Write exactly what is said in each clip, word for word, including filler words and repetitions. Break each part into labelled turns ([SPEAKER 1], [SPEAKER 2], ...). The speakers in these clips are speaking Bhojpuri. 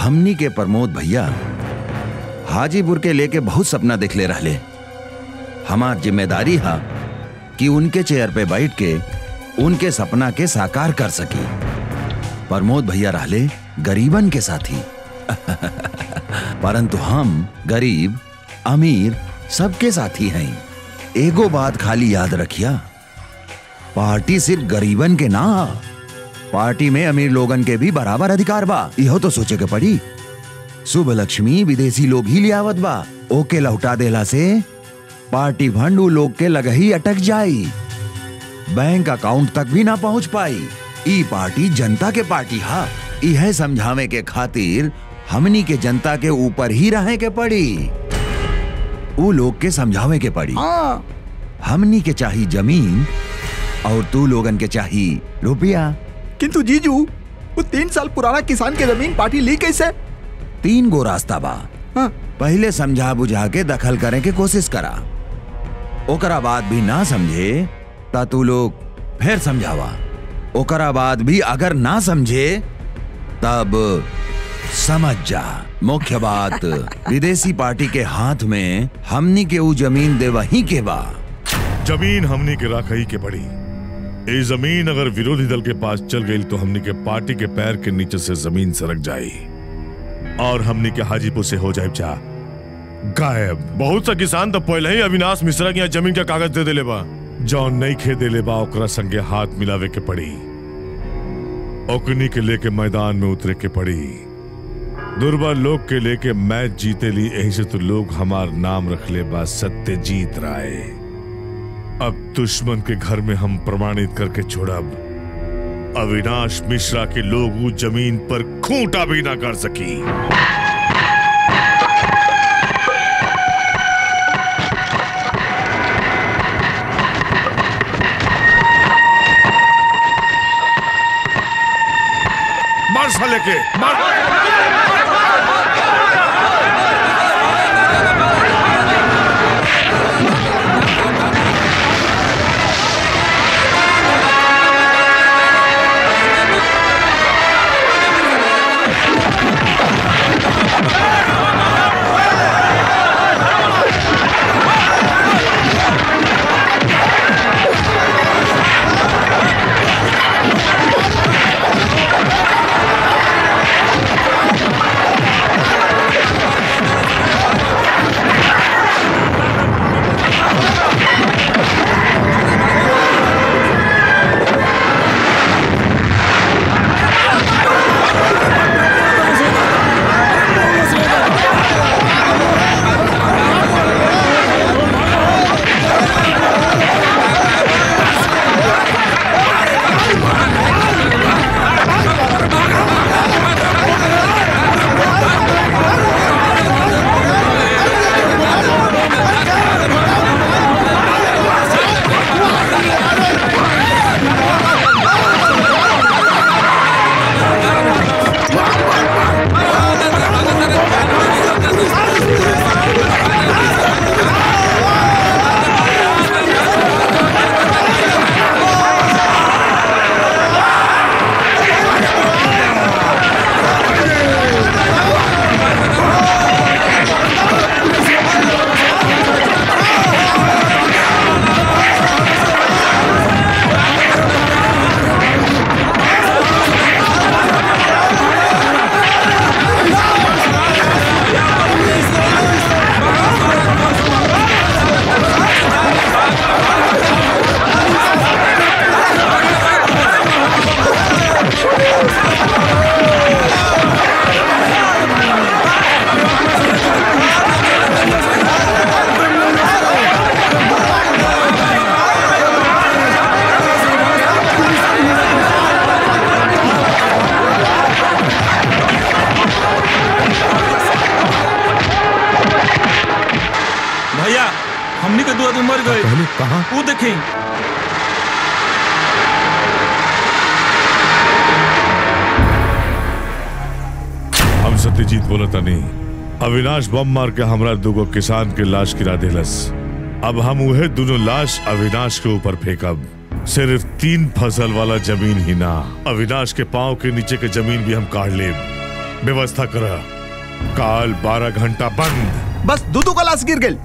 [SPEAKER 1] हमनी के प्रमोद भैया हाजीपुर के लेके बहुत सपना देख ले रहले। हमार जिम्मेदारी है कि उनके चेयर पे बैठ के उनके सपना के साकार कर सकी। प्रमोद भैया रहले गरीबन के साथी परंतु हम गरीब अमीर सबके साथी हैं। एगो बात खाली याद रखिया, पार्टी सिर्फ गरीबन के ना, पार्टी में अमीर लोगन के भी बराबर अधिकार बा। यहो तो सोचे के पड़ी। शुभ लक्ष्मी विदेशी लोग ही लियावत बा, ओके लौटा देला से पार्टी फंड उ लोग के लग ही अटक जाई, बैंक अकाउंट तक भी ना पहुंच पाई। ई पार्टी जनता के पार्टी हा। यह समझावे के खातिर हमनी के जनता के ऊपर ही रहे के पड़ी, उ लोग के समझावे के पड़ी। हमनी के चाहिए जमीन और तू लोगन के चाहिए रुपया।
[SPEAKER 2] किंतु जीजू, वो तीन साल पुराना किसान के जमीन पार्टी ली कैसे?
[SPEAKER 1] तीन गो रास्ता बा।
[SPEAKER 2] हाँ।
[SPEAKER 1] पहले समझा बुझा के दखल करे के कोशिश करा, ओकरा बाद भी ना समझे ता तू लोग फिर समझावा, ओकरा बाद भी अगर ना समझे तब समझ जा। मुख्य बात विदेशी पार्टी के हाथ में हमनी के उ जमीन दे वही के बा।
[SPEAKER 3] जमीन हमनी के राखई के पड़ी। ये जमीन अगर विरोधी दल के पास चल गई तो हमनी के पार्टी के पैर के नीचे से जमीन सरक जाई और हमनी के हाजीपुर से हो जाए जा गायब। बहुत सा किसान तो पहले ही अविनाश मिश्रा के यहाँ जमीन का कागज दे देले बा, जौन नहीं खे देले बा ओकरा संगे हाथ मिलावे के पड़ी, ओकनी के लेके मैदान में उतरे के पड़ी। दुर्बल लोग के लेके मैच जीते ली, यही से तो लोग हमार नाम रख ले बा सत्यजीत राय। अब दुश्मन के घर में हम प्रमाणित करके छोड़ब, अविनाश मिश्रा के लोग उस जमीन पर खूंटा भी ना कर सकी। मार साले के मार।
[SPEAKER 4] कहाँ?
[SPEAKER 5] वो देखें।
[SPEAKER 3] हम सत्यजीत बोलता नहीं। अविनाश बम मार के हमरा दुगो किसान के लाश गिरा देलस। अब हम उहे दोनों लाश अविनाश के ऊपर फेंकब। सिर्फ तीन फसल वाला जमीन ही ना, अविनाश के पांव के नीचे के जमीन भी हम काट लेब। व्यवस्था करा, काल बारह घंटा बंद।
[SPEAKER 2] बस दूधू का लाश गिर गई।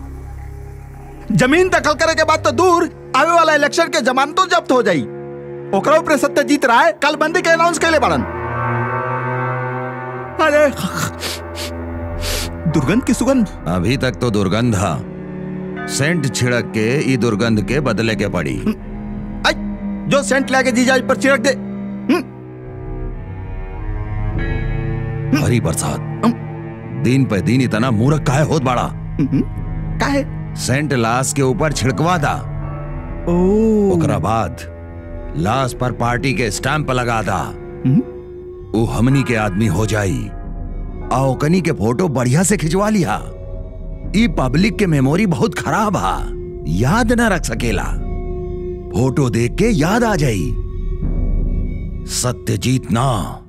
[SPEAKER 2] जमीन दखल करे के बाद तो दूर, आवे वाला इलेक्शन के जमानत तो जब्त हो जाई। ओकरा ऊपर सत्यजीत राय कल बंदी के अनाउंस कैले बाड़न। अरे दुर्गंध की सुगंध।
[SPEAKER 1] अभी तक तो दुर्गंध हा, सेंट छिड़क के ई दुर्गंध के बदले के पड़ी।
[SPEAKER 2] आई, जो सेंट लाके जीजा पर छिड़क दे।
[SPEAKER 1] हरी बरसात, दिन पे दिन इतना मूर्ख काहे होत बाड़ा?
[SPEAKER 2] काहे?
[SPEAKER 1] सेंट लाश के ऊपर छिड़कवा दा, ओकरा बाद लाश पर पार्टी के स्टैंप लगा दा। वो हमनी के आदमी हो जाई। आओ कनी के फोटो बढ़िया से खिंचवा लिया। ई पब्लिक के मेमोरी बहुत खराब हा, याद न रख सकेला। फोटो देख के याद आ जाई। सत्यजीत ना,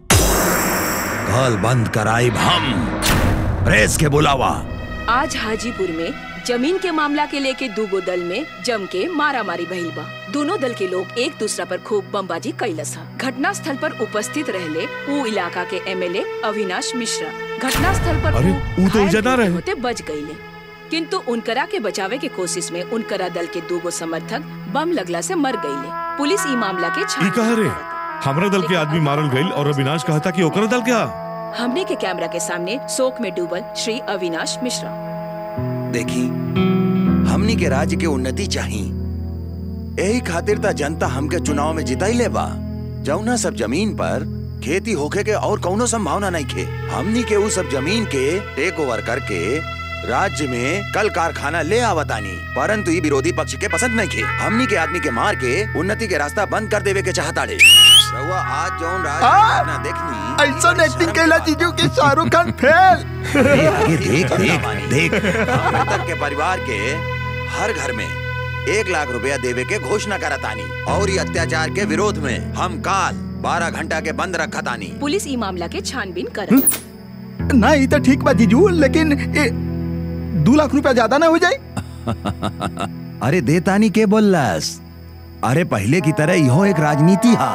[SPEAKER 1] कल बंद कराई हम। प्रेस के बुलावा।
[SPEAKER 4] आज हाजीपुर में जमीन के मामला के लेके दूगो दल में जम के मारा मारी भइल बा। दोनों दल के लोग एक दूसरा पर खूब बमबाजी कैलस हा। घटना स्थल पर उपस्थित रहले वो इलाका के एमएलए अविनाश मिश्रा। घटना स्थल पर
[SPEAKER 3] अरे, ऊ तो इजना रहे।
[SPEAKER 4] होते बच गईले, किंतु उनकरा के बचावे के कोशिश में उनकरा दल के दूगो समर्थक बम लगला से मर गईले। पुलिस ई मामला के छानबीन
[SPEAKER 3] कहा रे,
[SPEAKER 4] करता।
[SPEAKER 3] हमरा दल के आदमी मारल गईल और अविनाश कहा था कि ओकरा दल क्या?
[SPEAKER 4] हमने के कैमरा के सामने शोक में डूबल श्री अविनाश मिश्रा।
[SPEAKER 1] देखी, हमनी के राज्य के उन्नति चाही, यही खातिर ता जनता हमके चुनाव में जिताइले बा। जौना सब जमीन पर खेती होखे के और कौनो संभावना नहीं खे, हमनी के उस सब जमीन के टेक ओवर करके राज्य में कल कारखाना ले आवतानी। परंतु ये विरोधी पक्ष के पसंद नहीं खे। हमनी के आदमी के मार के उन्नति के रास्ता बंद कर देवे के चाहताड़े। रउआ आज जौन राज देखनी,
[SPEAKER 2] ऐसा एक्टिंग कैला जीजू की शाहरुख खान फेल।
[SPEAKER 1] आगे देख देख देख। मृतक के परिवार के हर घर में एक लाख रुपया देवे के घोषणा करतानी और ये अत्याचार के विरोध में हम काल बारह घंटा के बंद रखतानी।
[SPEAKER 4] पुलिस ई मामला के छानबीन करता।
[SPEAKER 2] ना ये तो ठीक बा जीजू, लेकिन ए, दो लाख रुपया ज्यादा ना हो जाए?
[SPEAKER 1] अरे देतानी के बोलस? अरे पहले की तरह इहो एक राजनीति हा।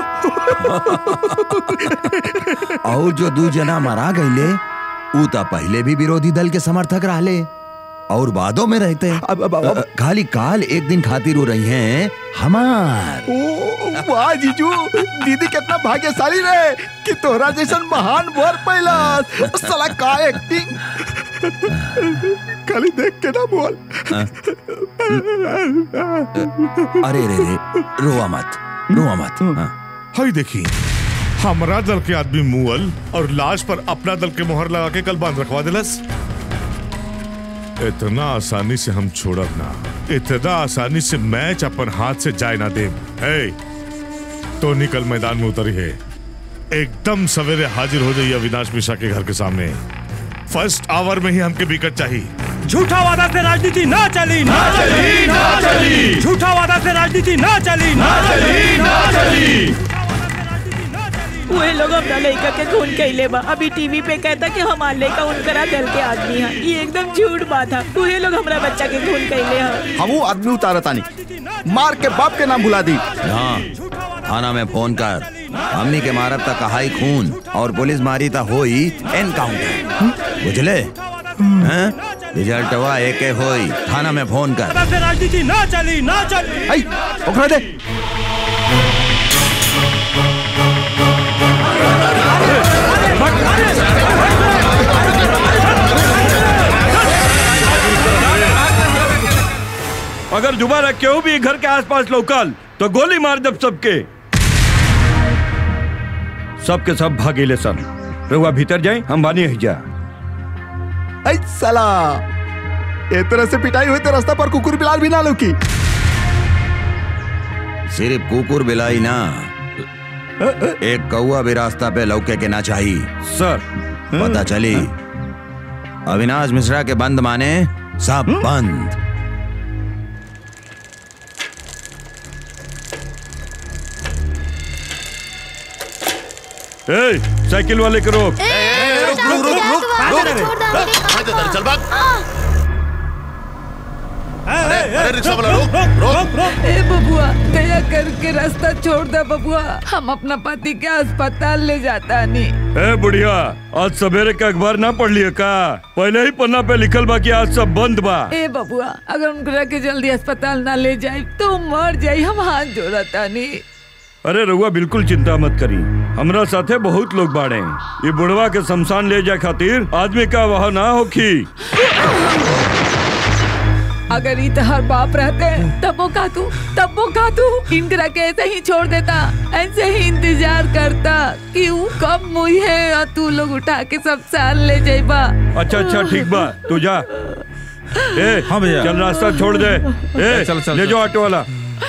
[SPEAKER 1] और जो दू जना मारा गईले ऊ ता पहले भी विरोधी दल के समर्थक रहले और बादों में रहते।
[SPEAKER 2] अब, अब, अब,
[SPEAKER 1] खाली काल एक दिन खातिर हो रही हैं हमार।
[SPEAKER 2] ओ वाह जीजू, दीदी कितना भाग्यशाली रहे कि तोहरा जैसन महान वर पैला। साला का एक्टिंग, खाली देख के ना बोल।
[SPEAKER 1] अरे रे रे, रोआ मत रोआ मत।
[SPEAKER 3] हाय देखी, हमरा दल के आदमी मुअल और लाश पर अपना दल के मोहर लगा के कल बंद रखवा दिलस। इतना आसानी से हम छोड़ब ना, इतना आसानी से मैच अपन हाथ से जाए ना देव। हे, तो निकल मैदान में उतरी है, एकदम सवेरे हाजिर हो जाइए अविनाश मिश्रा के घर के सामने। फर्स्ट आवर में ही हमके विकेट चाहिए।
[SPEAKER 5] झूठा वादा से राजनीति ना चली ना चली ना चली। झूठा वादा से राजनीति ना चली ना चली ना चली।
[SPEAKER 6] वही लोग अपना लड़का के खून कैले बा। अभी टीवी पे कहता कि हमार लड़का उनकरा दल के आदमी है। ये एकदम झूठ बात है। वही लोग हमारा बच्चा के खून कैले हैं।
[SPEAKER 2] हम वो आदमी उतारतानी, मार के बाप के नाम भुला दी।
[SPEAKER 1] हाँ, थाना में फोन कर। हमनी के मारब तक कहाई खून और पुलिस मारी ता होई एनकाउंटर। बुझले? रिजल्ट हुआ एक होई। थाना में फोन कर।
[SPEAKER 5] राजनीति ना चली ना चली।
[SPEAKER 2] आई, ओकरा दे।
[SPEAKER 5] अगर दोबारा क्यों भी घर के आसपास लोकल तो गोली मार दब सबके। सबके सब भागेले सन। रहुआ भीतर जाए, हम बानी ही जा।
[SPEAKER 2] ऐ साला, ए तरह से पिटाई हुई तो रास्ता पर कुकुर बिलाल भी ना लौकी।
[SPEAKER 1] सिर्फ कुकुर बिलाई ना, एक कौआ भी रास्ता पे लौके के ना चाहिए।
[SPEAKER 5] सर,
[SPEAKER 1] पता चली अविनाश मिश्रा के बंद माने सब बंद।
[SPEAKER 5] ए, साइकिल वाले को रोक।
[SPEAKER 7] रुक रुक रुक रुक रुक। चल भाग।
[SPEAKER 3] अरे अरे रिक्शा वाला रोक रोक रोक।
[SPEAKER 7] ए बबुआ दया करके रास्ता छोड़ दे बबुआ, हम अपना पति के अस्पताल ले जाता नहीं।
[SPEAKER 5] ए बुढ़िया, आज सवेरे का अखबार ना पढ़ लिया का? पहले ही पन्ना पे लिखल बा कि आज सब बंद बा।
[SPEAKER 7] ए बबुआ अगर उनकरा के जल्दी अस्पताल ना ले जाए तो मर जाये, हम हाथ जोड़ता नहीं।
[SPEAKER 5] अरे रउआ बिल्कुल चिंता मत करी, हमरा साथे बहुत लोग बाड़े। ये बुढ़वा के शमशान ले जाए खातिर आदमी का वह ना होखी।
[SPEAKER 7] अगर इतहर बाप रहते तब वो का तू तब वो का तू इनकरा के ऐसे ही छोड़ देता, ऐसे ही इंतजार करता कि वो कब मुझे और तू लोग उठा के सब साल ले जाइबा।
[SPEAKER 5] अच्छा अच्छा ठीक बा, तू जा। ए हाँ भैया, चल रास्ता छोड़ दे। ए चल चल ले जाओ ऑटो वाला।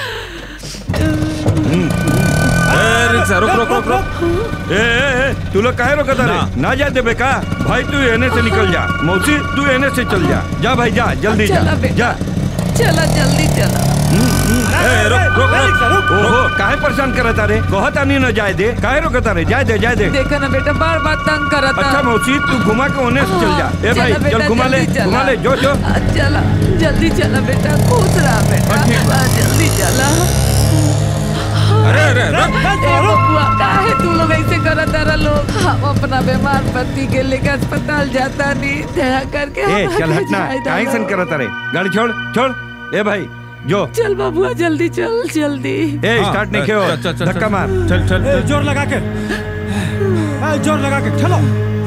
[SPEAKER 8] रिक्शा रोक रोक रोक रोक।
[SPEAKER 5] ए ए तू लोग काहे रोकता रे? ना जा दे बेका भाई, तू एने से निकल जा। मौसी तू एने से चल जा। जा भाई जा, जल्दी जा जा।
[SPEAKER 7] चला जल्दी चला।
[SPEAKER 5] ए रोक रोक रोक। ओहो काहे परेशान करता रे? कहत आनी न जाए दे, काहे रोकता रे? जाए दे जाए दे।
[SPEAKER 7] देखा ना बेटा बार बार तंग करता।
[SPEAKER 5] अच्छा मौसी तू घुमा के ओने से चल जा। ए भाई चल घुमा ले घुमा ले, जो जो।
[SPEAKER 7] चला जल्दी चला बेटा, खुश रहा बेटा, जल्दी चला।
[SPEAKER 8] अरे अरे
[SPEAKER 7] बबुआ काहे तू लोग ऐसे करत रहा लोग? हम अपना बीमार पति के लेकर अस्पताल जाता नहीं, दया करके
[SPEAKER 5] ए चल हटना, काहे सन करत रे? गाड़ी छोड़ छोड़। ए भाई जो
[SPEAKER 7] चल बबुआ जल्दी चल जल्दी।
[SPEAKER 5] ए स्टार्ट नहीं किया, धक्का मार।
[SPEAKER 8] चल चल
[SPEAKER 5] जोर लगा के, जोर लगा के चलो।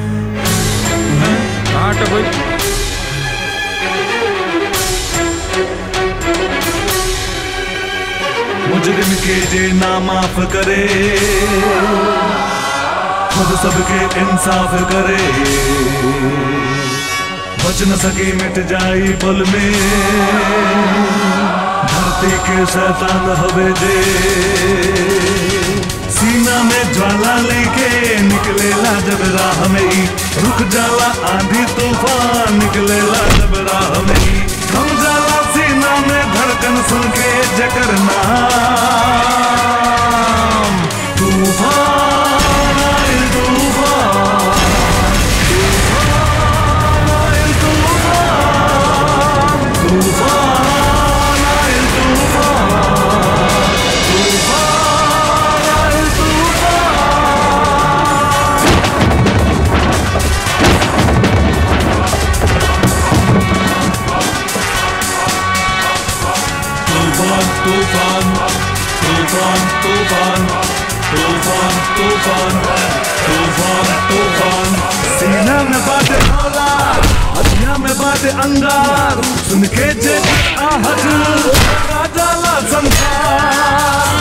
[SPEAKER 8] हाँ तो कोई
[SPEAKER 9] मुजरिम के जे ना माफ करे, खुद सबके इंसाफ करे। बच न सके मिट जाई पल में, धरती के शैतान हवे जे। सीना में ज्वाला लेके निकलेला जब राह में ही, रुक जाला आंधी तूफान निकलेला जब राह में ही। थम जाला सीना में धड़कन सुन के जकर नाम, तूफान आए तूफान, तूफान आए तूफान, तूफान आए तूफान, तूफान आए तूफान तूफान तूफान तूफान तूफान तूफान तूफान। सीना में बाटे हौला, हथिया में बाटे अंगार, सुन के जे आहट जाला संसार।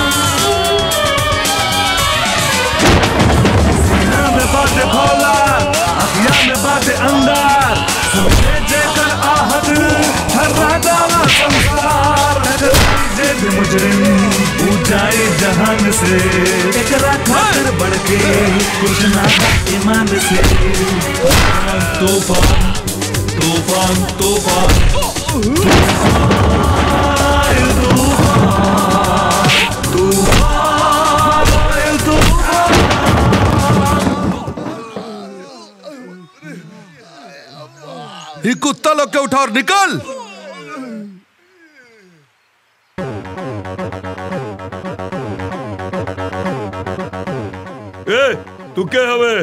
[SPEAKER 9] सीना में बाटे हौला, हथिया में बाटे अंगार, सुन के जे आहट जाला संसार। मुजरिम ऊंचाई जहान से, एकरा खातिर बढ़ के कुछ ना ईमान से। तूफान तूफान तूफान तूफान तूफान तूफान।
[SPEAKER 10] ये कुत्ता लोग के उठा और निकल।
[SPEAKER 5] ए तू क्या हवे?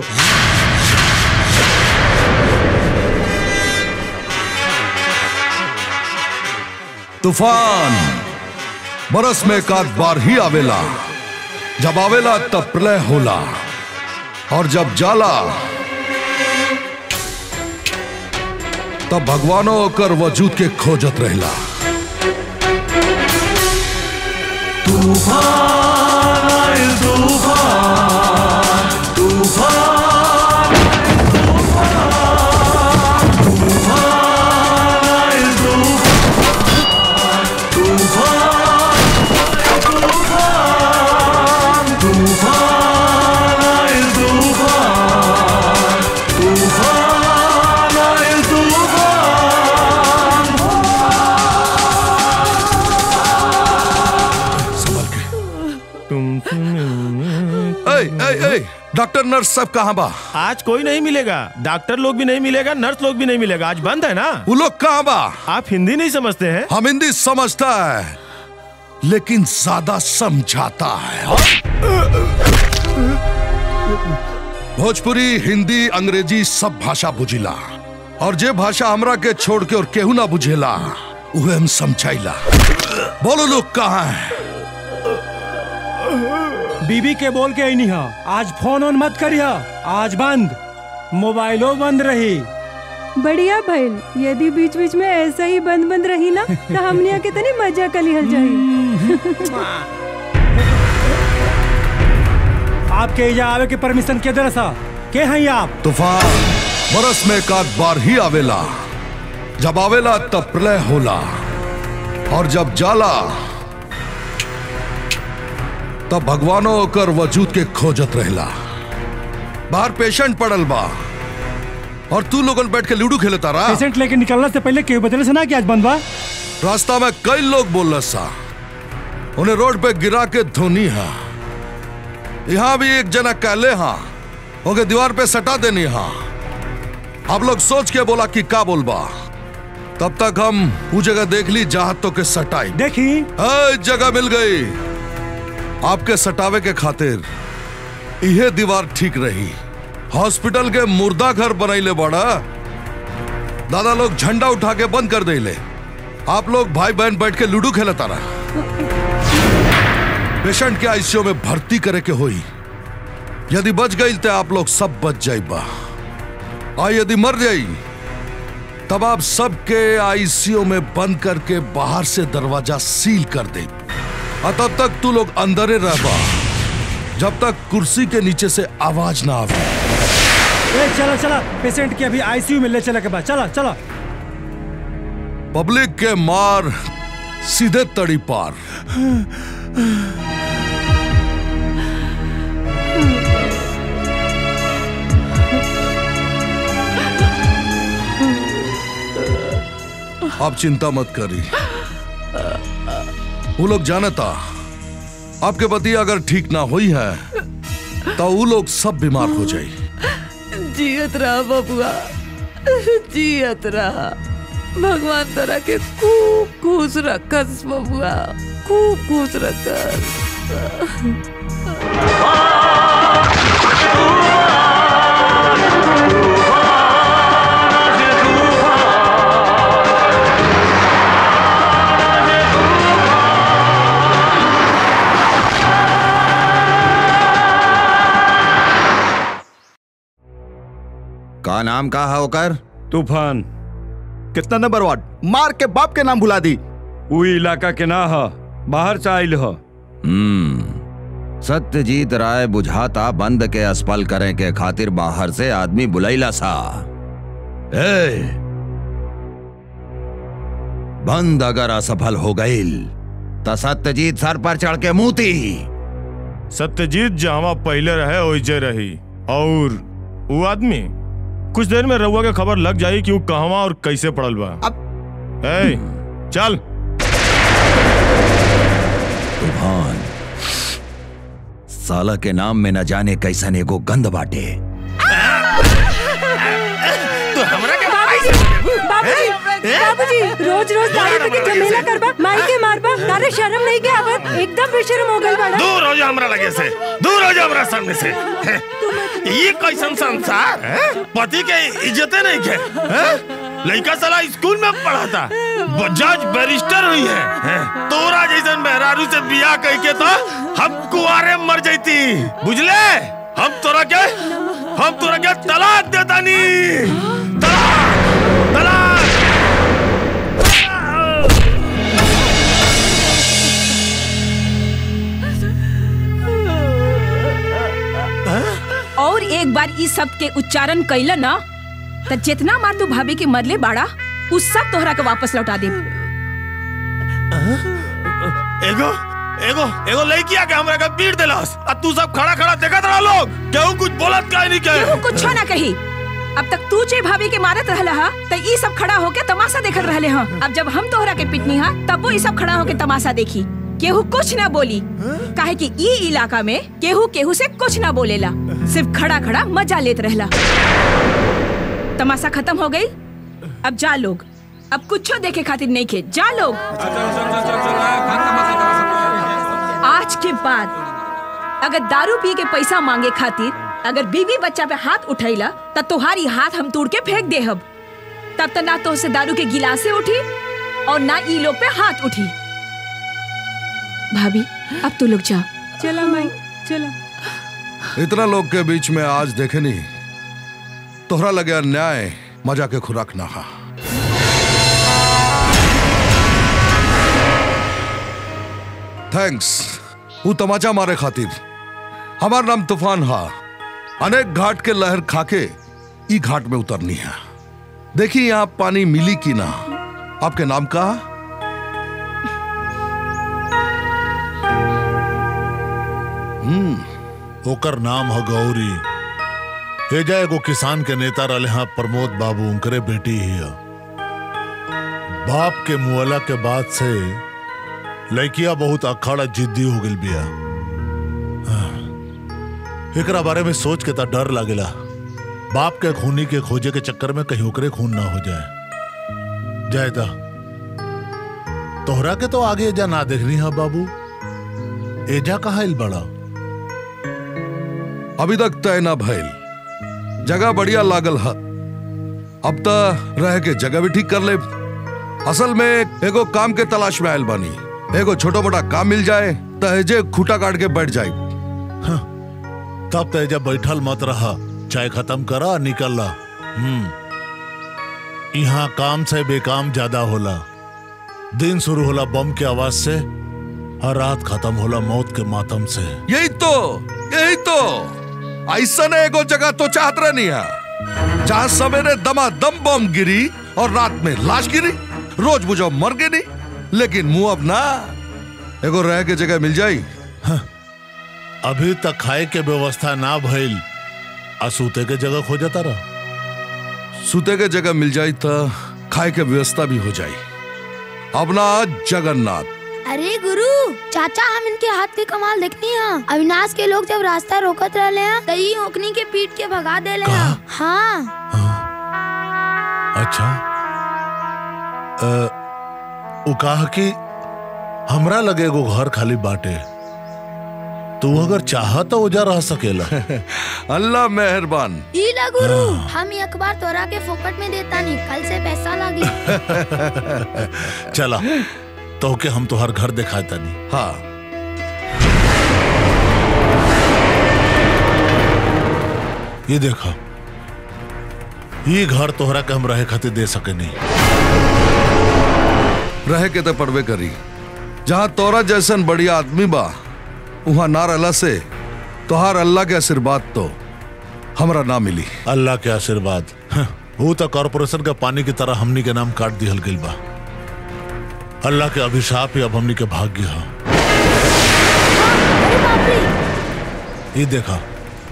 [SPEAKER 10] तूफान बरस में एक आध बार ही आवेला, जब आवेला तब प्रलय होला, और जब जाला तब भगवानों कर वजूद के खोजत रहला।
[SPEAKER 9] तूफान आए तूफान, तूफान तूफान आए तूफान, तूफान तूफान आए तूफान, तूफान आए तूफान।
[SPEAKER 5] तुम
[SPEAKER 10] ए, ए, ए, डॉक्टर नर्स सब कहाँ बा?
[SPEAKER 5] आज कोई नहीं मिलेगा, डॉक्टर लोग भी नहीं मिलेगा, नर्स लोग भी नहीं मिलेगा, आज बंद है ना।
[SPEAKER 10] वो लोग कहाँ बा?
[SPEAKER 5] आप हिंदी नहीं समझते हैं?
[SPEAKER 10] हम हिंदी समझता है लेकिन ज्यादा समझाता है। भोजपुरी, हिंदी, अंग्रेजी सब भाषा बुझिला और जे भाषा हमरा के छोड़ के और केहू ना बुझेला उहे हम समझाइला। बोलो लोग कहाँ है?
[SPEAKER 5] बीबी के बोल के नहीं है, आज फोन ऑन मत करिया, आज बंद, मोबाइलो बंद रही।
[SPEAKER 11] बढ़िया भइल, यदि बीच बीच में ऐसा ही बंद बंद रही ना तो हमनिया के तनी मजा कली हल जाई।
[SPEAKER 5] आपके यहाँ आवे के परमिशन के दरसा के हैं आप?
[SPEAKER 10] तूफान बरस में एक आध बार ही आवेला, जब आवेला तब प्रलय होला और जब जाला तब भगवानो ओकर वजूद के खोजत रहेला। बाहर पेशेंट पड़ल बा और तू लोगन बैठ के लूडो खेलता रहा।
[SPEAKER 5] पेशेंट लेके निकलना से पहले क्यों बदले से ना कि आज बंद बा?
[SPEAKER 10] रास्ता में कई लोग बोल सा, उन्हें रोड पे गिरा के धोनी है। यहाँ भी एक जना कहले हाँ, ओके दीवार पे सटा देनी हाँ। आप लोग सोच के बोला कि का बोलबा, तब तक हम वो जगह देख ली जहां तो के सटाई।
[SPEAKER 5] देखी
[SPEAKER 10] जगह मिल गई आपके सटावे के खातिर। यह दीवार ठीक रही, हॉस्पिटल के मुर्दा घर बनैले बड़ा। दादा लोग झंडा उठा के बंद कर देले, आप लोग भाई बहन बैठ के लूडो खेलता रहा। पेशेंट के आईसीयू में भर्ती करे के होई, यदि बच गई तो आप लोग सब बच जाइबा, और यदि मर जाई तब आप सबके आईसीयू में बंद करके बाहर से दरवाजा सील कर दे, और तब तक तू लोग अंदर ही रहबा जब तक कुर्सी के नीचे से आवाज ना आवे।
[SPEAKER 5] ए, चला चला पेशेंट के अभी आईसीयू में ले चला के बाद चला चला।
[SPEAKER 10] पब्लिक के मार सीधे तड़ी पार। आप चिंता मत करी, वो लोग जानता आपके पति अगर ठीक ना हुई है तो वो लोग सब बीमार हो जाए।
[SPEAKER 7] जियत रहा बबुआ, जियत रहा। भगवान तरह के खूब खुश रखस बबुआ, खूब खुश रखस।
[SPEAKER 1] का नाम का है होकर?
[SPEAKER 5] तूफान।
[SPEAKER 2] कितना नंबर वार्ड? मार के बाप के नाम भुला दी।
[SPEAKER 5] वो इलाका के ना है, बाहर से आइल है।
[SPEAKER 1] हम्म सत्यजीत राय बुझाता बंद के अस्पल करें के खातिर बाहर से आदमी बुलाइला सा। ए, बंद अगर असफल हो गईल तो सत्यजीत सर पर चढ़ के मूती।
[SPEAKER 5] सत्यजीत जहां पहले रहे ओइजे रही, और वो आदमी कुछ देर में रउआ के खबर लग जाई कि वो कहवा और कैसे पड़ल बा। अब ए, चल।
[SPEAKER 1] तूफान साला के नाम में न जाने कैसन एगो गंद बाटे।
[SPEAKER 11] तो हमरा के बाबूजी, बाबूजी रोज रोज दारू पी के झमेला करबा, माई के मारबा, तारे शर्म नहीं के आवत? एकदम बेशर्म हो गई बड़ा।
[SPEAKER 5] दूर हो जा हमरा लगे से, दूर हो जा हमरा सामने से। ये कैसन संसार है? पति के इज्जतें नहीं के, लड़का साला स्कूल में पढ़ा था, जज बैरिस्टर हुई है, तोरा जैसन मेहरारू से बियाह कह के तो हम कुआरे मर जाती। बुझले? हम तोरा के हम तोरा के तलाक देता नहीं। तलाक तलाक।
[SPEAKER 4] और एक बार इस सब के उच्चारण कैला ना तो जितना मार तू भाभी के मरले बाड़ा उस सब तोहरा के वापस लौटा दे।
[SPEAKER 5] एगो एगो एगो लड़की आके हमरा के पीट देलस, आ तू सब खड़ा खड़ा देखत रह लोग, केहू कुछ बोलत काहे नहीं कहे?
[SPEAKER 4] केहू कुछ ना कही। अब तक तू जे भाभी के मारत रहला हा त ई सब खड़ा होके तमाशा देखत रहले हा। अब जब हम तोहरा के पिटनी हा तब वो ई सब खड़ा होके तमाशा देखी। केहू कुछ ना बोली, काहे कि ई इलाका में केहू केहू से कुछ ना बोलेला, सिर्फ खड़ा खड़ा मजा लेत रहला। तमाशा खत्म हो गई, अब जा लोग, अब कुछ देखे खातिर नहीं खे, जा लोग। आज के बाद अगर दारू पी के पैसा मांगे खातिर अगर बीवी बच्चा पे हाथ उठैला तब तुम्हारी हाथ हम तोड़ के फेंक दे हब। तब तक ना तो से दारू के गिलासे उठी और ना ई लोग पे हाथ उठी। भाभी अब तू लोग जाओ।
[SPEAKER 6] चला माई चला।
[SPEAKER 10] इतना लोग के बीच में आज देखे नहीं, तोहरा लगे अन्याय मजा के खुराक ना हा। थैंक्स वो तमाचा मारे खातिर। हमार नाम तूफान हा, अनेक घाट के लहर खाके ई घाट में उतरनी है। देखिए यहाँ पानी मिली कि ना। आपके नाम का?
[SPEAKER 12] हम्म ओकर नाम है गौरी। हे जाए गो किसान के नेता रहे हाँ प्रमोद बाबू, उनकरे बेटी ही है। बाप के मुआला के बाद से लड़किया बहुत अखाड़ा जिद्दी हो गई बिया। एकरा बारे में सोच के ता डर लागेला, बाप के खूनी के खोजे के चक्कर में कहीं ओकरे खून ना हो जाए। जायदा तोहरा के तो आगे एजा ना देखनी है बाबू। एजा कहाँ इल बड़ा?
[SPEAKER 10] अभी तक तय ना भइल, जगह बढ़िया लागल है। अब तो रह के जगह भी ठीक कर ले। असल में एगो काम के तलाश में आयल बानी, एगो छोटा मोटा काम मिल जाए तहेजे खूटा काट के बैठ जाए।
[SPEAKER 12] हाँ, तब तहेजा बैठल मत रहा, चाय खत्म करा निकल ला। हम्म यहाँ काम से बेकाम ज्यादा होला। दिन शुरू होला बम के आवाज से और रात खत्म होला मौत के मातम से।
[SPEAKER 10] यही तो यही तो ऐसा ने एगो जगह तो चाहत रहनी है जहां सवेरे दमादम बम गिरी और रात में लाश गिरी, रोज बुझो मर गई नहीं, लेकिन मुंह अब ना एगो रह के जगह मिल जाई।
[SPEAKER 12] हाँ, अभी तक खाए के व्यवस्था ना भइल, आ सूते के जगह खो जाता रहा।
[SPEAKER 10] सूते के जगह मिल जाई तो खाए के व्यवस्था भी हो जाई। अब ना जगन्नाथ।
[SPEAKER 13] अरे गुरु चाचा, हम इनके हाथ के कमाल देखनी है। अविनाश के लोग जब रास्ता रोकत रहे हैं तो ये ओकनी के पीट के भगा दे ले। हाँ।
[SPEAKER 12] अच्छा आ, वो कहा कि हमरा लगे एगो घर खाली बाटे, तू अगर चाह तो उजा रह सकेला।
[SPEAKER 10] अल्लाह मेहरबान।
[SPEAKER 13] इला गुरु, हम ये अखबार तोरा के फोकट में देता नहीं, कल से पैसा लागी।
[SPEAKER 12] चला तो के हम तोहर घर दिखाता नहीं।
[SPEAKER 10] हाँ
[SPEAKER 12] ये देखा, ये घर तोहरा के हम रहे खातिर दे सके नहीं।
[SPEAKER 10] रहे के तो पड़वे करी। जहां तोरा जैसन बढ़िया आदमी बा वहां ना रहला से तोहार अल्लाह के आशीर्वाद तो हमरा ना मिली।
[SPEAKER 12] अल्लाह के आशीर्वाद वो तो कॉर्पोरेशन का पानी की तरह हमनी के नाम काट दिहल गइल बा। अल्लाह के अभिशाप ही अब हमनी के भाग्य है। ये देखा,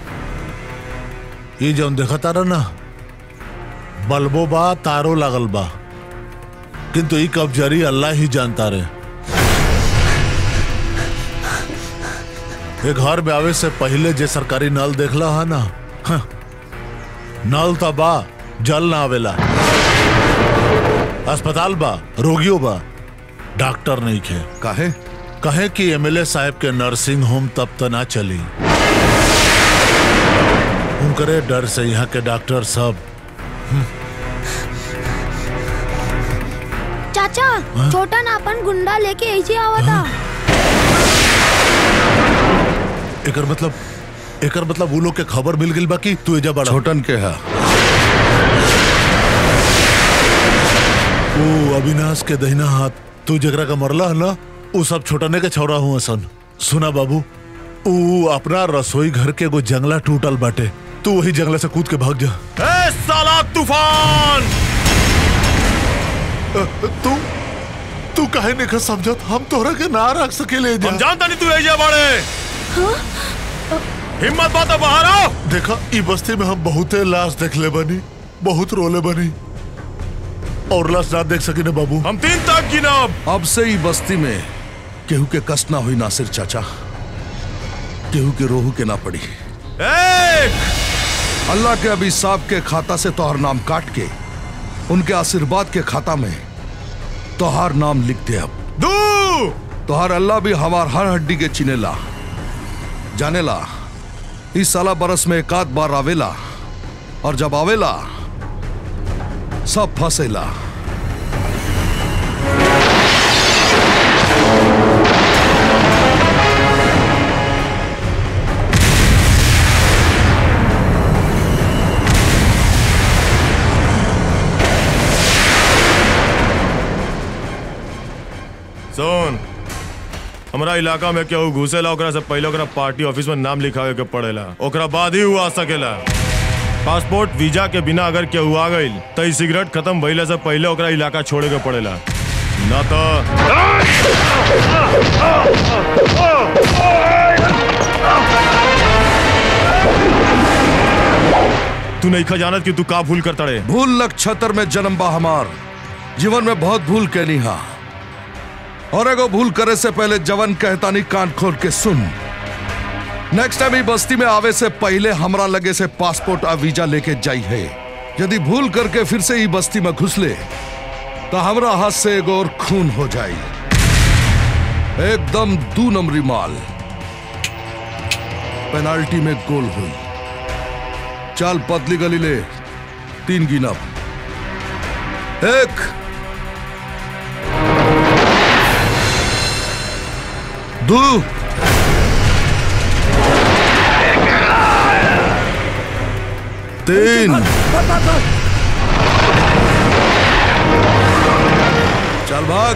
[SPEAKER 12] ये जौन देखा तारा ना, बल्बो बा तारो लागल बा, किंतु ये कब जरी अल्लाह ही जानता रहे। ये घर में आवे से पहले जे सरकारी नल देखला है ना, हाँ, नल तो बा जल ना आवेला। अस्पताल बा, रोगियों बा, डॉक्टर नहीं खे।
[SPEAKER 10] काहे?
[SPEAKER 12] कहे कि एमएलए साहब के नर्सिंग होम तब तो ना चली। उनकरे डर से यहाँ के डॉक्टर सब।
[SPEAKER 13] चाचा,
[SPEAKER 12] हाँ?
[SPEAKER 13] छोटा नापन गुंडा लेके ऐसे आवा था।
[SPEAKER 12] एकर मतलब एकर मतलब वो लोग के खबर मिल गई बाकी तू एजा बड़ा।
[SPEAKER 10] छोटन के है
[SPEAKER 12] वो अविनाश के दहिना हाथ, तू जगरा का मरला है ना, वो सब छोटने के छौरा हुआ सन। सुना बाबू, वो अपना रसोई घर के वो जंगला टूटल बाटे, तू वही जंगला से कूद के भाग जा।
[SPEAKER 5] ए साला तूफान!
[SPEAKER 12] तू तू काहे नहीं समझत? हम तोहरा के ना रख सकेले।
[SPEAKER 5] हम जानता नहीं तू एजा बाड़े। हिम्मत बात बाहर आओ।
[SPEAKER 12] देखा, ई बस्ती में हम बहुते लाश देख ले बनी, बहुत रोले बनी, और लाश ना देख सकी ना बाबू।
[SPEAKER 5] हम तीन तक गिनब।
[SPEAKER 10] अब से ही बस्ती में केहू के कष्ट ना हुई नासिर चाचा, केहू के रोहू के ना पड़ी। अल्लाह के अभिशाप के खाता से तोहर नाम काट के उनके आशीर्वाद के खाता में तोहर नाम लिख दे। अब
[SPEAKER 3] दू
[SPEAKER 10] तोहर अल्लाह भी हमार हर हड्डी के चिनेला, जानेला। इस साला बरस में एक आध बार आवेला, और जब आवेला सब फंसेला।
[SPEAKER 3] सुन, हमारा इलाका में केहू घुसेला ओकरा से पहले ओकरा पार्टी ऑफिस में नाम लिखावे के पड़ेला, ओकरा बाद ही हुआ सकेला। पासपोर्ट वीजा के बिना अगर केहू आ गई तो ई सिगरेट खत्म भइले से पहले ओकरा इलाका छोड़े के पड़ेला, ना तो तू नहीं खजानत कि तू का भूल कर तड़े।
[SPEAKER 10] भूल नक्षत्र में जन्म बा हमार, जीवन में बहुत भूल कैनी हा, और एगो भूल करे से पहले जवन कहता नहीं कान खोल के सुन। नेक्स्ट टाइम बस्ती में आवे से पहले हमरा लगे से पासपोर्ट और वीजा लेके जाई है। यदि भूल करके फिर से ही बस्ती में घुस ले तो हमरा हाथ से एगो और खून हो जाए, एकदम दो नंबरी माल। पेनाल्टी में गोल हुई। चल पतली गली ले, तीन गिनब। एक, दो, तीन, चल भाग।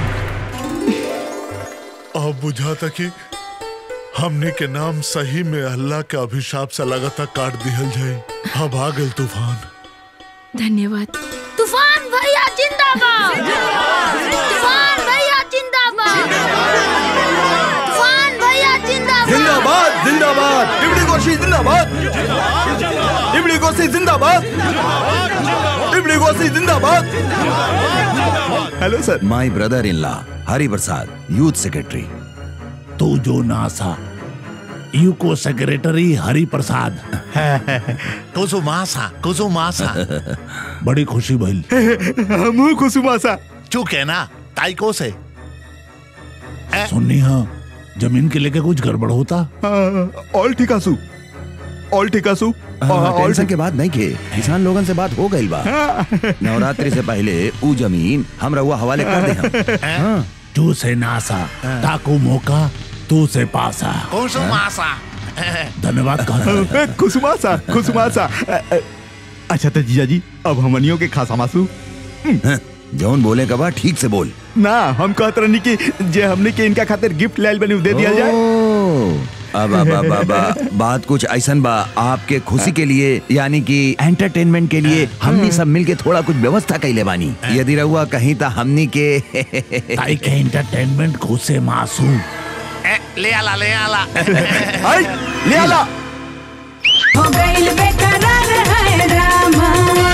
[SPEAKER 12] अब बुझा था कि हमने के नाम सही में अल्लाह के अभिशाप से लगातार काट दिहल जाए। अब आ गए तूफान।
[SPEAKER 4] धन्यवाद।
[SPEAKER 13] तूफान भैया जिंदाबाद, तूफान भैया जिंदाबाद, तूफान भैया जिंदाबाद,
[SPEAKER 2] जिंदाबाद जिंदाबाद, इबड़ी गोशी जिंदाबाद, इबड़ी गोशी जिंदाबाद, इबड़ी गोशी जिंदाबाद। Hello sir.
[SPEAKER 1] My brother in law Hari Prasad, youth secretary.
[SPEAKER 12] तू जो नासा यूको सेक्रेटरी हरि प्रसाद। कुसुमासा कुसुमासा बड़ी खुशी भइल।
[SPEAKER 2] हमहू कुसुमासा।
[SPEAKER 12] चुप है ना, ताइको से सुननी। हाँ, जमीन के लेके कुछ गड़बड़ होता।
[SPEAKER 2] ऑल ठिकासू, ऑल ठिकासू।
[SPEAKER 1] टेंशन के बाद नहीं के किसान लोगन से बात हो गई बा। नवरात्रि से पहले ऊ जमीन हम रहुआ हवाले कर दे। हम
[SPEAKER 12] तू से नासा ताको मौका, तू से पासा। कुसुमासा धन्यवाद।
[SPEAKER 2] कुसुमासा कुसुमासा। अच्छा तो जीजा जी, अब हमनियों के खासा मासू
[SPEAKER 1] जौन बोले का बा ठीक से बोल
[SPEAKER 2] ना। हम कहत रहनी कि जे हमने के इनका खातिर गिफ्ट लाइल बनी दे दिया जाए।
[SPEAKER 1] अब अब अब अब बात कुछ ऐसन बा, आपके खुशी के लिए यानी कि एंटरटेनमेंट के लिए हमनी सब मिलके थोड़ा कुछ व्यवस्था कैले बानी। यदि रहुआ कहीं था हमनी के
[SPEAKER 12] ताई के एंटरटेनमेंट खुद से मासूम। ले आला ले आला
[SPEAKER 2] हाय ले आला।
[SPEAKER 11] हो गइल बेकरार है रामा।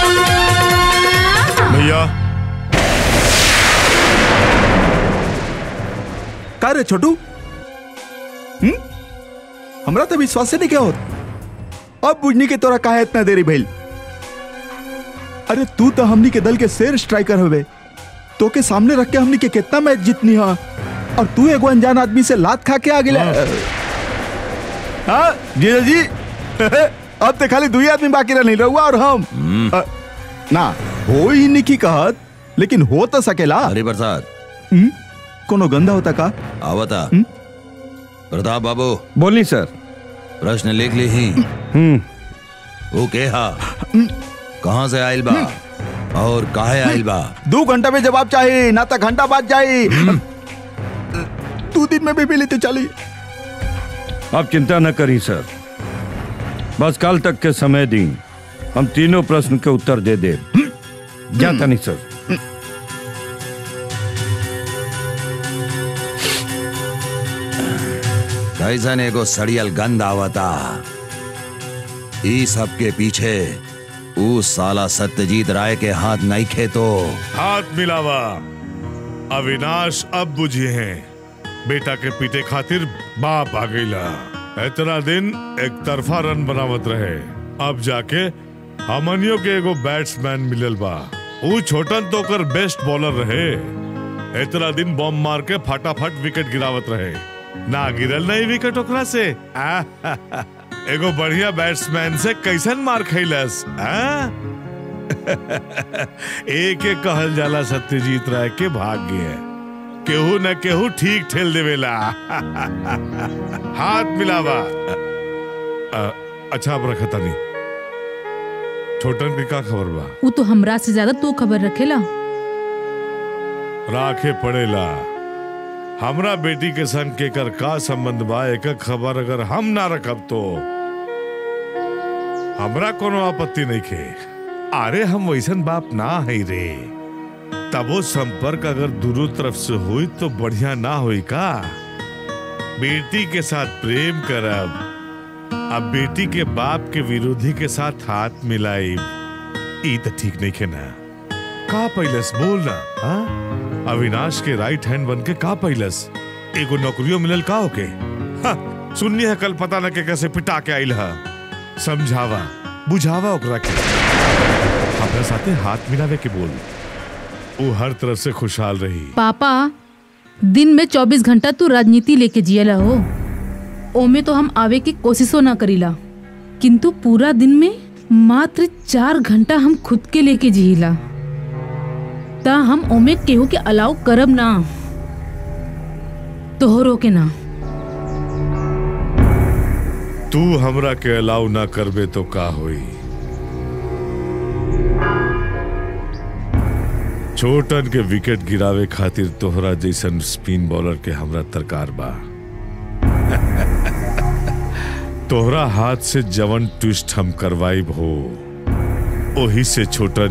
[SPEAKER 3] भैया
[SPEAKER 2] का रे छोटू? हम्म, हमरा तो विश्वास नहीं क्या होत। अब बुझनी के तोरा काहे इतना देरी भइल? अरे तू तो हमनी के दल के शेर स्ट्राइकर हवे, तो के सामने रख के हमनी के कितना मैच जीतनी हा, और तू एगो अनजान आदमी से लात खा के आ गिला। हाँ जीजा जी, अब तो खाली दो ही आदमी बाकी रह नहीं रहुआ और हम। आ, ना हो ही नहीं की कहत, लेकिन हो तो सकेला।
[SPEAKER 1] हरि प्रसाद,
[SPEAKER 2] कोनो गंदा होता का?
[SPEAKER 1] आवता प्रताप बाबू।
[SPEAKER 8] बोली सर।
[SPEAKER 1] प्रश्न लिख ली ही। वो केहा कहाँ से आइल बा और काहे आइल बा?
[SPEAKER 2] दो घंटा में जवाब चाहिए, ना तो घंटा बाद जाए। दो दिन में भी मिली तो चली।
[SPEAKER 8] आप चिंता न करी सर, बस कल तक के समय दी, हम तीनों प्रश्न के उत्तर दे दे। जाता नहीं सर।
[SPEAKER 1] कैसन एगो सड़ियल गंध आवता। ई सब के पीछे ऊ साला सत्यजीत राय के हाथ नहीं खे तो
[SPEAKER 3] हाथ मिलावा। अविनाश अब बुझे हैं बेटा के पीटे खातिर बाप आ गईला। इतना दिन एक तरफा रन बनावत रहे, अब जाके हमनियों के एगो बैट्समैन मिलल बा। वो छोटन तो कर बेस्ट बॉलर रहे, इतना दिन बॉम्ब मार के फटाफट विकेट गिरावत रहे, ना गिरल नहीं विकेट ओकरा से। एगो बढ़िया बैट्समैन से कैसन मार खैलस। एक एक कहल जाला सत्यजीत राय के भाग्य है, केहू न केहू ठीक ठेल देवेला। हाथ मिलावा। आ, अच्छा अब रखता नहीं। छोटन की का खबर बा?
[SPEAKER 14] वो तो हमरा से ज्यादा तू खबर रखेला।
[SPEAKER 3] राखे पड़ेला। हमरा बेटी के संग के कर का संबंध बा, एक खबर अगर हम ना रखब तो हमरा कोनो आपत्ति नहीं खे। अरे हम वैसन बाप ना है रे। तबो संपर्क अगर दोनों तरफ से हुई तो बढ़िया ना हुई का? बेटी के साथ प्रेम करब, अब बेटी के बाप के विरोधी के साथ हाथ मिलाई, ई तो ठीक नहीं खे ना। का पैलस बोल ना। हाँ? अविनाश के राइट हैंड बन के का पैलस? एगो नौकरियों मिलल का होके? हाँ, सुननी है कल पता न के कैसे पिटा के आइल है। समझावा बुझावा ओकरा के, अपने साथे हाथ मिलावे के बोल। वो हर तरफ से खुशहाल रही।
[SPEAKER 14] पापा, दिन में चौबीस घंटा तू राजनीति लेके जियला हो, ओमे तो हम आवे की कोशिशों ना करीला, किंतु पूरा दिन में मात्र चार घंटा हम खुद के लेके जिला, ता हम ओमे केहू के अलाउ करब ना, तोहरो के ना।
[SPEAKER 3] तू हमरा के अलाउ ना करबे तो का होई? छोटन के विकेट गिरावे खातिर तोहरा जैसन स्पिन बॉलर के हमरा तरकार बा। तोहरा हाथ से जवन ट्विस्ट हम करवाइब हो, ओही से छोटन।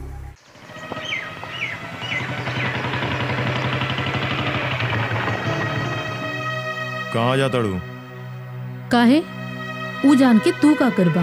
[SPEAKER 15] कहाँ जाता डू?
[SPEAKER 14] काहे? ऊ जान के तू का करबा?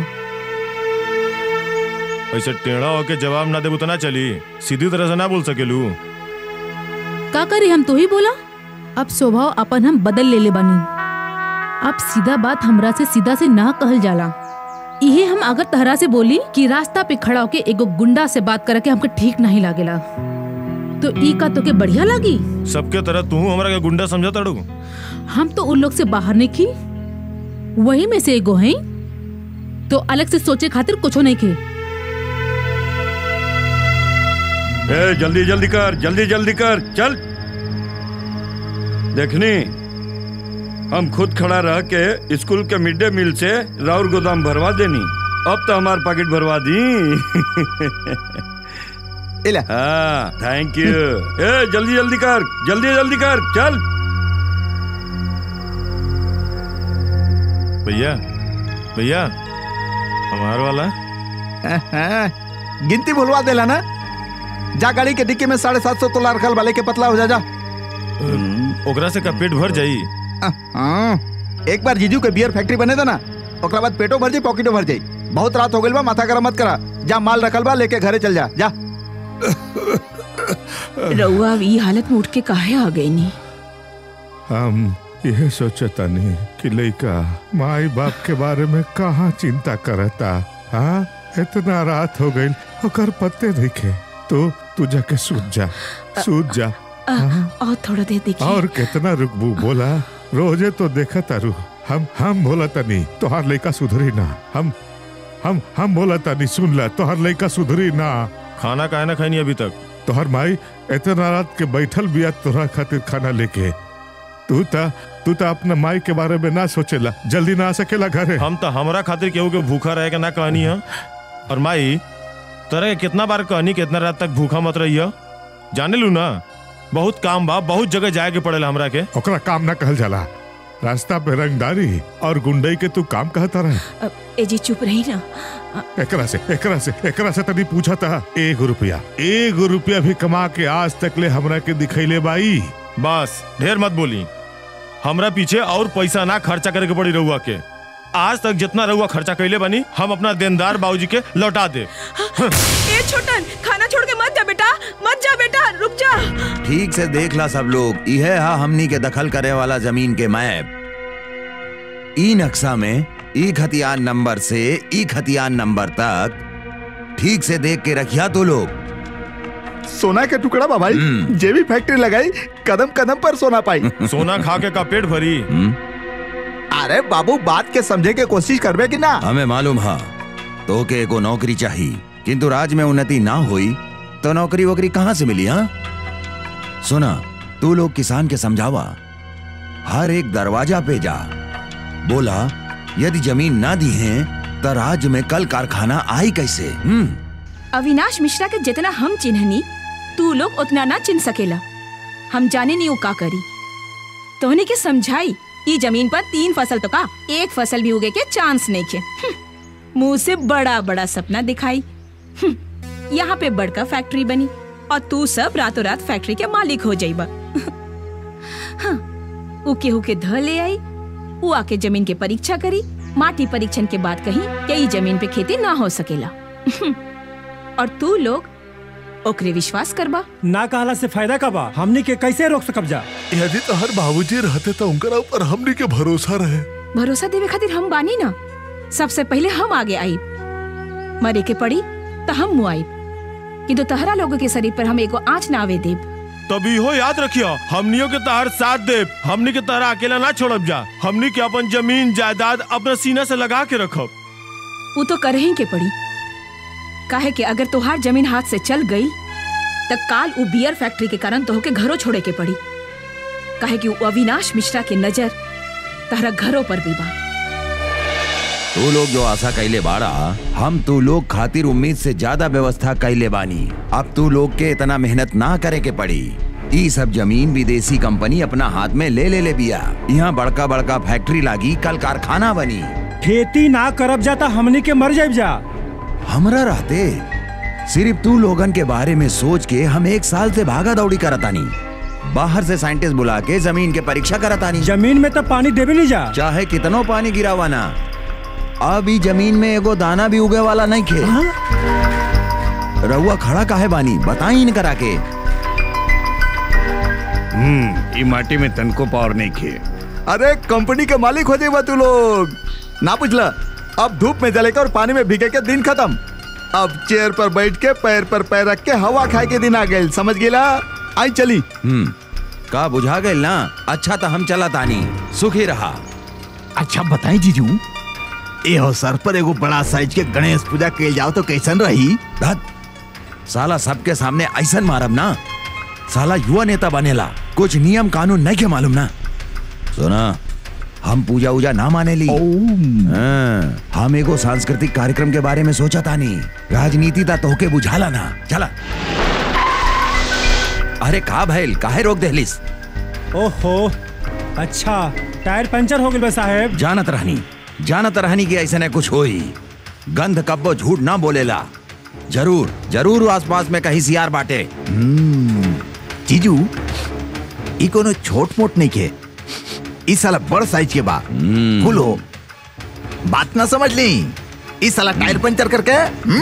[SPEAKER 15] ऐसे टेढ़ा होके जवाब ना देबू तो ना चली, सीधी तरह से ना बोल सकेलू।
[SPEAKER 14] का करी हम तो ही बोला। अब स्वभाव अपन हम बदल ले ले बानी। अब सीधा बात हमरा से सीधा से ना कहल जाला। इहे हम अगर तहरा से बोली कि रास्ता पे खड़ा होके एगो गुंडा से बात करके हमके ठीक नहीं लागेला, तो ई का तो के बढ़िया लगी?
[SPEAKER 15] सबके तरह तू हमरा के गुंडा समझता डू?
[SPEAKER 14] हम तो उन लोग से बाहर नहीं की, वही में से एगो हैं, तो अलग से सोचे खातिर कुछ नहीं की।
[SPEAKER 8] ए, जल्दी जल्दी कर, जल्दी जल्दी कर, चल। देखनी, हम खुद खड़ा रह के स्कूल के मिड डे मील से राउर गोदाम भरवा देनी, अब तो हमार पैकेट भरवा दी। हाँ, थैंक यू। ए, जल्दी जल्दी कर, जल्दी जल्दी कर, चल।
[SPEAKER 15] भैया, भैया, हमार वाला
[SPEAKER 2] गिनती भुलवा देला ना। जा गाड़ी के डिक्की में साढ़े सात सौ तोला रखल वाले के पतला हो जा जा।
[SPEAKER 15] ओकरा से का पेट भर जाई?
[SPEAKER 2] हाँ, एक बार जीजू के बियर फैक्ट्री बने था ना, ओकरा बाद पेटो भर जाई, पॉकेटो भर जाई। बहुत रात हो गई बा, माथा गरम मत करा। जा माल रखल बा, लेके घरे चल जा। जा
[SPEAKER 4] रउआ ई हालत में उठ के काहे आ गई नी?
[SPEAKER 3] हम यह सोचता नहीं कि लड़का माई बाप के बारे में कहाँ चिंता करता। हाँ, इतना रात हो गई, ओकर पत्ते देखे तो तू जाके सूत जा, सूत जा।
[SPEAKER 4] और थोड़ा देर देखिए।
[SPEAKER 3] और कितना रुकबू? बोला रोजे तो देखा तारू। हम हम बोला तनी तोहार लड़का सुधरी ना। हम हम हम बोला तनी सुन ला, तोहार लड़का सुधरी ना।
[SPEAKER 15] खाना काहे ना खाई अभी तक?
[SPEAKER 3] तोहार माई इतना रात के बैठल बिया तोहरा खातिर खाना लेके। तू ता तू ता अपना माई के बारे में ना सोचेला, जल्दी ना आ सकेला घरे।
[SPEAKER 15] हम तो हमरा खातिर केहू के भूखा रहे के ना कहनी है। और माई तोरा के कितना बार कहनी कितना रात तक भूखा मत रहियो, जाने लू ना। बहुत काम बा, बहुत जगह जाए के पड़ेला हमरा के।
[SPEAKER 3] ओकरा काम ना कहल जाला। रास्ता पे रंगदारी और गुंडई के तू काम कहता रहे।
[SPEAKER 4] ए जी चुप रही ना।
[SPEAKER 3] एकरा से एकरा से एकरा से तनी पूछा था, एक रुपया एक रुपया भी कमा के आज तक ले हमरा के दिखैले बाई।
[SPEAKER 15] बस ढेर मत बोली, हमरा पीछे और पैसा ना खर्चा करे के पड़ी रहुआ के। आज तक जितना रहुआ खर्चा कैले बनी हम अपना देनदार बाबूजी के लौटा दे।
[SPEAKER 4] ए छोटन, खाना छोड़ के मत जा बेटा, मत जा बेटा, रुक जा।
[SPEAKER 1] ठीक से देख ला सब लोग, यह हा हमनी के दखल करे वाला जमीन के मैप। ई नक्शा में ई खतियान नंबर से ई खतियान नंबर तक ठीक से देख के रखिया तो लोग।
[SPEAKER 2] सोना के टुकड़ा बा भाई, जे भी फैक्ट्री लगाई कदम कदम पर सोना पाई।
[SPEAKER 15] सोना खा के का पेट भरी।
[SPEAKER 2] अरे बाबू, बात के समझे के कोशिश करबे कि ना?
[SPEAKER 1] हमें मालूम है तो के को नौकरी चाहिए, किंतु राज्य में उन्नति ना हुई तो नौकरी वोकरी कहाँ से मिली? हाँ सुना, तू लोग किसान के समझावा, हर एक दरवाजा पे जा, बोला यदि जमीन ना दी है तो राज्य में कल कारखाना आई कैसे? हम्म
[SPEAKER 4] अविनाश मिश्रा के जितना हम चिन्हनी तू लोग उतना ना चिन्ह सकेला। हम जाने नहीं वो का करी, तोहने के समझाई ई जमीन पर तीन फसल तो का एक फसल भी उगे के चांस नहीं के। मुंह से बड़ा बड़ा सपना दिखाई, यहाँ पे बड़का फैक्ट्री बनी और तू सब रातों रात फैक्ट्री के मालिक हो जाइबा। हाँ, उके हुके ध ले आई, वो आके जमीन के परीक्षा करी, माटी परीक्षण के बाद कही कि ई जमीन पे खेती ना हो सकेला। और तू लोग ओकरे विश्वास करबा?
[SPEAKER 16] ना कहला से फायदा का बा? हमनी के कैसे रोक सकब जा?
[SPEAKER 12] यदि तो हर बाबूजी रहते तो उनका ऊपर हमनी के भरोसा रहे।
[SPEAKER 4] भरोसा देवे खातिर हम बानी ना, सबसे पहले हम आगे आई, मरे के पड़ी तो हम मुआई, कि तो तहरा लोगों के शरीर पर हम एगो आँच ना आवे देब।
[SPEAKER 15] तभी हो याद रखियो, हमनियों के तहर साथ देब, हमनी के तहरा अकेला ना छोड़ब जा, हमनी के अपन जमीन जायदाद अपना सीना से लगा के रखब।
[SPEAKER 4] वो तो करही के पड़ी, काहे कि अगर तोहार जमीन हाथ से चल गई तब काल वो बियर फैक्ट्री के कारण तोह के घरों छोड़े के पड़ी, काहे कि वो अविनाश मिश्रा के नजर तहरा घरों पर भी बा।
[SPEAKER 1] तू लोग जो आशा कैले बाड़ा, हम तू लोग खातिर उम्मीद से ज्यादा व्यवस्था कैले बानी। अब तू लोग के इतना मेहनत ना करे के पड़ी। ई सब जमीन विदेशी कंपनी अपना हाथ में ले ले ले बिया, यहाँ बड़का बड़का फैक्ट्री लागी, कल कारखाना बनी।
[SPEAKER 16] खेती ना करब जाता हमनी के मर जाब जा।
[SPEAKER 1] हमरा रहते सिर्फ तू लोगन के बारे में सोच के हम एक साल से भागा दौड़ी करतानी, बाहर से साइंटिस्ट बुला के जमीन के परीक्षा करतानी।
[SPEAKER 16] जमीन में तो पानी देवे नहीं जा,
[SPEAKER 1] चाहे कितनो पानी गिरावा ना, अब ई जमीन में एगो दाना भी उगे वाला नहीं खे। रहुआ खड़ा काहे बानी, बताई इन करा के।
[SPEAKER 8] हम्म ई माटी में तनको पावर नहीं खे।
[SPEAKER 2] अरे कंपनी के मालिक हो जाएगा तू लोग, ना पूछला। अब धूप में जले के और पानी में भीगे के दिन खत्म, अब चेयर पर बैठ के पैर पर पैर रख के हवा खाए के दिन आ गए, समझ गेला? आई चली।
[SPEAKER 1] हम्म का बुझा गए ना? अच्छा तो हम चला तानी, सुखी रहा।
[SPEAKER 2] अच्छा बताई जीजू, ए अवसर पर एगो बड़ा साइज के गणेश पूजा के जाओ तो कैसन रही?
[SPEAKER 1] साला सबके सामने ऐसन मारब ना, साला युवा नेता बनेला, कुछ नियम कानून नहीं के मालूम ना। सुना, हम पूजा उजा ना माने ली। हाँ, हम एगो सांस्कृतिक कार्यक्रम के बारे में सोचा तानी, राजनीति ता तोहके बुझाला ना। चला। अरे का भैल, काहे रोक देहलिस?
[SPEAKER 16] ओहो, अच्छा टायर पंचर हो गए साहेब।
[SPEAKER 1] जानत रहनी जानत रहनी कि ऐसा कुछ होई। गंध कब्बो झूठ ना बोलेला, जरूर जरूर आसपास में कहीं सियार बाटे।
[SPEAKER 2] जीजू ई कोनो छोट मोट नहीं के, इस साला बड़ साइज के बा। खुलो बात ना समझ ली, इस साला टायर पंचर करके।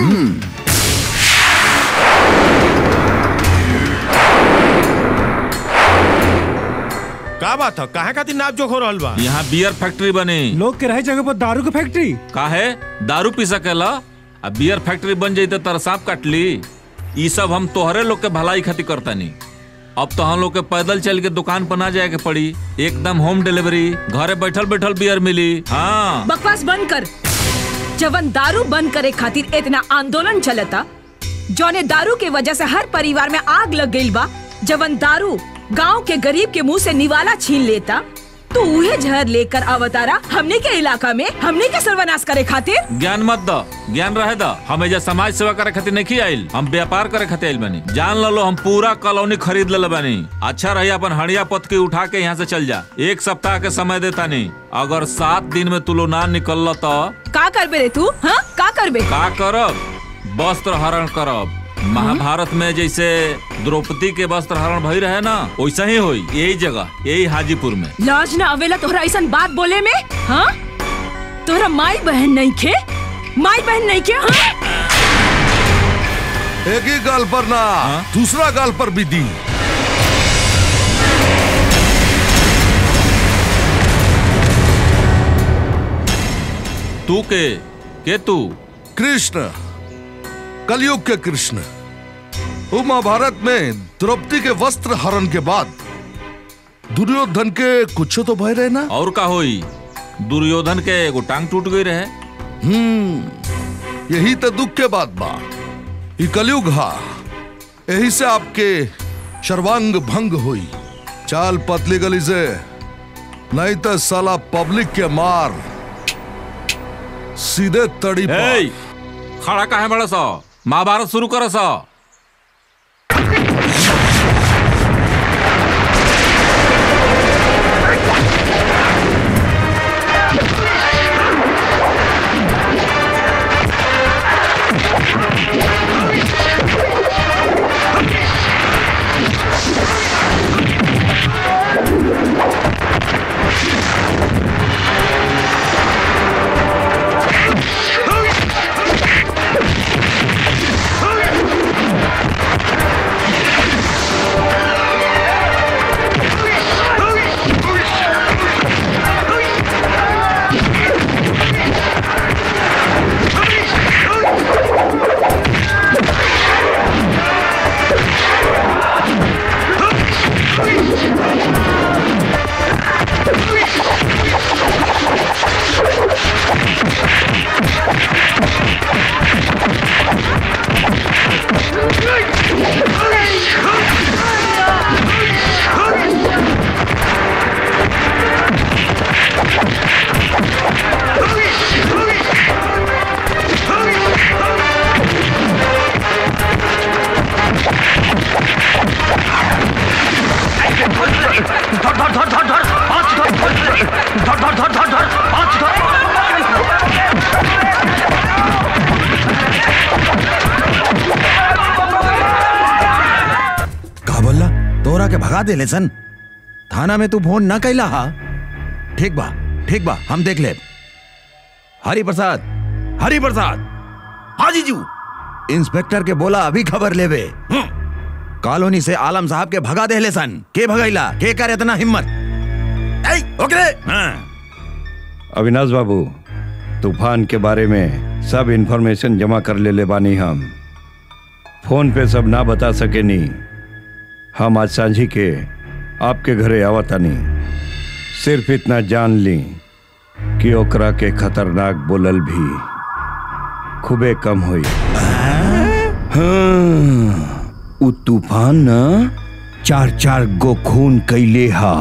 [SPEAKER 15] का बात है, काहे खातिर नाप जोख हो रहल बा?
[SPEAKER 17] यहाँ बियर फैक्ट्री बनी,
[SPEAKER 16] लोग के रहे जगह पर दारू की फैक्ट्री।
[SPEAKER 17] काहे दारू पी सकेला, अब बियर फैक्ट्री बन जाई तो तेरा सांप काट ली। ई सब हम तोहरे लोग के भलाई खातिर करतानी। अब तो हम लोग के पैदल चल के दुकान पर ना जाए के पड़ी, एकदम होम डिलीवरी, घरे बैठल बैठल बियर मिली। हाँ
[SPEAKER 4] बकवास बंद कर। जवन दारू बंद करे खातिर इतना आंदोलन चलता, जौने दारू के वजह से हर परिवार में आग लग गई बा, जवन दारू गांव के गरीब के मुंह से निवाला छीन लेता, तो उहे जहर लेकर अवतारा हमने के इलाका में हमने के सर्वनाश करे खातिर।
[SPEAKER 17] ज्ञान मत दो, ज्ञान रहे दो। हम एजा समाज सेवा करे खातिर नहीं आइल, हम व्यापार करे खातिर आइल बनी। जान लो हम पूरा कॉलोनी खरीद ले बनी। अच्छा रही अपन हड़िया पत के उठा के यहाँ से चल जा, एक सप्ताह के समय देता नहीं। अगर सात दिन में तू लो ना निकल तो
[SPEAKER 4] का करबे रे तू? हाँ का करबे?
[SPEAKER 17] का करब? वस्त्र हरण करब। महाभारत में जैसे द्रौपदी के वस्त्र हरण भई रहे ना, वैसा ही होई यही जगह, यही हाजीपुर में।
[SPEAKER 4] लाज ना अवेला तोहरा ऐसा बात बोले में? हाँ तोरा माई बहन नहीं खे? माई बहन नहीं खे? हाँ?
[SPEAKER 10] एक ही गाल पर ना, दूसरा गाल पर भी दी।
[SPEAKER 17] तू के के तू?
[SPEAKER 10] कृष्ण, कलयुग के कृष्ण। वो महाभारत में द्रौपदी के वस्त्र हरण के बाद दुर्योधन के कुछ तो भय रहे ना।
[SPEAKER 17] और का होई? दुर्योधन के एगो टांग टूट गई रहे।
[SPEAKER 10] हम्म यही तो दुख के बात बा। ये कलयुग हा, यही से आपके सर्वांग भंग हुई। चाल पतली गली से, नहीं तो साला पब्लिक के मार सीधे तड़ी पर।
[SPEAKER 17] खड़ा काहे बड़ा सा? महाभारत शुरू कर सा।
[SPEAKER 1] भगा दे लेसन। थाना में तू फोन ना कैला हा? ठीक बा ठीक बा, हम देख ले। हरि प्रसाद, हरि प्रसाद। हाँ जीजू। इंस्पेक्टर के बोला अभी खबर लेवे। कॉलोनी से आलम साहब के भगा दे लेसन। के भगाइला? के करे इतना हिम्मत? ओके। हाँ।
[SPEAKER 8] अविनाश बाबू, तूफान के बारे में सब इंफॉर्मेशन जमा कर ले ले बानी हम। फोन पे सब ना बता सके नी। हम आज सांझी के आपके घरे आवतानी। सिर्फ इतना जान ली कि ओकरा के खतरनाक बोलल भी खूबे कम हुई। हाँ, उ तूफान न चार चार गो खून कैले हा।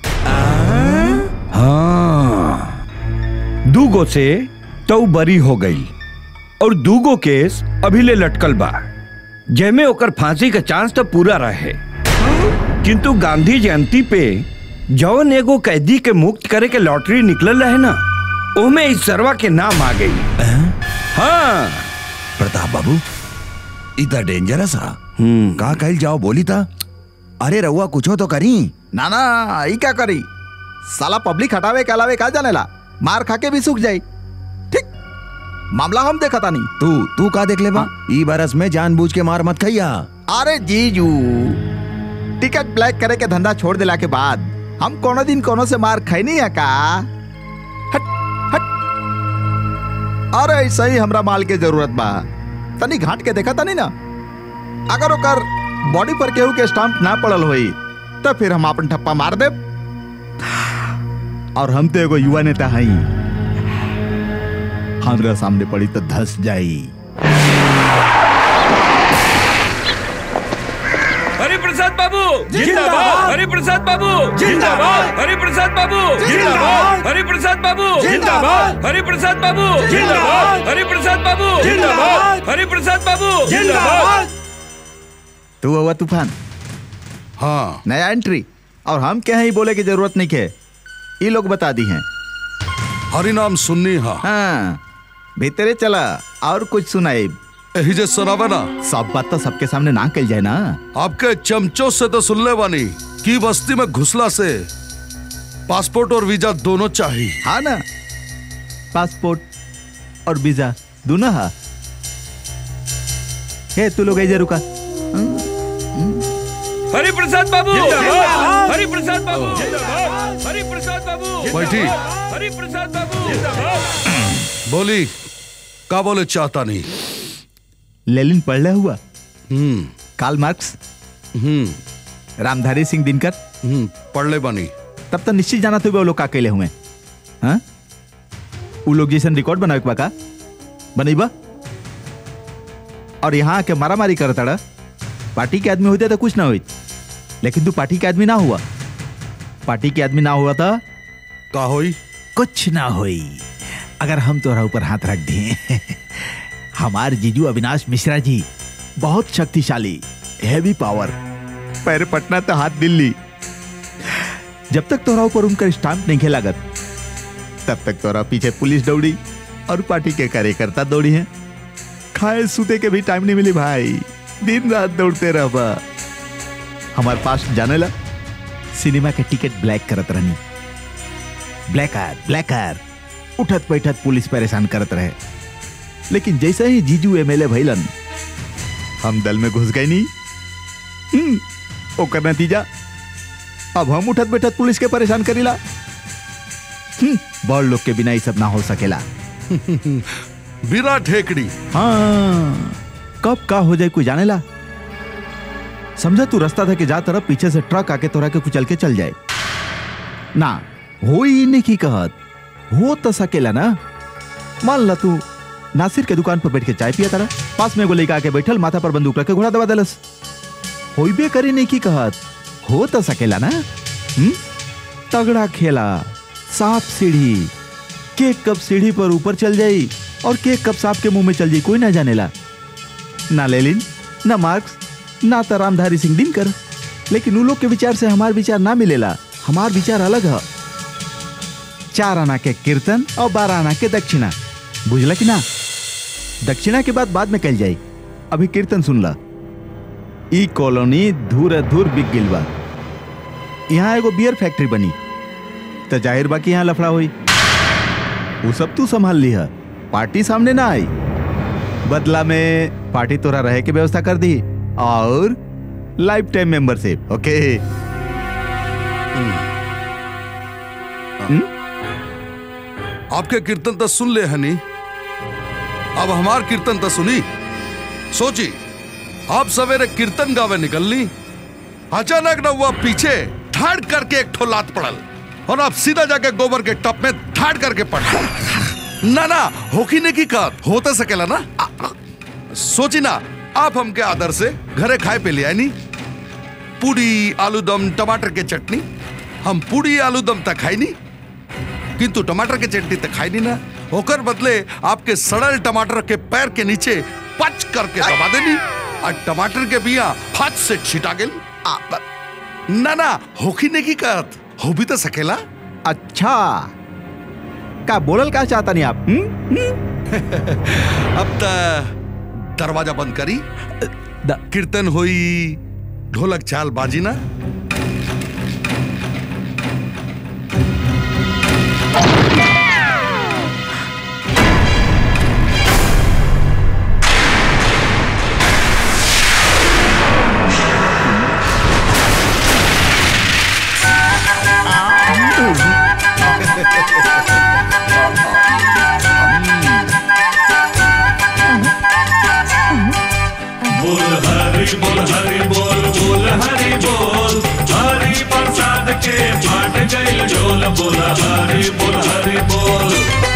[SPEAKER 8] हाँ, दूगो से तो बरी हो गई और दूगो केस अभी ले लटकल बा, जेमे ओकर फांसी का चांस तो पूरा रहे। किंतु गांधी जयंती पे जौन एगो कैदी के मुक्त करे के लॉटरी निकलल रहे ना, ओमे इस सरवा के नाम आ गई। हाँ
[SPEAKER 1] प्रताप बाबू, इतना डेंजरस हा। का कहल जाओ बोली था? अरे रहुआ कुछो तो करी।
[SPEAKER 2] ना ना, ई क्या करी? साला पब्लिक हटावे के अलावे का जानेला? मार खा के भी सूख जाई। ठीक, मामला हम देखा था नहीं।
[SPEAKER 1] तू तू का देख ले बा? ई बरस में जानबूझ के मार मत खैया।
[SPEAKER 2] अरे जीजू, टिकट ब्लैक करे के धंधा छोड़ दिला के बाद हम कोनो दिन कोनो से मार खाई नहीं है का? हट हट। अरे ऐसा ही हमरा माल के जरूरत बा। तनी घाट के देखा तनी ना, अगर ओकर बॉडी पर केहू के स्टाम्प ना पड़ल होई तो फिर हम अपन ठप्पा मार दे। और हम तो एगो युवा नेता हई, हमरा सामने पड़ी तो धस जाई।
[SPEAKER 18] हरि प्रसाद बाबू जिंदाबाद। हरि प्रसाद बाबू जिंदाबाद। हरि प्रसाद बाबू जिंदाबाद। हरि प्रसाद बाबू जिंदाबाद। हरि प्रसाद बाबू जिंदाबाद। हरि प्रसाद बाबू जिंदाबाद। हरि प्रसाद बाबू जिंदाबाद।
[SPEAKER 2] तू हुआ तूफान?
[SPEAKER 10] हाँ।
[SPEAKER 2] नया एंट्री, और हम क्या है बोले की जरूरत नहीं है, ये लोग बता दी हैं।
[SPEAKER 10] हरि नाम सुननी हा।
[SPEAKER 2] हाँ, भीतरे चला और कुछ सुनाई।
[SPEAKER 10] यही जे सुनावे ना।
[SPEAKER 2] सब बात तो सबके सामने ना कल जाए ना।
[SPEAKER 10] आपके चमचों से तो सुन ले बानी कि बस्ती में घुसला से पासपोर्ट और वीजा दोनों चाहिए।
[SPEAKER 2] हाँ ना, पासपोर्ट और वीजा दोनों हा। हे तू लोग ऐसे रुका।
[SPEAKER 18] हरि प्रसाद बाबू, हरि प्रसाद बाबू, हरि प्रसाद बाबू,
[SPEAKER 10] बैठी।
[SPEAKER 18] हरि प्रसाद बाबू,
[SPEAKER 10] बोली का बोले चाहता नहीं।
[SPEAKER 2] लेनिन पढ़ हुआ।
[SPEAKER 10] हम्म
[SPEAKER 2] कार्ल मार्क्स।
[SPEAKER 10] हम्म
[SPEAKER 2] रामधारी सिंह दिनकर।
[SPEAKER 10] हम्म पढ़ ले बनी।
[SPEAKER 2] तब तो निश्चित जाना तो वो लोग का अकेले हुए। हाँ वो लोग जैसे रिकॉर्ड बनावे के का बनेबा और यहाँ के मारा मारी करता रहा। पार्टी के आदमी होते तो कुछ ना हुई, लेकिन तू पार्टी के आदमी ना हुआ। पार्टी के आदमी ना हुआ था
[SPEAKER 10] का होई?
[SPEAKER 2] कुछ ना होई अगर हम तोरा ऊपर हाथ रख दिए। हमार जीजू अविनाश मिश्रा जी बहुत शक्तिशाली, हैवी पावर, पैर पटना तो हाथ दिल्ली। जब तक तोरा ऊपर उनका स्टाम्प नहीं खेलागत तब तक तोरा पीछे पुलिस दौड़ी और पार्टी के कार्यकर्ता दौड़ी हैं। खाए सूते के भी टाइम नहीं मिली भाई, दिन रात दौड़ते रहा। हमारे पास जाने ला सिनेमा के टिकट ब्लैक करत रहनी। ब्लैक आर ब्लैक आर उठत बैठत पुलिस परेशान करत रहे। लेकिन जैसे ही जीजू एमएलए भइलन हम दल में घुस गए नहीं। हम्म ओकर नतीजा अब हम उठत बैठत पुलिस के परेशान करीला। हम्म बड़ लोग के बिना ये सब ना हो सकेला।
[SPEAKER 10] बिना ठेकड़ी।
[SPEAKER 2] हाँ कब का हो जाए कोई जाने ला। समझा तू रास्ता था कि जा तरफ पीछे से ट्रक आके तोरा के कुचल के चल जाए ना। हो ही नहीं की कहत हो तो सकेला ना। मान ला तू नासिर के दुकान पर बैठ के चाय पिया तारा, पास में एगो लड़का आके बैठल माथा पर बंदूक रख के घोड़ा दबा देलस। होइबे करे नहीं की कहत हो तो सकेला ना। हम्म तगड़ा खेला, सांप सीढ़ी, केक कब सीढ़ी पर ऊपर चल जाई और केक कब सांप के मुंह में चल जाई कोई ना जानेला। ना लेनिन ना मार्क्स ना तो रामधारी सिंह दिनकर। लेकिन उन लोग के विचार से हमार विचार ना मिलेला। हमार विचार अलग है। चार आना के कीर्तन और बारह आना के दक्षिणा, बुझला कि ना। दक्षिणा के बाद बाद में कल जाई, अभी कीर्तन सुन ला। ई कॉलोनी धूर धूर बिक गिल बा। यहाँ एगो बियर फैक्ट्री बनी तो जाहिर बा कि यहाँ लफड़ा हुई। वो सब तू संभाल ली है, पार्टी सामने ना आई। बदला में पार्टी तोरा रहे की व्यवस्था कर दी और लाइफ टाइम मेंबरशिप। ओके
[SPEAKER 10] आपके कीर्तन तो सुन ले हनी, अब हमार कीर्तन तो सुनी। सोची आप सवेरे कीर्तन गावे निकल ली, अचानक न हुआ पीछे ठाड़ करके एक ठो लात पड़ल और आप सीधा जाके गोबर के टप में ठाड़ करके पड़ ना ना होकी ने की का होता सकेला ना। सोची ना आप हमके आदर से घरे खाए पे ले आए नी पूरी आलूदम टमाटर के चटनी। हम पूरी आलूदम तक खाई नहीं किंतु टमाटर के चटनी तक खाई नहीं ना। होकर बदले आपके सड़ल टमाटर के पैर के नीचे पच करके दबा देनी और टमाटर के बिया हाथ से छिटा गेल। ना ना होकी ने की कहत हो भी तो सकेला।
[SPEAKER 2] अच्छा का बोलल का चाहता नहीं आप?
[SPEAKER 10] अब तो दरवाजा बंद करी, कीर्तन हुई, ढोलक चाल बाजी ना।
[SPEAKER 9] बोल हरि बोल हरि बोल बोल हरि बोल हरि प्रसाद के फाट गइल झोल। बोल हरि बोल हरि बोल।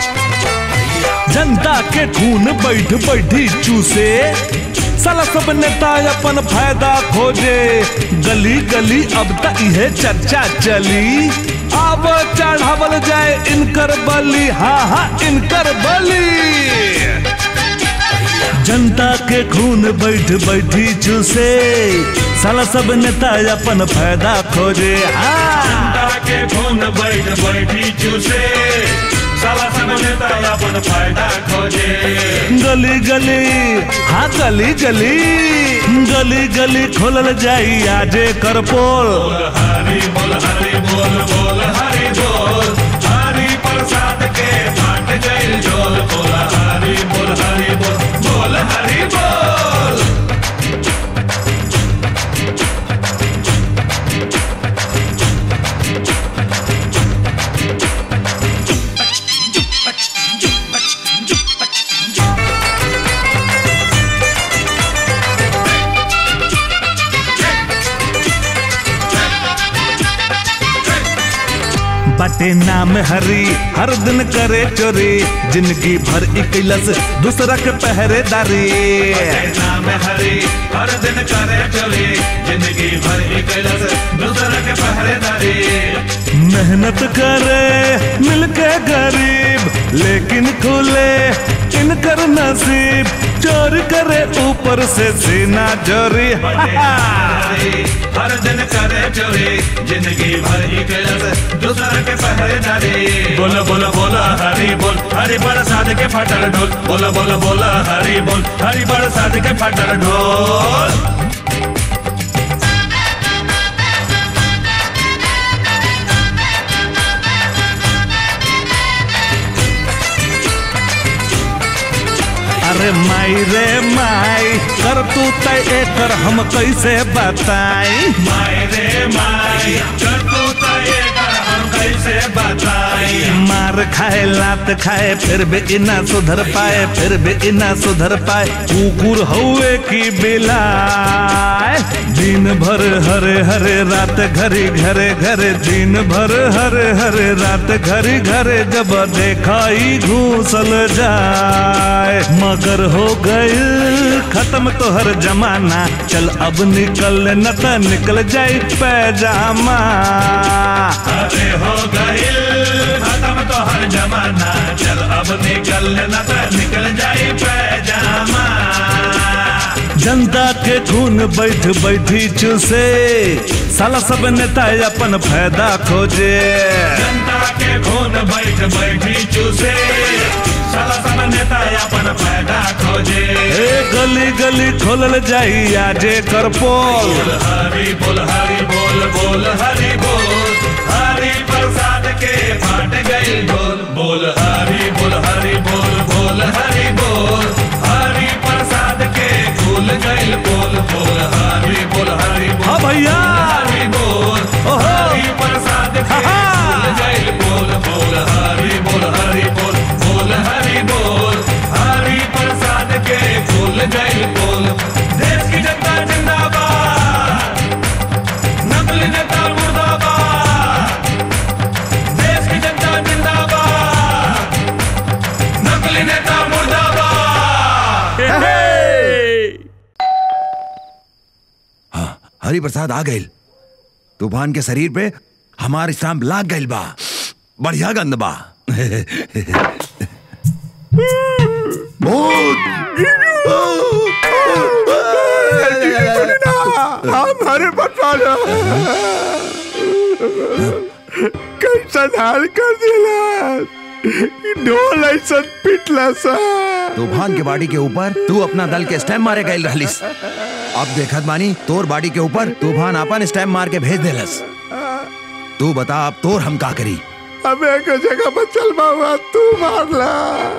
[SPEAKER 19] जनता के खून बैठ बैठी चूसे, साला सब नेता अपन फायदा खोजे। गली गली अब तक यह चर्चा चली, अब चढ़ावल जाए इनकर बलि। हाँ हाँ इनकर बलि। जनता के खून बैठ बैठी चूसे, साला सब नेता अपन फायदा खोजे।
[SPEAKER 9] जनता के खून बैठ बैठी चूसे, साला सब नेता अपन फायदा खोजे।
[SPEAKER 19] गली गली हाँ गली गली गली गली खोलल जाई आजे कर पोल।
[SPEAKER 9] बोल हरि बोल हरि बोल बोल हरि बोल हरि प्रसाद के फाट गई झोल बोला हरी बोल हरी बोल बोल हरी बोल।
[SPEAKER 19] बाटे नाम हरी हर दिन करे चोरी जिंदगी भर इकलस दूसरा के पहरेदारी।
[SPEAKER 9] बाटे नाम हरी हर दिन करे चोरी जिंदगी भर इकलस दूसरा के पहरेदारी।
[SPEAKER 19] मेहनत करे मिलके गरीब लेकिन खुले इनकर नसीब चोरी करे ऊपर से सीना चोरी।
[SPEAKER 9] हर दिन करे चोरी जिंदगी भर इकलस दूसरा के पहरेदारी। बोल बोल बोल हरी बोल हरी बरसात के फटर ढोल बोल बोल बोल हरी बोल हरी बरसात के फटर ढोल।
[SPEAKER 19] अरे माई रे माई कर तू तय एकर हम कैसे बताई।
[SPEAKER 9] माई रे माई कर तू तय एकर हम कैसे बताई।
[SPEAKER 19] मार खाए लात खाए फिर भी इना सुधर पाए फिर भी इना सुधर पाए कुकुर हुए की बिलाए। दिन भर हरे हरे रात घरी घरे घरे दिन भर हरे हरे रात घरी घरे जब देखाई घूसल जाए। मगर हो गई खत्म तो हर जमाना चल अब निकल न त निकल जाए पैजामा।
[SPEAKER 9] अरे हो गई खत्म तो हर जमाना चल अब निकल न त निकल जाए पैजामा।
[SPEAKER 19] जनता के खून बैठ बैठी चूसे साला सब नेता अपन फायदा खोजे।
[SPEAKER 9] जनता के खून बैठ बैठी चूसे साला सब नेता अपन फायदा खोजे।
[SPEAKER 19] ए गली गली खोलल जाई आजे कर पोल।
[SPEAKER 9] बोल हरी बोल हरी बोल बोल हरी बोल हरी प्रसाद के फाट गई ढोल। बोल हरी बोल हरी बोल बोल हरी बोल हरी प्रसाद के खुल गई बोल। बोल हरी बोल हरी बोल
[SPEAKER 19] हाँ भैया
[SPEAKER 9] हरी बोल हरी प्रसाद के खुल गई बोल। बोल हरी बोल हरी बोल बोल हरी बोल हरी प्रसाद के खुल गई बोल। देश की जनता जिंदाबाद नकली नेता मुर्दाबाद। देश की जनता जिंदाबाद नकली नेता मुर्दाबाद।
[SPEAKER 1] हाँ, हरि प्रसाद आ गए। तूफान के शरीर पे हमार स्टाम्प लाग गइल बा। बढ़िया गंद बा।
[SPEAKER 2] हमारे प्रसाद कैसा हाल कर दिला ढोल ऐसा पिटला सा।
[SPEAKER 1] तूफान के बाड़ी के ऊपर तू अपना दल के स्टैम्प मारे गए रहलिस। अब देखत बानी तोर बाड़ी के ऊपर तूफान अपन स्टैम्प मार के भेज देलस। तू बता अब तोर हम का करी।
[SPEAKER 2] अब एक जगह पर चल बाबा तू मारला।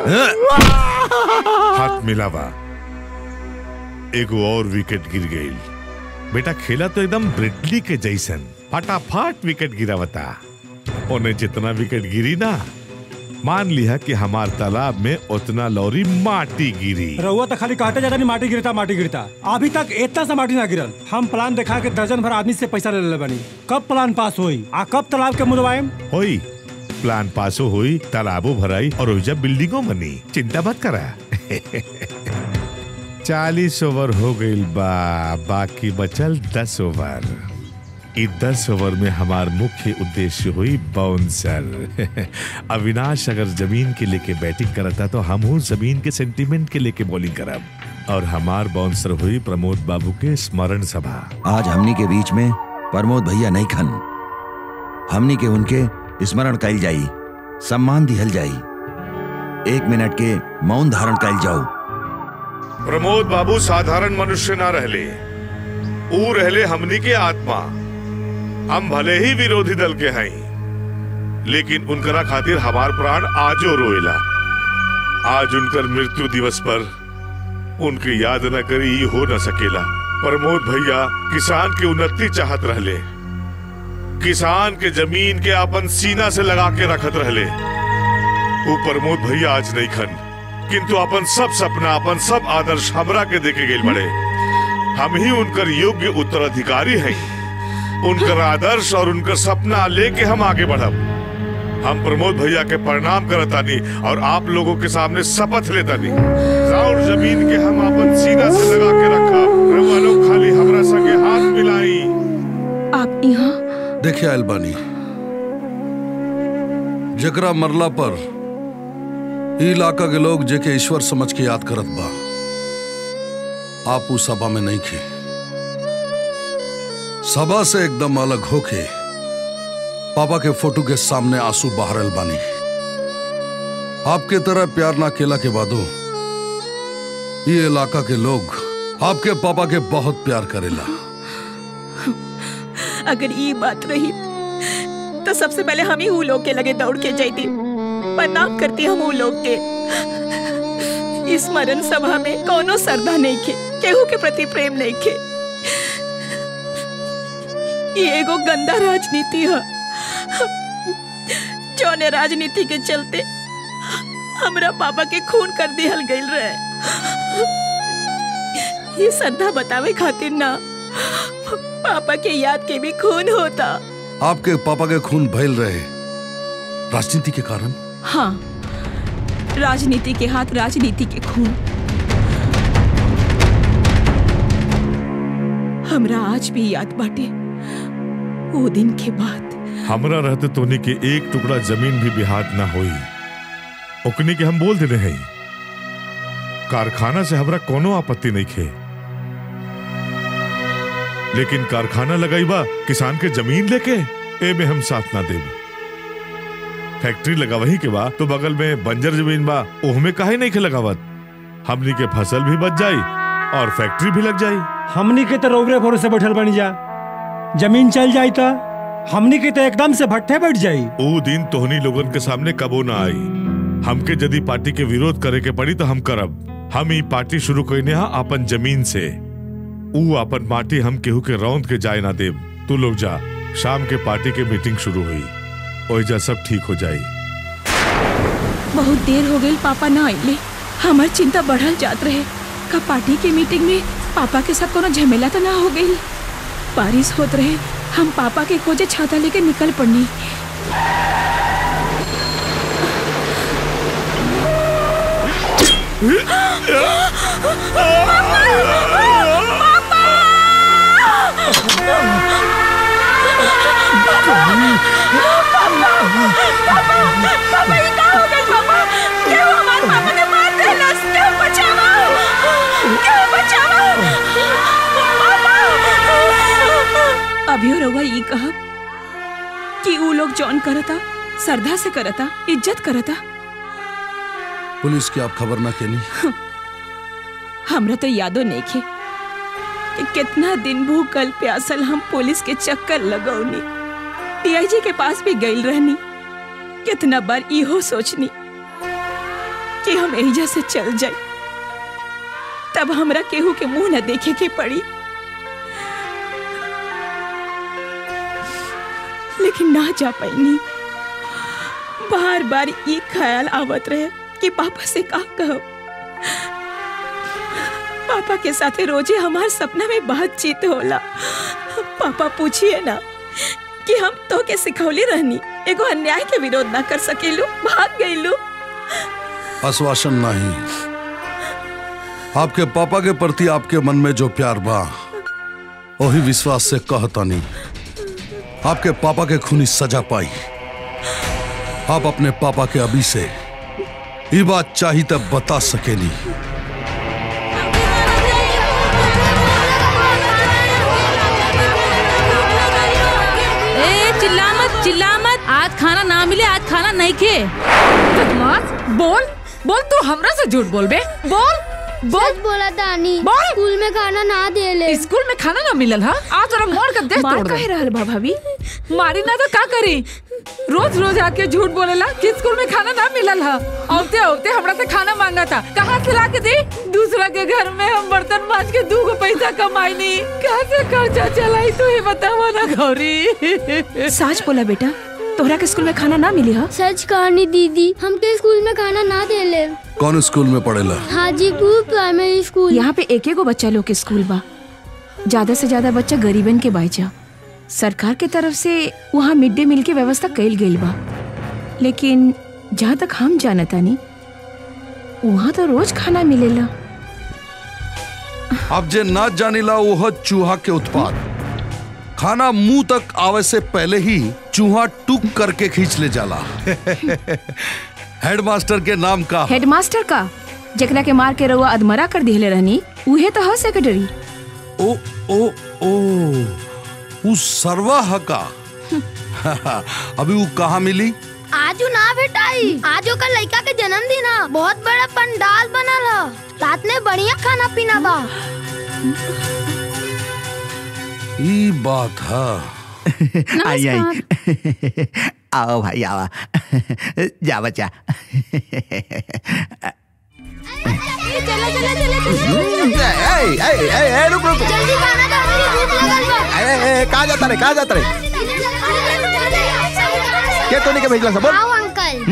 [SPEAKER 3] हाथ मिलावा एगो और विकेट गिर गई। बेटा खेला तो एकदम ब्रिडली के जैसन फटाफट विकेट गिरावता। उन्हें जितना विकेट गिरी ना मान लिया कि हमार तालाब में उतना लौरी माटी गिरी।
[SPEAKER 16] रहुआ तो खाली कहते जाता नहीं माटी गिरता माटी गिरता अभी तक इतना सा माटी ना गिरल। हम प्लान देखा के दर्जन भर आदमी से पैसा ले ले बनी। कब प्लान पास हुई आ कब तालाब के मुदवाएम
[SPEAKER 3] होई। प्लान पासो हुई तालाबो भराई और जब बिल्डिंगों बनी। चिंता मत करा। चालीस ओवर हो गई बा बाकी बचल दस ओवर। इस दस ओवर में हमार मुख्य उद्देश्य हुई बाउंसर। अविनाश अगर जमीन के लेके बैटिंग करता तो हम हूँ जमीन के सेंटीमेंट के लेके बॉलिंग करब। और हमार बाउंसर हुई प्रमोद बाबू के स्मरण सभा।
[SPEAKER 1] आज हमनी के बीच में प्रमोद भैया नहीं खन। हमनी के उनके स्मरण कैल जाई सम्मान दिहल जाई। एक मिनट के मौन धारण कैल जाओ।
[SPEAKER 3] प्रमोद बाबू साधारण मनुष्य ना रहले, ऊ रहले हमनी के आत्मा। हम भले ही विरोधी दल के हैं लेकिन उनकरा खातिर हमार प्राण आजो रोएला। आज उनकर मृत्यु दिवस पर उनकी याद न करी ई हो न सकेला। प्रमोद भैया किसान की उन्नति चाहत रहले, किसान के जमीन के अपन सीना से लगा के रखत रहले। वो प्रमोद भैया आज नहीं खन, किंतु अपन सब सपना अपन सब आदर्श हमरा के देके गेल बड़े। हम ही उनकर योग्य उत्तराधिकारी हैं। उनकर आदर्श और उनकर सपना लेके हम आगे बढ़ब। हम प्रमोद भैया के प्रणाम करतानी और आप लोगों के सामने शपथ लेतानी, राउर जमीन के हम अपन सीना से लगा के रखा। रउआ लोग खाली हमरा संगे हाथ मिलाई।
[SPEAKER 4] आप यहाँ
[SPEAKER 10] देखिए अलबानी, जकरा मरला पर ई इलाका के लोग जेके ईश्वर समझ के याद करत बा, आप उस सभा में नहीं खे। सभा से एकदम अलग होके पापा के फोटो के सामने आंसू बहारल बानी। आपके तरह प्यार ना केला के बादो ये इलाका के लोग आपके पापा के बहुत प्यार करेला।
[SPEAKER 6] अगर ये बात रही तो सबसे पहले हम ही ऊ लोग के लगे दौड़ के जाती, प्रणाम करती हम ऊ लोग के। इस मरण सभा में कोनो श्रद्धा नहीं खे, केहू के प्रति प्रेम नहीं खे। ये एगो गंदा राजनीति है, जौने राजनीति के चलते हमरा पापा के खून कर दिहल गइल रहे। ये श्रद्धा बतावे खातिर ना, पापा के याद के भी खून होता।
[SPEAKER 10] आपके पापा के खून भइल रहे राजनीति के कारण?
[SPEAKER 6] हाँ, राजनीति के हाथ राजनीति के खून। हमरा आज भी याद बाटे वो दिन के बाद।
[SPEAKER 3] हमरा रहते तोनी के एक टुकड़ा जमीन भी बिहात ना होई। ओकनी के हम बोल देने हैं, कारखाना से हमरा कोनो आपत्ति नहीं खे, लेकिन कारखाना लगाईबा किसान के जमीन लेके, ए में हम साथ ना देब। फैक्ट्री लगावही के बा तो बगल में बंजर जमीन बा, ओहमे काहे नहीं के लगावत। हमनी के फसल भी बच जाई और फैक्ट्री भी लग जाई।
[SPEAKER 16] हमनी के तो रोगरे भरोसे बैठल बनी जा, जमीन चल जाई तो हमनी के तो एकदम से भट्ठे बैठ जाई।
[SPEAKER 3] वो दिन तोहनी लोगन के सामने कबो ना आई। हमके यदि पार्टी के विरोध करे के पड़ी तो हम करब। हम ही पार्टी शुरू कईने हा अपन जमीन से। ऊ अपन माटी हम केहू के रौंद के जाए ना देब। तू लोग जा, शाम के पार्टी के मीटिंग शुरू हुई, ओइजा सब ठीक हो जाई।
[SPEAKER 6] बहुत देर हो गई पापा ना आइले, हमार चिंता बढ़ल जात रहे। का पार्टी के मीटिंग में पापा के साथ कोनो झमेला तो ना हो गई। बारिश होत रहे, हम पापा के खोजे छाता लेके निकल पड़नी। अभी रउआ ये कहा कि ऊ लोग जौन करता श्रद्धा से करता, इज्जत करता।
[SPEAKER 10] पुलिस की आप खबर ना केनी?
[SPEAKER 6] हमरा तो यादो नहीं खे कि कितना दिन भूखल प्यासल हम पुलिस के चक्कर लगौनी। डीआईजी के पास भी गई रहनी। कितना बार इहो सोचनी कि हम एहिजा से चल जाए, तब हमरा केहू के मुंह न देखे के पड़ी। लेकिन ना जा पाईनी। बार बार ये ख्याल आवत रहे कि पापा से का कहब। पापा के साथे रोजे हमार सपना में बातचीत होला। पापा पूछिए ना कि हम तो के सिखौली रहनी एगो अन्याय के विरोध ना कर सकेलू, भाग गईलू।
[SPEAKER 10] आश्वासन नहीं, आपके पापा के प्रति आपके मन में जो प्यार बा वही विश्वास से कहता नहीं। आपके पापा के खूनी सजा पाई। आप अपने पापा के अभी से ये बात चाहिए तब बता सकेली।
[SPEAKER 14] ए चिल्ला मत, चिल्ला मत। आज खाना ना मिले, आज खाना नहीं खे।
[SPEAKER 7] बदमाश, बोल बोल, तू हमरा से झूठ बोल बे, बोल।
[SPEAKER 13] सच बोला दानी। स्कूल में खाना ना दे ले।
[SPEAKER 7] स्कूल में खाना ना मिलल हा? आज तोरा मोड़ कर दे तोड़ दे।
[SPEAKER 6] रहल बा भाभी।
[SPEAKER 7] मारी ना तो का करी? रोज रोज आके झूठ बोलेला कि स्कूल में खाना ना मिलल हा। औते औते हमरा से खाना मांगा था। कहाँ से ला के दी? दूसरा के घर में हम बर्तन मांज के दू गो पैसा कमाई नहीं। कहाँ से खर्चा चलाई तू ही बतावा ना गौरी।
[SPEAKER 6] सच बोला बेटा, तोहरा के स्कूल में खाना ना मिली हा?
[SPEAKER 13] सच कहानी दीदी, हमके स्कूल में खाना ना दे ले।
[SPEAKER 10] कौन स्कूल में पढ़ेला?
[SPEAKER 13] Hajipur primary school.
[SPEAKER 6] यहाँ पे एक एक बच्चा लोग के स्कूल बा। ज्यादा से ज्यादा बच्चा गरीबन के बाइजा। सरकार के तरफ से वहाँ मिड डे मील की व्यवस्था कईल गईल बा, लेकिन जहाँ तक हम जानता नहीं वहाँ तो रोज खाना मिलेला।
[SPEAKER 10] अब जे ना जानिला वो चूहा के उत्पाद। खाना मुंह तक आवे से पहले ही चूहा टुक करके खींच ले जाला। हेडमास्टर के नाम का?
[SPEAKER 6] हेडमास्टर का जकरा के मार के रउआ अधमरा कर दिहले रहनी उहे तो ह सेक्रेटरी।
[SPEAKER 10] ओ ओ ओ उस सरवा हका। अभी वो कहाँ मिली?
[SPEAKER 13] आजू ना बेटाई, आजू का लड़का के जन्मदिन है। बहुत बड़ा पंडाल बनल है, रात में बढ़िया खाना पीना बा।
[SPEAKER 10] ये बात है।
[SPEAKER 1] आई आई आओ भाई आओ। जा बच्चा।
[SPEAKER 13] चला चला चला
[SPEAKER 1] ए ए ए ए रुक रुक।
[SPEAKER 13] जल्दी खाना खा, मुझे भूख लगल बा।
[SPEAKER 1] ए ए कहाँ जाता रे कहाँ जाता रे? क्या तूने के भेजला सब बोल?
[SPEAKER 13] आओ uncle.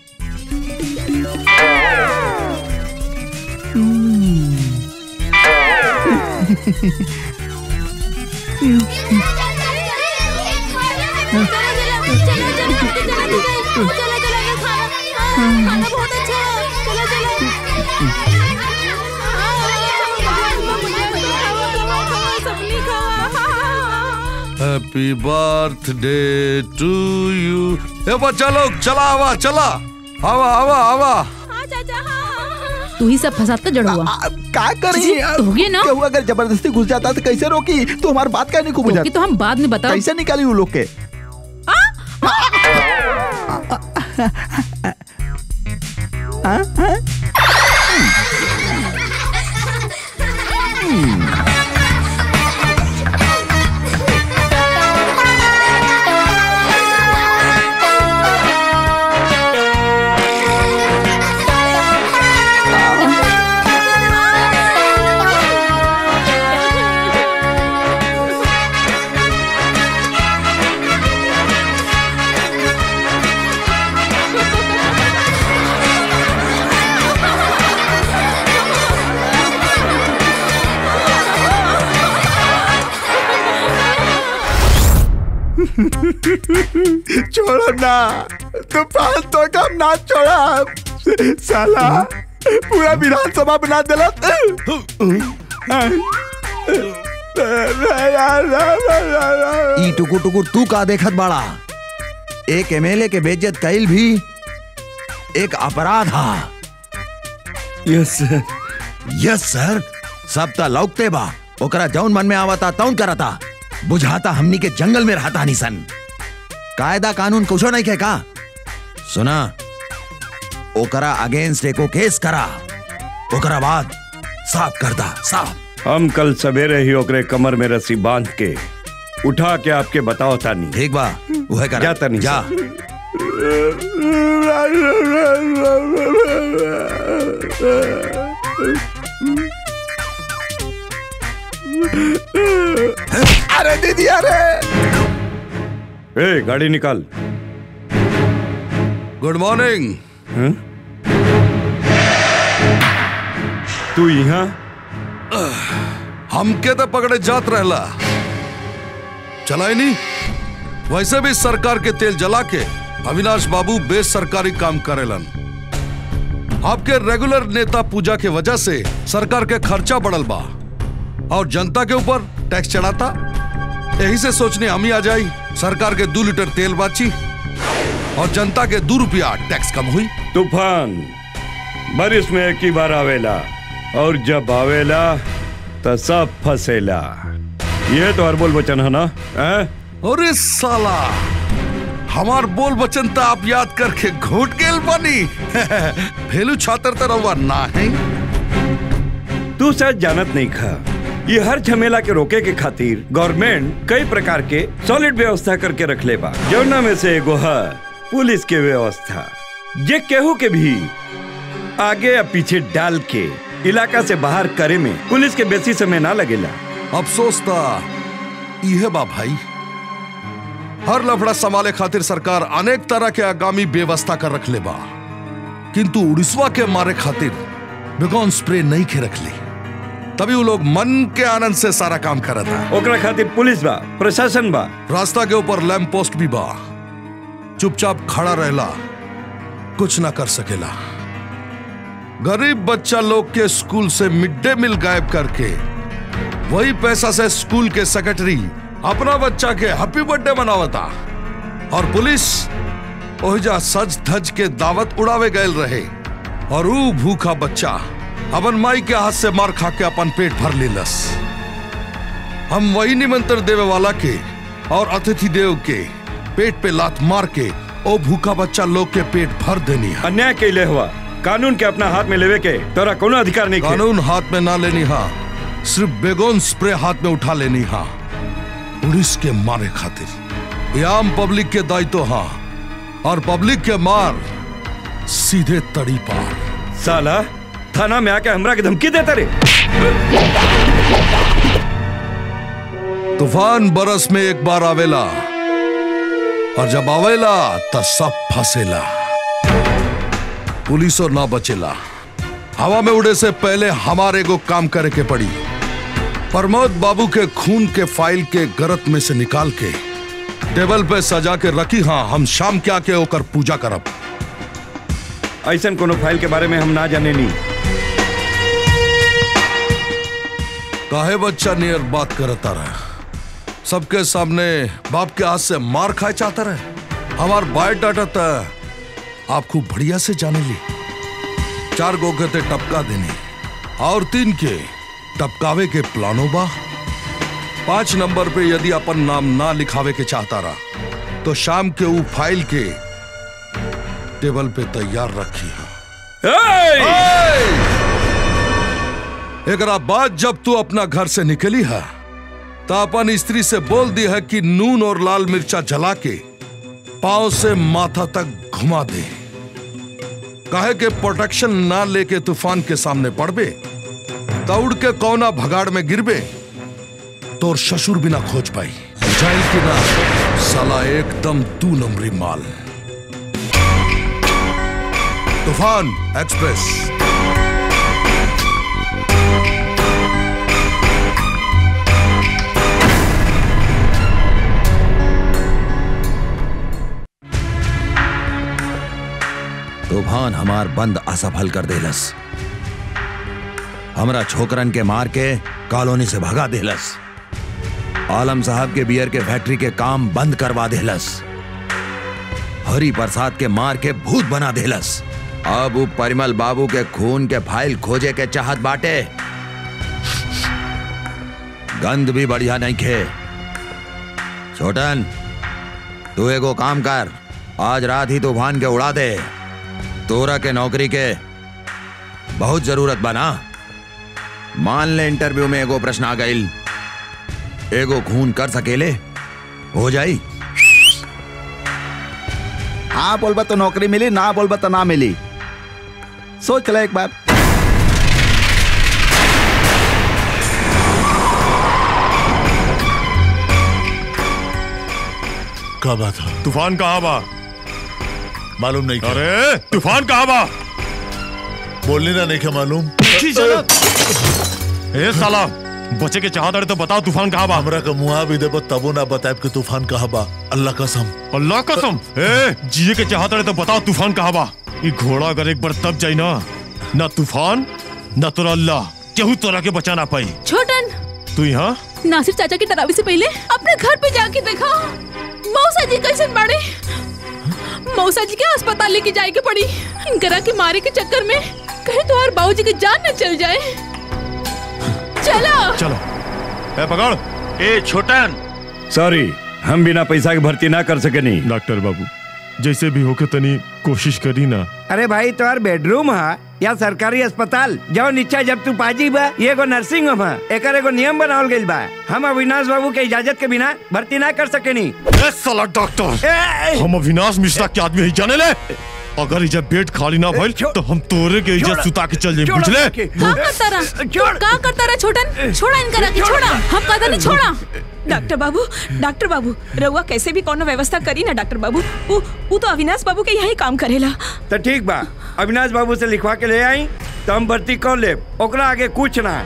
[SPEAKER 10] Happy birthday to you. ए बच्चा लोग चला आवा चला आवा आवा आवा।
[SPEAKER 14] तू ही सब फसाद का जड़ हुआ।
[SPEAKER 1] क्या करी?
[SPEAKER 14] तो हो गया ना।
[SPEAKER 1] क्यों अगर जबरदस्ती घुस जाता तो कैसे रोकी? तू हमारी बात क्या नहीं बुझा?
[SPEAKER 14] तो हम बाद में बताओ।
[SPEAKER 1] कैसे निकाली वो लोग के? छोड़ो ना, तूफान तो कम ना छोड़ा। साला पूरा विधानसभा बना दिला। ई टुकुर टुकुर तू का देखत बाड़ा? एक एमएलए के बेइज्जत कैल भी एक अपराध हा।
[SPEAKER 19] Yes sir.
[SPEAKER 1] Yes sir. सब ता लौकते बा, ओकरा जौन मन में आवता तौन करता। बुझाता हमनी के जंगल में रहता निसन। कायदा कानून कुछो नहीं के का? सुना, ओकरा अगेंस्ट एको केस करा, ओकरा बाद साफ करता साफ।
[SPEAKER 8] हम कल सवेरे ही ओकरे कमर में रस्सी बांध के उठा के आपके बताओ तानी।
[SPEAKER 1] ठीक बा, वह करा।
[SPEAKER 8] जा तानी
[SPEAKER 1] जा। अरे दीदी अरे।
[SPEAKER 8] ए गाड़ी निकाल।
[SPEAKER 10] Good morning.
[SPEAKER 8] तू यहाँ?
[SPEAKER 10] हमके तो पकड़े जात रहला, चलाई नहीं। वैसे भी सरकार के तेल जला के अविनाश बाबू बेस सरकारी काम करेलन। आपके रेगुलर नेता पूजा के वजह से सरकार के खर्चा बढ़ल बा और जनता के ऊपर टैक्स चढ़ाता। यही से सोचने हम ही आ जाई, सरकार के दो लीटर तेल बाची और जनता के दो रुपया टैक्स कम हुई।
[SPEAKER 8] तूफान बारिश में एक ही बार आवेला और जब आवेला तो सब फसेला। ये तो हर बोल वचन है ना?
[SPEAKER 10] अरे साला, हमार बोल वचन तो आप याद करके घोट गेल बनी। भेलू छात्र तरह ना है।
[SPEAKER 8] तू शायद जानत नहीं खा, ये हर झमेला के रोके के खातिर गवर्नमेंट कई प्रकार के सॉलिड व्यवस्था करके रख ले बा। जौना में से एगो है पुलिस के व्यवस्था, जे केहू के भी आगे या पीछे डाल के इलाका से बाहर करे में पुलिस के बेसी समय ना लगेला।
[SPEAKER 10] अफसोस था इहे बा भाई, हर लफड़ा संभाले खातिर सरकार अनेक तरह के आगामी व्यवस्था कर रख ले बा, किंतु उड़ीसवा के मारे खातिर बेगोन स्प्रे नहीं खे रख ली। तभी वो लोग मन के आनंद से सारा काम करत है।
[SPEAKER 8] ओकरा खातिर पुलिस बा, प्रशासन बा,
[SPEAKER 10] रास्ता के ऊपर लैंप पोस्ट भी बा। चुपचाप खड़ा रहला, कुछ ना कर सकेला। गरीब बच्चा लोग के स्कूल से मिड डे मील गायब करके वही पैसा से स्कूल के सेक्रेटरी अपना बच्चा के हैप्पी बर्थडे मनावता, और पुलिस ओहिजा सज धज के दावत उड़ावे गए रहे, और ऊ भूखा बच्चा अपन माई के हाथ से मार खा के अपन पेट भर लेलस। हम वही निमंत्रण देवे वाला के और अतिथि देव के पेट पे लात मार के ओ भूखा बच्चा लोग के पेट भर देनी है।
[SPEAKER 8] अन्याय कैले हुआ, कानून के अपना हाथ में लेवे के तोरा कोनो अधिकार नहीं।
[SPEAKER 10] कानून हाथ में ना लेनी हा, सिर्फ बेगोन स्प्रे हाथ में उठा लेनी हा, पुलिस के मारे खातिर। ये आम पब्लिक के दायित्व हा, और पब्लिक के मार सीधे तड़ी पार।
[SPEAKER 8] साला थाना में आके हमरा के धमकी देता रे।
[SPEAKER 10] तूफान बरस में एक बार आवेला, और जब आवेला तो सब फंसेला। पुलिस और ना बचेला। हवा में उड़े से पहले हमारे को काम करे के पड़ी। प्रमोद बाबू के खून के फाइल के गरत में से निकाल के टेबल पे सजा के रखी। हाँ, हम शाम क्या के होकर पूजा करब।
[SPEAKER 8] ऐसा कोनो फाइल के बारे में हम ना जाने नहीं।
[SPEAKER 10] काहे बच्चा नियर बात करता रहे, सबके सामने बाप के हाथ से मार खाए चाहता रहे। हमार बायोडाटा था आप खूब बढ़िया से जाने ली। चार गो के टपका देने और तीन के टपकावे के प्लानो बा। पांच नंबर पे यदि अपन नाम ना लिखावे के चाहता रहा तो शाम के वो फाइल के टेबल पे तैयार रखी है। एक बाद जब तू अपना घर से निकली है तो अपन स्त्री से बोल दी है कि नून और लाल मिर्चा जला के पांव से माथा तक घुमा दे। कहे के प्रोटेक्शन ना लेके तूफान के सामने पड़बे, दौड़ के कौना भगाड़ में गिरबे तो ससुर बिना खोज पाई। जाइल की ना साला एकदम दू नंबरी माल। तूफान एक्सप्रेस।
[SPEAKER 1] तूफान हमार बंद असफल कर देलस। हमरा छोकरन के मार के कॉलोनी से भगा देलस। आलम साहब के बियर के फैक्ट्री के काम बंद करवा देलस। हरि प्रसाद के मार के भूत बना देलस। अब वो परिमल बाबू के खून के फाइल खोजे के चाहत बाटे। गंध भी बढ़िया नहीं खे। छोटन, तू एगो काम कर, आज रात ही तूफान के उड़ा दे। तोरा के नौकरी के बहुत जरूरत बना। मान ले इंटरव्यू में एगो प्रश्न आ गई, एगो खून कर सकेले हो जाई।
[SPEAKER 2] हाँ बोलबा तो नौकरी मिली, ना बोलबा तो ना मिली। सोच ले एक बार।
[SPEAKER 12] क्या बात है?
[SPEAKER 3] तूफान कहाँ बा?
[SPEAKER 12] मालूम नहीं।
[SPEAKER 3] अरे तूफान कहाँ बा?
[SPEAKER 12] बोलने ना नहीं क्या मालूम?
[SPEAKER 3] ए साला, बचे के चाहत रहे तो बताओ तूफान कहाँ बा?
[SPEAKER 12] हमरा का मुआ भी देबो तबो ना बताए कि तूफान कहाँ बा। अल्लाह कसम।
[SPEAKER 3] अल्लाह कसम। ए जिए के चाहत रहे तो बताओ तूफान कहाँ बा? ये घोड़ा अगर एक बार तब जाई ना, ना तूफान ना तोरा अल्लाह केहू तोरा के बचा ना पाई।
[SPEAKER 14] छोटन,
[SPEAKER 3] तू यहाँ
[SPEAKER 14] नासिर चाचा की डरावी से पहले अपने घर पे जाके देखा मौसा जी कैसे बाड़े। मौसा जी के अस्पताल लेके जाए के पड़ी। इनकरा के मारे के चक्कर में कहीं तो और बाबूजी की जान न चल जाए। चलो
[SPEAKER 3] चलो। ए पकड़।
[SPEAKER 18] ए छोटन।
[SPEAKER 8] सॉरी, हम बिना पैसा के भर्ती ना कर सके नहीं।
[SPEAKER 3] डॉक्टर बाबू,
[SPEAKER 15] जैसे भी होके तनी कोशिश करी ना।
[SPEAKER 20] अरे भाई तोहर बेडरूम है या सरकारी अस्पताल जो नीचे जब तू पाजी बा ये एगो नर्सिंग होम है। एकर एगो नियम बनावल गइल बा, हम अविनाश बाबू के इजाजत के बिना भर्ती ना कर सकेनी।
[SPEAKER 15] ए साला डॉक्टर, हम अविनाश मिश्रा के आदमी ही जाने ले। अगर इजा बेड खाली ना भइल तो हम तोरे के इज्जत सुता के चल जाए, बुझले?
[SPEAKER 14] का करता रहा का करता रहा छोटन, छोड़ा इनका रखे, छोड़ा, हम कदा नहीं छोड़ा।
[SPEAKER 6] डॉक्टर बाबू, डॉक्टर बाबू रउआ कैसे भी कोनो व्यवस्था करी ना डॉक्टर बाबू। वो वो तो अविनाश बाबू के यही काम करेला।
[SPEAKER 20] तो ठीक बा, अविनाश बाबू से लिखवा के ले आई तो हम भर्ती कर ले, ओकरा आगे कुछ ना।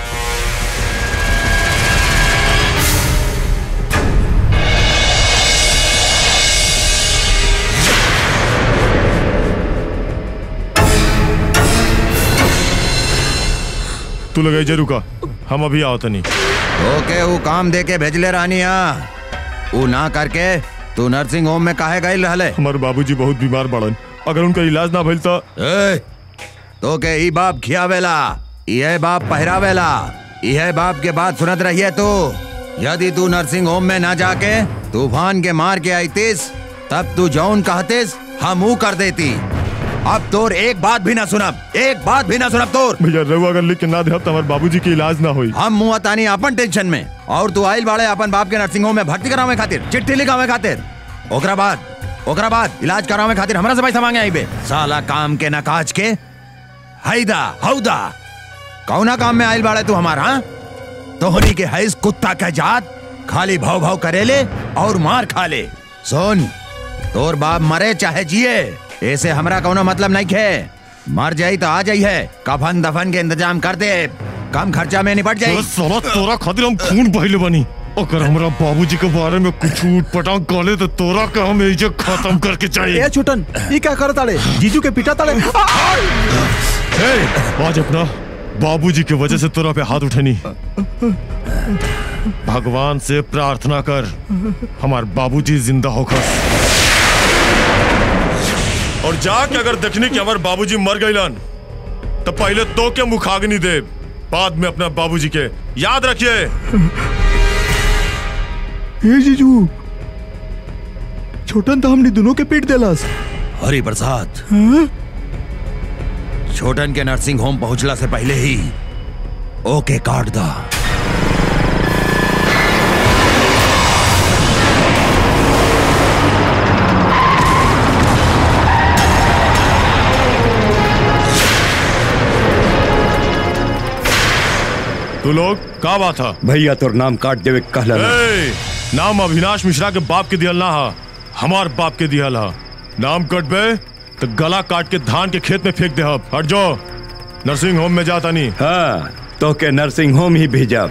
[SPEAKER 15] तू लगे जरूर का, हम अभी आओ तनी।
[SPEAKER 1] ओके वो काम दे के भेजले रानिया, वो ना करके तू नर्सिंग होम में काहे गई रहले?
[SPEAKER 15] हमारे बाबूजी बहुत बीमार पड़न, अगर उनका इलाज ना भइल तो
[SPEAKER 1] ए, तो के ई बाप खियावेला, ये बाप पहरावेला, ये बाप के बात सुनत रहिए। तो यदि तू नर्सिंग होम में ना जाके तूफान के मार के आईतीस तब तू जौन कहतीस हम ऊ कर देती। अब तोर एक बात भी ना सुनब, एक बात भी ना सुनब तोर।
[SPEAKER 15] भैया रहुआ अगर लिख के ना दे तो हमारे बाबूजी की इलाज ना होई।
[SPEAKER 1] हम मुँह तानी अपन टेंशन में और तू आइल बाड़े अपन बाप के नर्सिंग होम में भर्ती करावे खातिर, चिट्ठी लिखावे खातिर, ओकरा बाद ओकरा बाद इलाज करावे खातिर हमरा से पैसा मांगे आई बे। साला काम के ना काज के हैदा हौदा कौना काम में आइल बाड़े तू हमारा? हाँ तो होनी के हैस कुत्ता का जात, खाली भाव भाव करेले और मार खा ले। सुन, तोर बाप मरे चाहे जिए ऐसे हमरा कोनो मतलब नहीं है। मर जाई तो आ जाई है, कफन दफन के इंतजाम कर दे, कम खर्चा में निपट जाई।
[SPEAKER 15] साला तोरा खातिर हम खून बहिले बनी, अगर हमरा बाबूजी के बारे में कुछ उठ पटांग काले तो तोरा का हम इज्जत खत्म करके चाहिए।
[SPEAKER 2] ए छोटन, ये क्या करत ताड़े? जीजू के पिटा ताड़े।
[SPEAKER 15] आज अपना बाबूजी की वजह से तोरा पे हाथ उठनी, भगवान से प्रार्थना कर हमारे बाबूजी जिंदा होकर, और जाके अगर देखनी कि हमारे बाबूजी मर गईलन तो पहले तो के मुखाग्नि दे, बाद में अपना बाबूजी के याद रखिए।
[SPEAKER 2] ए जीजू, छोटन तो हमने दोनों के पीट देलास।
[SPEAKER 1] हरि प्रसाद, छोटन के नर्सिंग होम पहुंचला से पहले ही ओके काट दा।
[SPEAKER 15] तू लोग का बात था?
[SPEAKER 8] भैया तोर नाम काट देवे कहला ना।
[SPEAKER 15] ए, नाम अविनाश मिश्रा के बाप के दियल ना हा, हमार बाप के दियल हा। नाम कट बे तो गला काट के धान के खेत में फेंक दे। हब हट जो, नर्सिंग होम में जाता नहीं।
[SPEAKER 8] हाँ तो के नर्सिंग होम ही भेजा।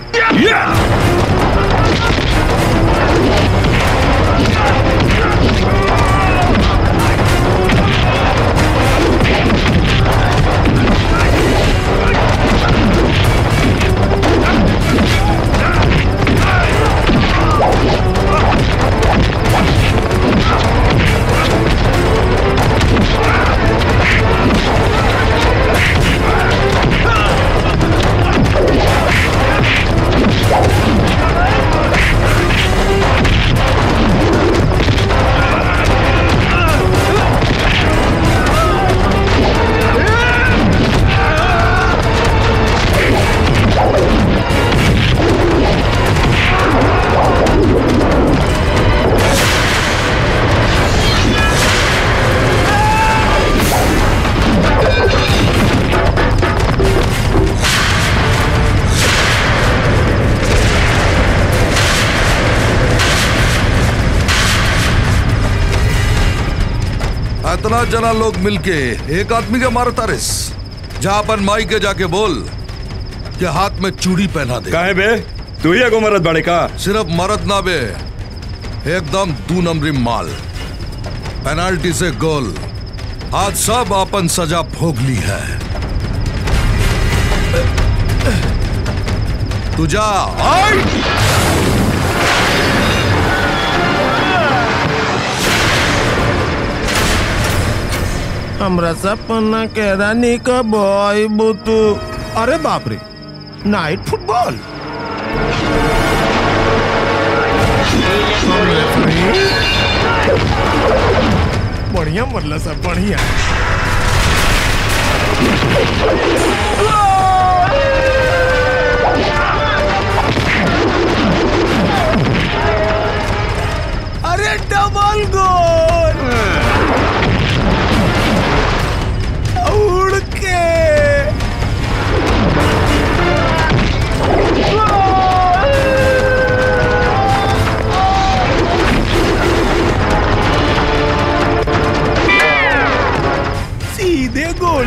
[SPEAKER 10] इतना जना लोग मिलके एक आदमी के मारता रिस, जहां अपन माई के जाके बोल कि हाथ में चूड़ी पहना दे।
[SPEAKER 8] काहे बे, तू ही एगो मरद बड़े का?
[SPEAKER 10] सिर्फ मरद ना बे, एकदम दू नंबरी माल, पेनाल्टी से गोल। आज सब अपन सजा भोग ली है। तू जा।
[SPEAKER 15] हमरा सपना के रानी का बॉय बुतू। अरे बाप रे, नाइट फुटबॉल।
[SPEAKER 3] बढ़िया मरला सब बढ़िया।
[SPEAKER 9] अरे डबल गोल उड़ के सीधे गोल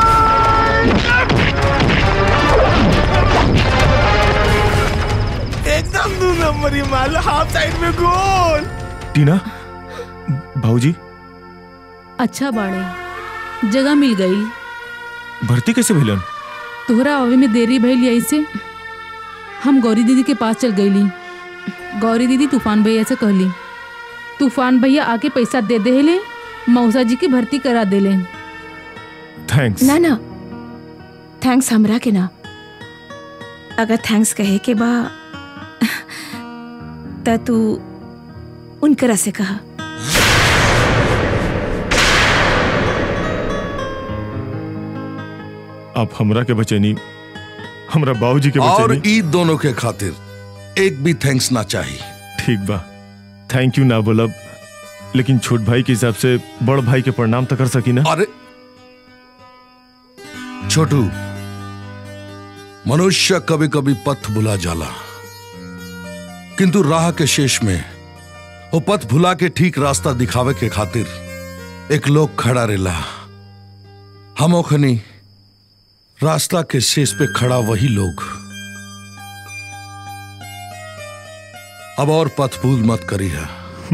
[SPEAKER 9] एकदम दो नंबर ही माल हाफ साइड में गोल।
[SPEAKER 15] टीना भाऊजी
[SPEAKER 14] अच्छा बाड़े जगह मिल गई।
[SPEAKER 15] भर्ती कैसे भेलन?
[SPEAKER 14] तोहरा आवे में देरी भइल ऐसे हम गौरी दीदी के पास चल गईली। गौरी दीदी तूफान भैया से कहली तूफान भैया आके पैसा दे देले मौसा जी की भर्ती करा देले।
[SPEAKER 15] थैंक्स।
[SPEAKER 6] ना ना थैंक्स हमरा के ना, अगर थैंक्स कहे के बा त तू उनकरा से कहा।
[SPEAKER 3] आप हमरा के बचेनी, हमरा बाबूजी के
[SPEAKER 10] और
[SPEAKER 3] बचेनी।
[SPEAKER 10] ई दोनों के खातिर एक भी थैंक्स ना चाहिए।
[SPEAKER 15] ठीक बा, थैंक यू ना बोलब, लेकिन छोट भाई के हिसाब से बड़ भाई के प्रणाम तो कर सकी ना।
[SPEAKER 10] अरे छोटू, मनुष्य कभी कभी पथ भुला जाला, किंतु राह के शेष में वो पथ भुला के ठीक रास्ता दिखावे के खातिर एक लोग खड़ा रेला। हम ओखनी रास्ता के शेष पे खड़ा वही लोग। अब और पथ भूल मत करी है।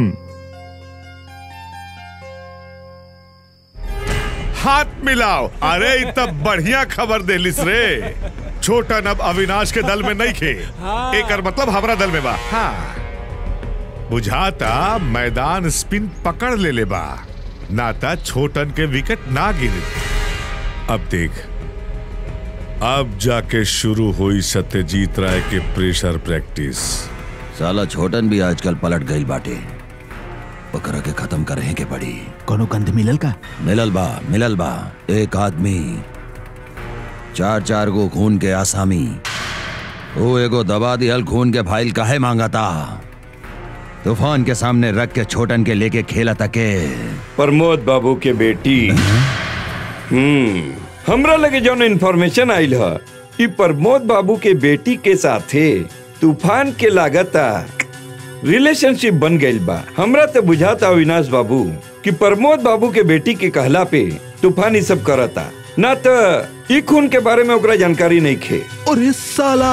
[SPEAKER 3] हाथ मिलाओ। अरे इतना बढ़िया खबर देलिस रे। छोटन अब अविनाश के दल में नहीं खे, एक मतलब हमरा दल में बा। हाँ। बुझाता मैदान स्पिन पकड़ ले ले बा, नाता छोटन के विकेट ना गिरे। अब देख, अब जाके शुरू हुई सत्यजीत राय के प्रेशर प्रैक्टिस।
[SPEAKER 1] साला छोटन भी आजकल पलट गई बाटे, पकड़ के खत्म करे के पड़ी।
[SPEAKER 2] कोनो गंध मिलल का?
[SPEAKER 1] मिलल बा मिलल बा। एक आदमी चार चार गो खून के आसामी, वो एगो दबा दिहल खून के फाइल काहे मांगता? तूफान के सामने रख के छोटन के लेके खेला तके।
[SPEAKER 8] प्रमोद बाबू के बेटी। हम्म हमरा लगे जौन इन्फॉर्मेशन आइल है कि प्रमोद बाबू के बेटी के साथे तूफान के लागता रिलेशनशिप बन गई बा। हमरा तो बुझाता अविनाश बाबू कि प्रमोद बाबू के बेटी के कहला पे तूफान ही सब करता, ना तो ई खून के बारे में ओकरा जानकारी नहीं खे।
[SPEAKER 2] अरे साला,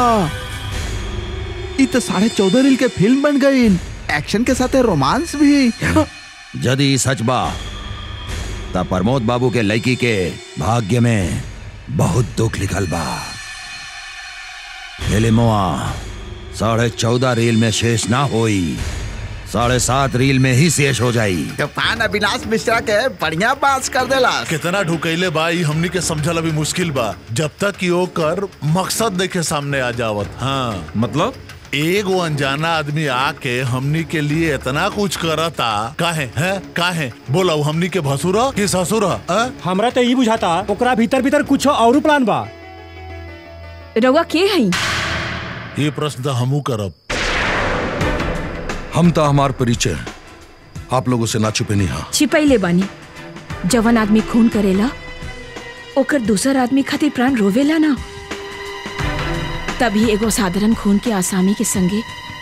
[SPEAKER 2] ई तो साढ़े चौदह रील के फिल्म बन गई, एक्शन के साथ रोमांस भी।
[SPEAKER 1] यदि सच बा ता प्रमोद बाबू के लड़की के भाग्य में बहुत दुख लिखल बा। फिल्मवा साढ़े चौदह रील में शेष ना होई, साढ़े सात रील में ही शेष हो जाई।
[SPEAKER 2] तूफान अविनाश मिश्रा के बढ़िया बात कर देला।
[SPEAKER 12] कितना ढुकैले बा ई हमनी के समझल अभी मुश्किल बा, जब तक कि ओकर मकसद देखे सामने आ जावत। हाँ
[SPEAKER 17] मतलब
[SPEAKER 12] एगो अनजाना आदमी आके हमनी के लिए इतना कुछ करता, काहे है काहे बोला हमनी के भसुर कि ससुर?
[SPEAKER 16] हमरा तो ये बुझाता ओकरा भीतर भीतर कुछ और प्लान बा।
[SPEAKER 6] रउआ के हई?
[SPEAKER 12] ये प्रश्न तो हमू करब।
[SPEAKER 10] हम तो हमार परिचय आप लोगों से ना छुपे नहीं। हाँ
[SPEAKER 6] छिपैले बानी। जवन आदमी खून करेला ओकर दूसर आदमी खातिर प्राण रोवेला ना, तभी एगो साधारण खून के आसामी के संगे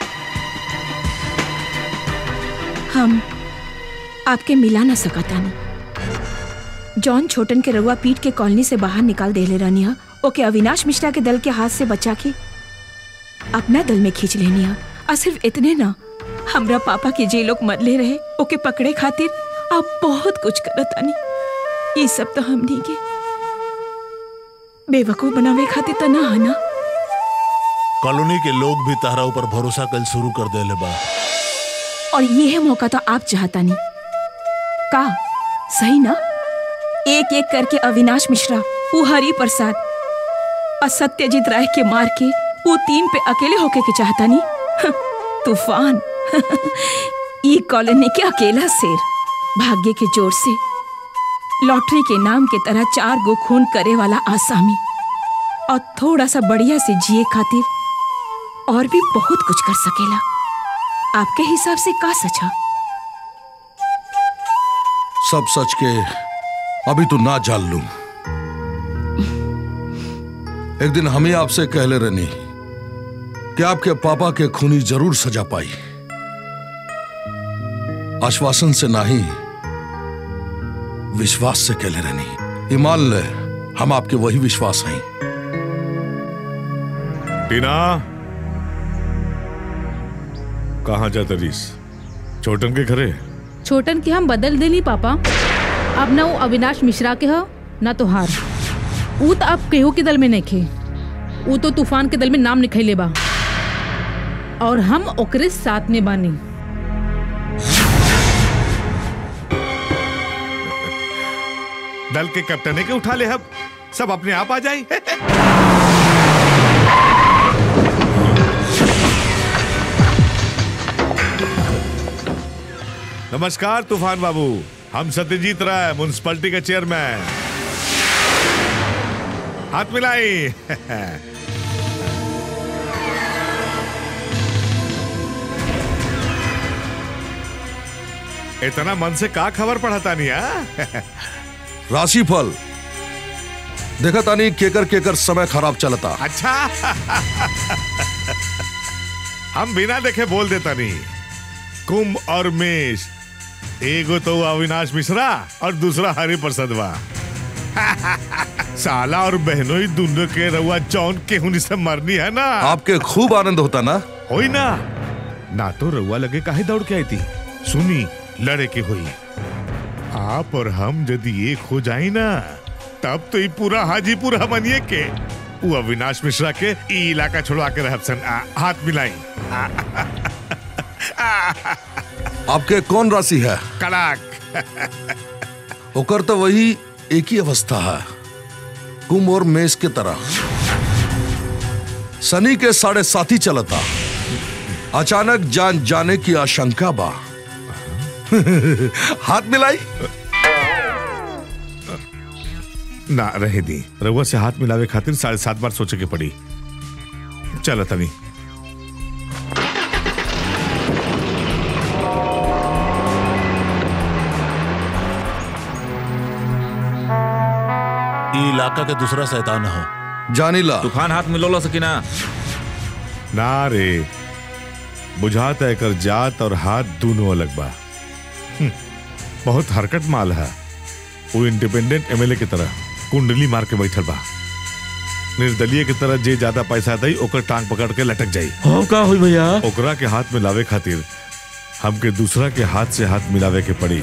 [SPEAKER 6] हम आपके मिला ना सकतानी। जॉन छोटन के रउआ पीट के कॉलोनी से बाहर निकाल देले रहनी, ओके अविनाश मिश्रा के दल के हाथ से बचा के अपना दल में खींच लेनी। और सिर्फ इतने ना, हमरा पापा के जे लोग मरले रहे ओके पकड़े खातिर आप बहुत कुछ करतानी। ये सब तो हमनी के बेवकूफ बनावे खातिर तो ना है ना।
[SPEAKER 12] कॉलोनी के लोग भी तारा ऊपर भरोसा कल शुरू कर देले बा,
[SPEAKER 6] और ये है मौका तो आप चाहता नहीं का? सही ना? एक एक करके अविनाश मिश्रा, वो हरि प्रसाद और सत्यजीत राय के मार के वो तीन पे अकेले होके के चाहता नहीं। तूफान ये कॉलोनी के अकेला शेर। भाग्य के जोर से लॉटरी के नाम के तरह चार गो खून करे वाला आसामी और थोड़ा सा बढ़िया से जिए खातिर और भी बहुत कुछ कर सकेला। आपके हिसाब से का सच है?
[SPEAKER 10] सब सच के अभी तो ना जान लूं। एक दिन हम ही आपसे कहले रहनी कि आपके पापा के खूनी जरूर सजा पाई। आश्वासन से नहीं, विश्वास से कहले रहनी। ईमान ले, हम आपके वही विश्वास हैं।
[SPEAKER 3] टीना, कहाँ जाता रीस? छोटन के घरे?
[SPEAKER 14] छोटन के हम बदल देली पापा। अब ना वो अविनाश मिश्रा के ह ना तो हार। ऊ तो अब केहू के दल में नहीं खे। ऊ तो तूफान के दल में नाम निकले बा और हम ओकरे साथ में बानी।
[SPEAKER 3] दल के कैप्टन के उठा ले, अब सब अपने आप आ जाए। नमस्कार तूफान बाबू, हम सत्यजीत राय, म्युनिसिपैलिटी के चेयरमैन। हाथ मिलाई। इतना मन से का खबर पढ़ाता नहीं? हा?
[SPEAKER 10] राशिफल देखा तानी केकर केकर समय खराब चलता।
[SPEAKER 3] अच्छा। हम बिना देखे बोल देता नहीं। कुंभ और मेष, एगो तो अविनाश मिश्रा और दूसरा हरि प्रसादवा। साला और बहनों ही दोनों के रउआ जौन केहू से मरनी है ना।
[SPEAKER 10] आपके खूब आनंद होता ना?
[SPEAKER 3] होई ना, ना तो रउआ लगे काहे दौड़ के आई थी। सुनी, लड़े के हुई। आप और हम यदि एक हो जाए ना, तब तो ये पूरा हाजीपुर हमनिए के वो अविनाश मिश्रा के ई इलाका छोड़वा के रहब सन। आ, हाथ मिलाई। आ,
[SPEAKER 10] आपके कौन राशि है?
[SPEAKER 3] कड़क।
[SPEAKER 10] होकर तो वही एक ही अवस्था है, कुंभ और मेष के तरह। शनि के साढ़े साथी चलता, अचानक जान जाने की आशंका बा। हाथ मिलाई।
[SPEAKER 3] ना रहे दी, रउआ से हाथ मिलावे खातिर साढ़े सात बार सोचे के पड़ी। चल तनी।
[SPEAKER 12] इलाका के दूसरा शैतान हो
[SPEAKER 10] जानीला।
[SPEAKER 17] तूफान हाथ मिलोला सकीना?
[SPEAKER 3] ना रे, बुझाता है कर जात और हाथ दोनों अलग बा। बहुत हरकत माल है। वो इंडिपेंडेंट एमएलए की तरह कुंडली मार के बैठल बा। निर्दलीय की तरह जे ज्यादा पैसा दई ओकर टांग पकड़ के लटक जाई।
[SPEAKER 17] हो का हुई भैया?
[SPEAKER 3] ओकरा के हाथ मिलावे खातिर हमके दूसरा के हाथ से हाथ मिलावे के पड़ी।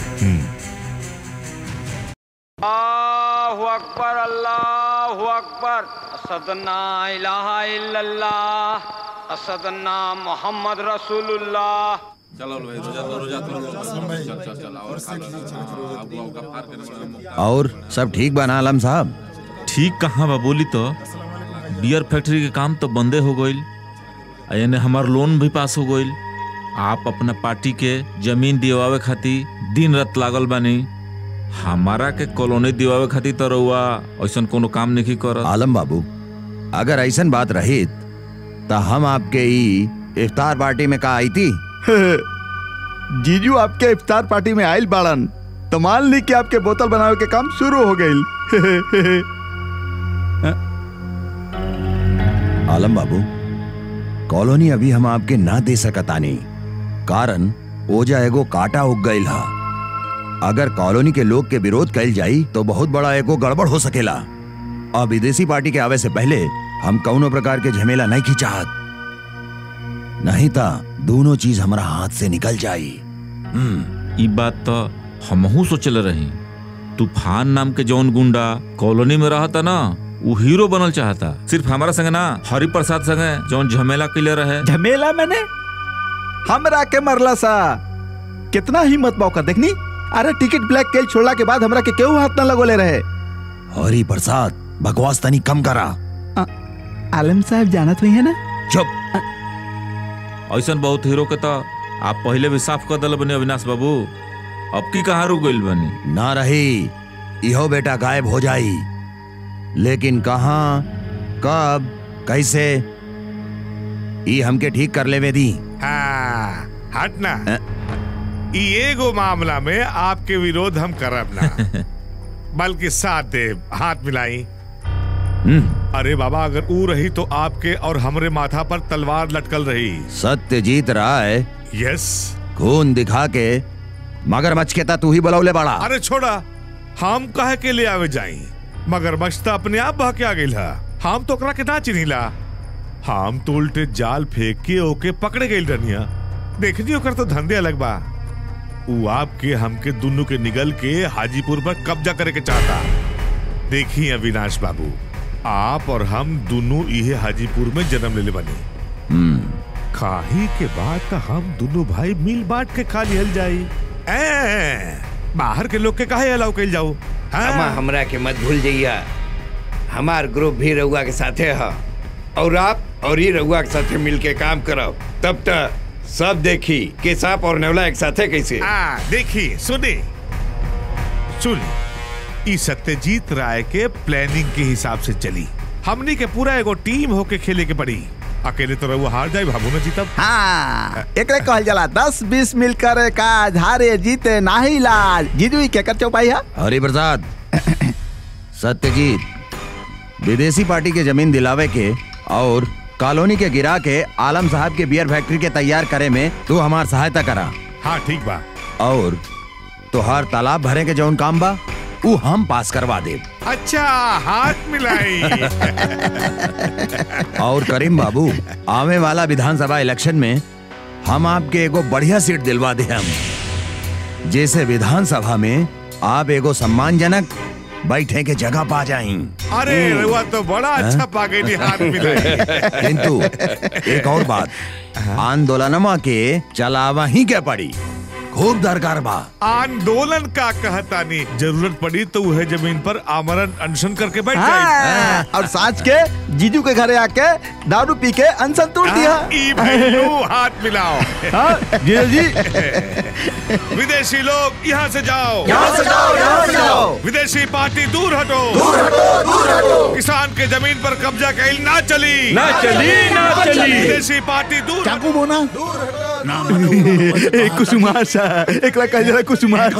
[SPEAKER 21] अल्लाहु अकबर, अल्लाहु अकबर। असदना इलाहा इल्लल्लाह, असदना मोहम्मद रसूलुल्लाह।
[SPEAKER 17] चलो भाई, रोजा तो रोजा तो चल चल चल और
[SPEAKER 1] और सब ठीक बना आलम साहब?
[SPEAKER 17] ठीक कहाँ बा बोली तो? बियर फैक्ट्री के काम तो बंदे हो गईल, यानी हमार लोन भी पास हो गईल। आप अपना पार्टी के जमीन दिवावे खातिर दिन रात लागल बानी। हमारा के कॉलोनी दिवावे खातिर तो रउआ ऐसा कोनो काम नहीं करत।
[SPEAKER 1] आलम बाबू, अगर ऐसा बात रही तो हम आपके ई इफ्तार पार्टी में का आई थी।
[SPEAKER 2] जीजू आपके इफ्तार पार्टी में आयल बाड़न तो मान ली कि आपके बोतल बनावे के काम शुरू हो गई।
[SPEAKER 1] आलम बाबू, कॉलोनी अभी हम आपके ना दे सकतानी, कारण ओजा एगो काटा उग गईल हा। अगर कॉलोनी के लोग के विरोध कैल जाई तो बहुत बड़ा एगो गड़बड़ हो सकेला। और विदेशी पार्टी के आवे से पहले हम कौनो प्रकार के झमेला नहीं की चाहत, नहीं था दोनों चीज हमारा हाथ से निकल जाई।
[SPEAKER 17] ई बात तो हमहू सोचल रही। तूफान नाम के जौन गुंडा कॉलोनी में रहता ना, वो हीरो बनल चाहता। सिर्फ हमारा संग ना, हरि प्रसाद संग जौन झमेला कैले रहे।
[SPEAKER 2] झमेला मैंने हमरा के मरला सा। कितना हिम्मत मौका देखनी। अरे टिकट ब्लैक केल छोड़ला के बाद हमरा के केहू हाथ न लगोले रहे।
[SPEAKER 1] हरि प्रसाद, बकवास तनी कम करा।
[SPEAKER 2] आलम साहब जानत नहीं है ना?
[SPEAKER 1] चुप।
[SPEAKER 17] ऐसा बहुत हीरो के तो आप पहले भी साफ कर दिल बने अविनाश बाबू। अब की कहाँ रुक गइल बनी?
[SPEAKER 1] ना रही, इहो बेटा गायब हो जाई, लेकिन कहाँ, कब, कैसे, ये हमके ठीक कर लेवे दी।
[SPEAKER 3] हाँ, हटना। ई एगो मामला में आपके विरोध हम करब ना, बल्कि साथ दे, हाथ मिलाई। अरे बाबा, अगर ऊ रही तो आपके और हमरे माथा पर तलवार लटकल रही।
[SPEAKER 1] सत्यजीत राय।
[SPEAKER 3] यस।
[SPEAKER 1] खून दिखा के मगरमच्छ के ता तू ही बुलावले बड़ा।
[SPEAKER 3] अरे छोड़ा, हम कहे के ले आवे जाई, मगरमच्छ तो अपने आप बह के आ गइल हा। हम तो ओकरा के ना चिन्हिला, हम तो उल्टे जाल फेंक के ओके पकड़े गइल रनिया। देखनी ओकर तो धंधे अलग बा। ऊ आपके हमके दोनों के निगल के हाजीपुर पर कब्जा करे के चाहता। देखिए अविनाश बाबू, आप और हम दोनों इहे हाजीपुर में जन्म ले ले बने। खाही के बाद का हम दोनों भाई मिल बांट के खा लिहल जाई। ए, बाहर के लोग के काहे अलाउ कइल जाओ?
[SPEAKER 20] अमा हमरा के मत भूल जाइया, हमार ग्रुप भी रउआ के साथे है, और आप और ये रउआ के साथे मिल के काम करब, तब तक सब देखी कि सांप और नेवला एक साथे कैसे।
[SPEAKER 3] आ, देखी, सुनी, सुन, ई सत्यजीत राय के प्लानिंग के हिसाब से चली। हमनी के पूरा एगो टीम होके खेले के पड़ी। अकेले तो रहुआ हार जाए, भाबू ना जीतब।
[SPEAKER 2] हाँ, एकरे कहल जाला दस बीस मिलकर काज, हारे जीते नाही लाज। जीजू के कर चौपाई है।
[SPEAKER 1] हरि प्रसाद, सत्यजीत, विदेशी पार्टी के जमीन दिलावे के और कॉलोनी के गिरा के आलम साहब के बियर फैक्ट्री के तैयार करे में तू हमार सहायता करा।
[SPEAKER 3] हाँ ठीक बा।
[SPEAKER 1] और तुहार तालाब भरे के जौन काम बा वो हम पास करवा दे।
[SPEAKER 3] अच्छा, हाथ मिलाई।
[SPEAKER 1] और करीम बाबू, आवे वाला विधानसभा इलेक्शन में हम आपके एगो बढ़िया सीट दिलवा दे हम, जैसे विधानसभा में आप एगो सम्मानजनक बैठे के जगह पा जाएं।
[SPEAKER 3] अरे रउआ तो बड़ा अच्छा पा गई, हाथ मिलाई।
[SPEAKER 1] किंतु एक और बात, आंदोलनमा के चलावा ही क्या पड़ी, खूब दरकार बा।
[SPEAKER 3] आंदोलन का कहता नहीं, जरूरत पड़ी तो वह जमीन पर आमरण अनशन करके बैठ जाए।
[SPEAKER 2] हाँ, और साँझ के जीजू के घरे आके दारू पी के अनशन तोड़ दिया।
[SPEAKER 3] ई भैलू, हाथ मिलाओ।
[SPEAKER 2] हाँ, जीजू जी।
[SPEAKER 3] विदेशी लोग यहाँ से जाओ,
[SPEAKER 2] यहाँ से जाओ, यहाँ से जाओ।
[SPEAKER 3] विदेशी पार्टी दूर हटो,
[SPEAKER 2] दूर हटो, दूर हटो।
[SPEAKER 3] किसान के जमीन पर कब्जा कैल ना चली,
[SPEAKER 12] ना चली, ना चली।
[SPEAKER 3] विदेशी पार्टी दूर
[SPEAKER 2] चाकू बोना, एक कुसुमार सा, एक कह जरा कुसुमार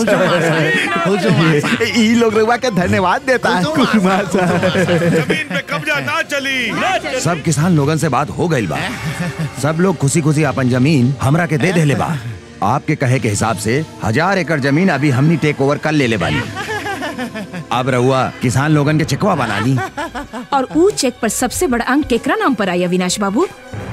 [SPEAKER 2] सा। ई लोग रउआ के धन्यवाद देता है, कुसुमार सा।
[SPEAKER 3] जमीन पे कब्जा ना चली।
[SPEAKER 1] सब किसान लोगन से बात हो गई बा, सब लोग खुशी खुशी अपन जमीन हमरा के दे देले बा। आपके कहे के हिसाब से हजार एकड़ जमीन अभी हमनी टेक ओवर कर ले ले बानी। अब रहुआ किसान लोगन के चेकवा बना ली।
[SPEAKER 4] और ऊ चेक पर सबसे बड़ा अंक केकरा नाम पर आई अविनाश बाबू?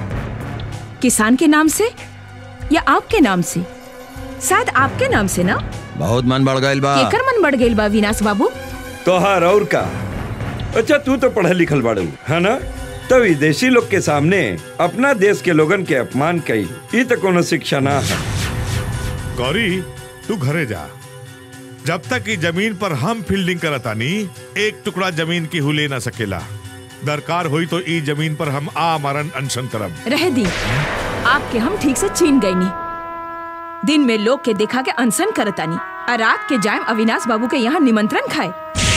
[SPEAKER 4] किसान के नाम से या आपके नाम से? शायद आपके नाम से ना।
[SPEAKER 1] बहुत मन बढ़ गइल बा।
[SPEAKER 4] केकर मन बढ़ गइल बा अविनाश बाबू?
[SPEAKER 20] तोहार और का। अच्छा, तू तो पढ़ा लिखल बाड़ू है ना, तो विदेशी लोग के सामने अपना देश के लोगन के अपमान कई, ये तो कोनो शिक्षा ना है।
[SPEAKER 3] गौरी, तू घरे जा, जब तक की जमीन पर हम फील्डिंग करतानी एक टुकड़ा जमीन की हुले ना सकेला। दरकार हुई तो ई जमीन पर हम आमरण अनशन करब।
[SPEAKER 4] रह दी, आपके हम ठीक से छीन गई नी। दिन में लोग के देखा के अनशन करतानी, और रात के जायम अविनाश बाबू के यहाँ निमंत्रण खाए।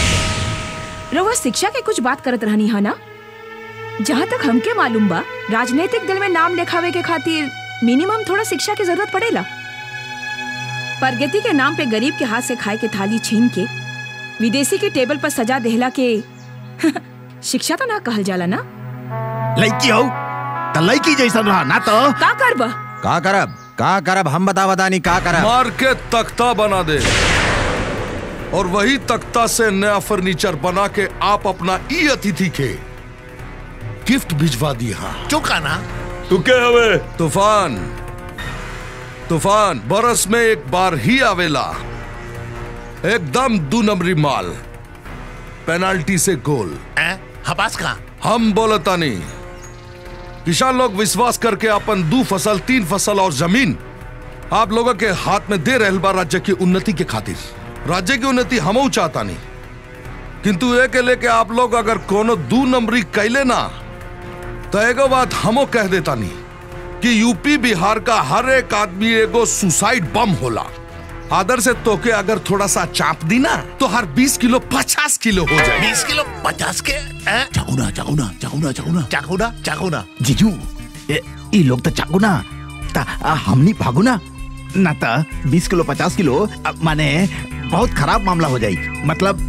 [SPEAKER 4] रउआ शिक्षा के कुछ बात करत रहनी है ना? जहाँ तक हमके मालूम बा, राजनीतिक दल में नाम लिखावे के खातिर मिनिमम थोड़ा शिक्षा की जरूरत पड़ेला। प्रगति के नाम पे गरीब के हाथ से खाए के थाली छीन के विदेशी के टेबल पर सजा देहला के शिक्षा तो ना कहल जाला ना।
[SPEAKER 2] लड़की हो तो लड़की जैसा रहा ना, तो
[SPEAKER 4] का करबा?
[SPEAKER 1] का करब का करब हम बता बता नहीं का करब।
[SPEAKER 10] मार के तख्ता बना दे, और वही तख्ता से नया फर्नीचर बना के आप अपना ई अतिथि के गिफ्ट भिजवा दिया।
[SPEAKER 12] चुका ना
[SPEAKER 10] तू के हवे? तूफान। तूफान बरस में एक बार ही आवेला, एकदम दो नंबरी माल, पेनाल्टी से गोल।
[SPEAKER 12] हबास का
[SPEAKER 10] हम बोलता नहीं, किसान लोग विश्वास करके अपन दो फसल तीन फसल और जमीन आप लोगों के हाथ में दे रहल बा राज्य की उन्नति के खातिर। राज्य की उन्नति हमऊ चाहता नहीं, किंतु एक लेके आप लोग अगर कोनो दो नंबरी कैले ना, तो एगो बात हमो कह देता नहीं कि यूपी बिहार का हर एक आदमी एगो सुसाइड बम होला। आदर से तोके अगर थोड़ा सा चाप दी ना तो हर बीस किलो पचास किलो हो जाए।
[SPEAKER 12] बीस किलो पचास के चाकूना चाकूना चाकूना चाकूना चाकूना चाकूना
[SPEAKER 5] जीजू ये लोग तो चाकू ना ता हमनी भागू ना ना ता बीस किलो पचास किलो माने बहुत खराब मामला हो जाए। मतलब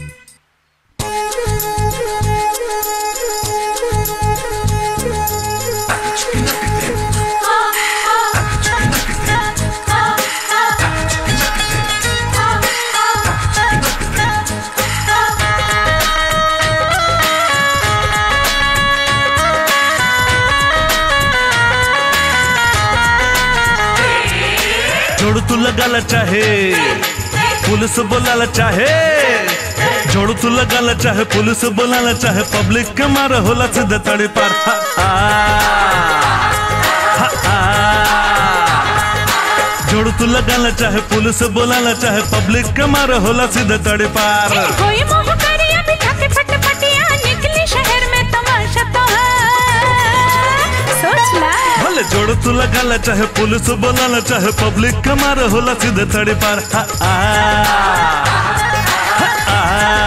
[SPEAKER 19] जोड़ तू लगाला चाहे पुलिस बोलाला चाहे, जोड़ तू लगाला चाहे पुलिस बोलाला चाहे, पब्लिक के मार होला सीधे तड़े पार। हा, हा, हा, जोड़ तू लगाला चाहे पुलिस बोलाला चाहे, पब्लिक के मार होला सीधे तड़े पार।
[SPEAKER 22] कोई मोह करिया बिठा के फटफटिया निकली शहर में तमाशा तो है, सोच ला।
[SPEAKER 19] भले जोड़ तू लगाला चाहे पुलिस बोलाला चाहे, पब्लिक के मार होला सीधे तड़े पार। हा, हा, हा, हा।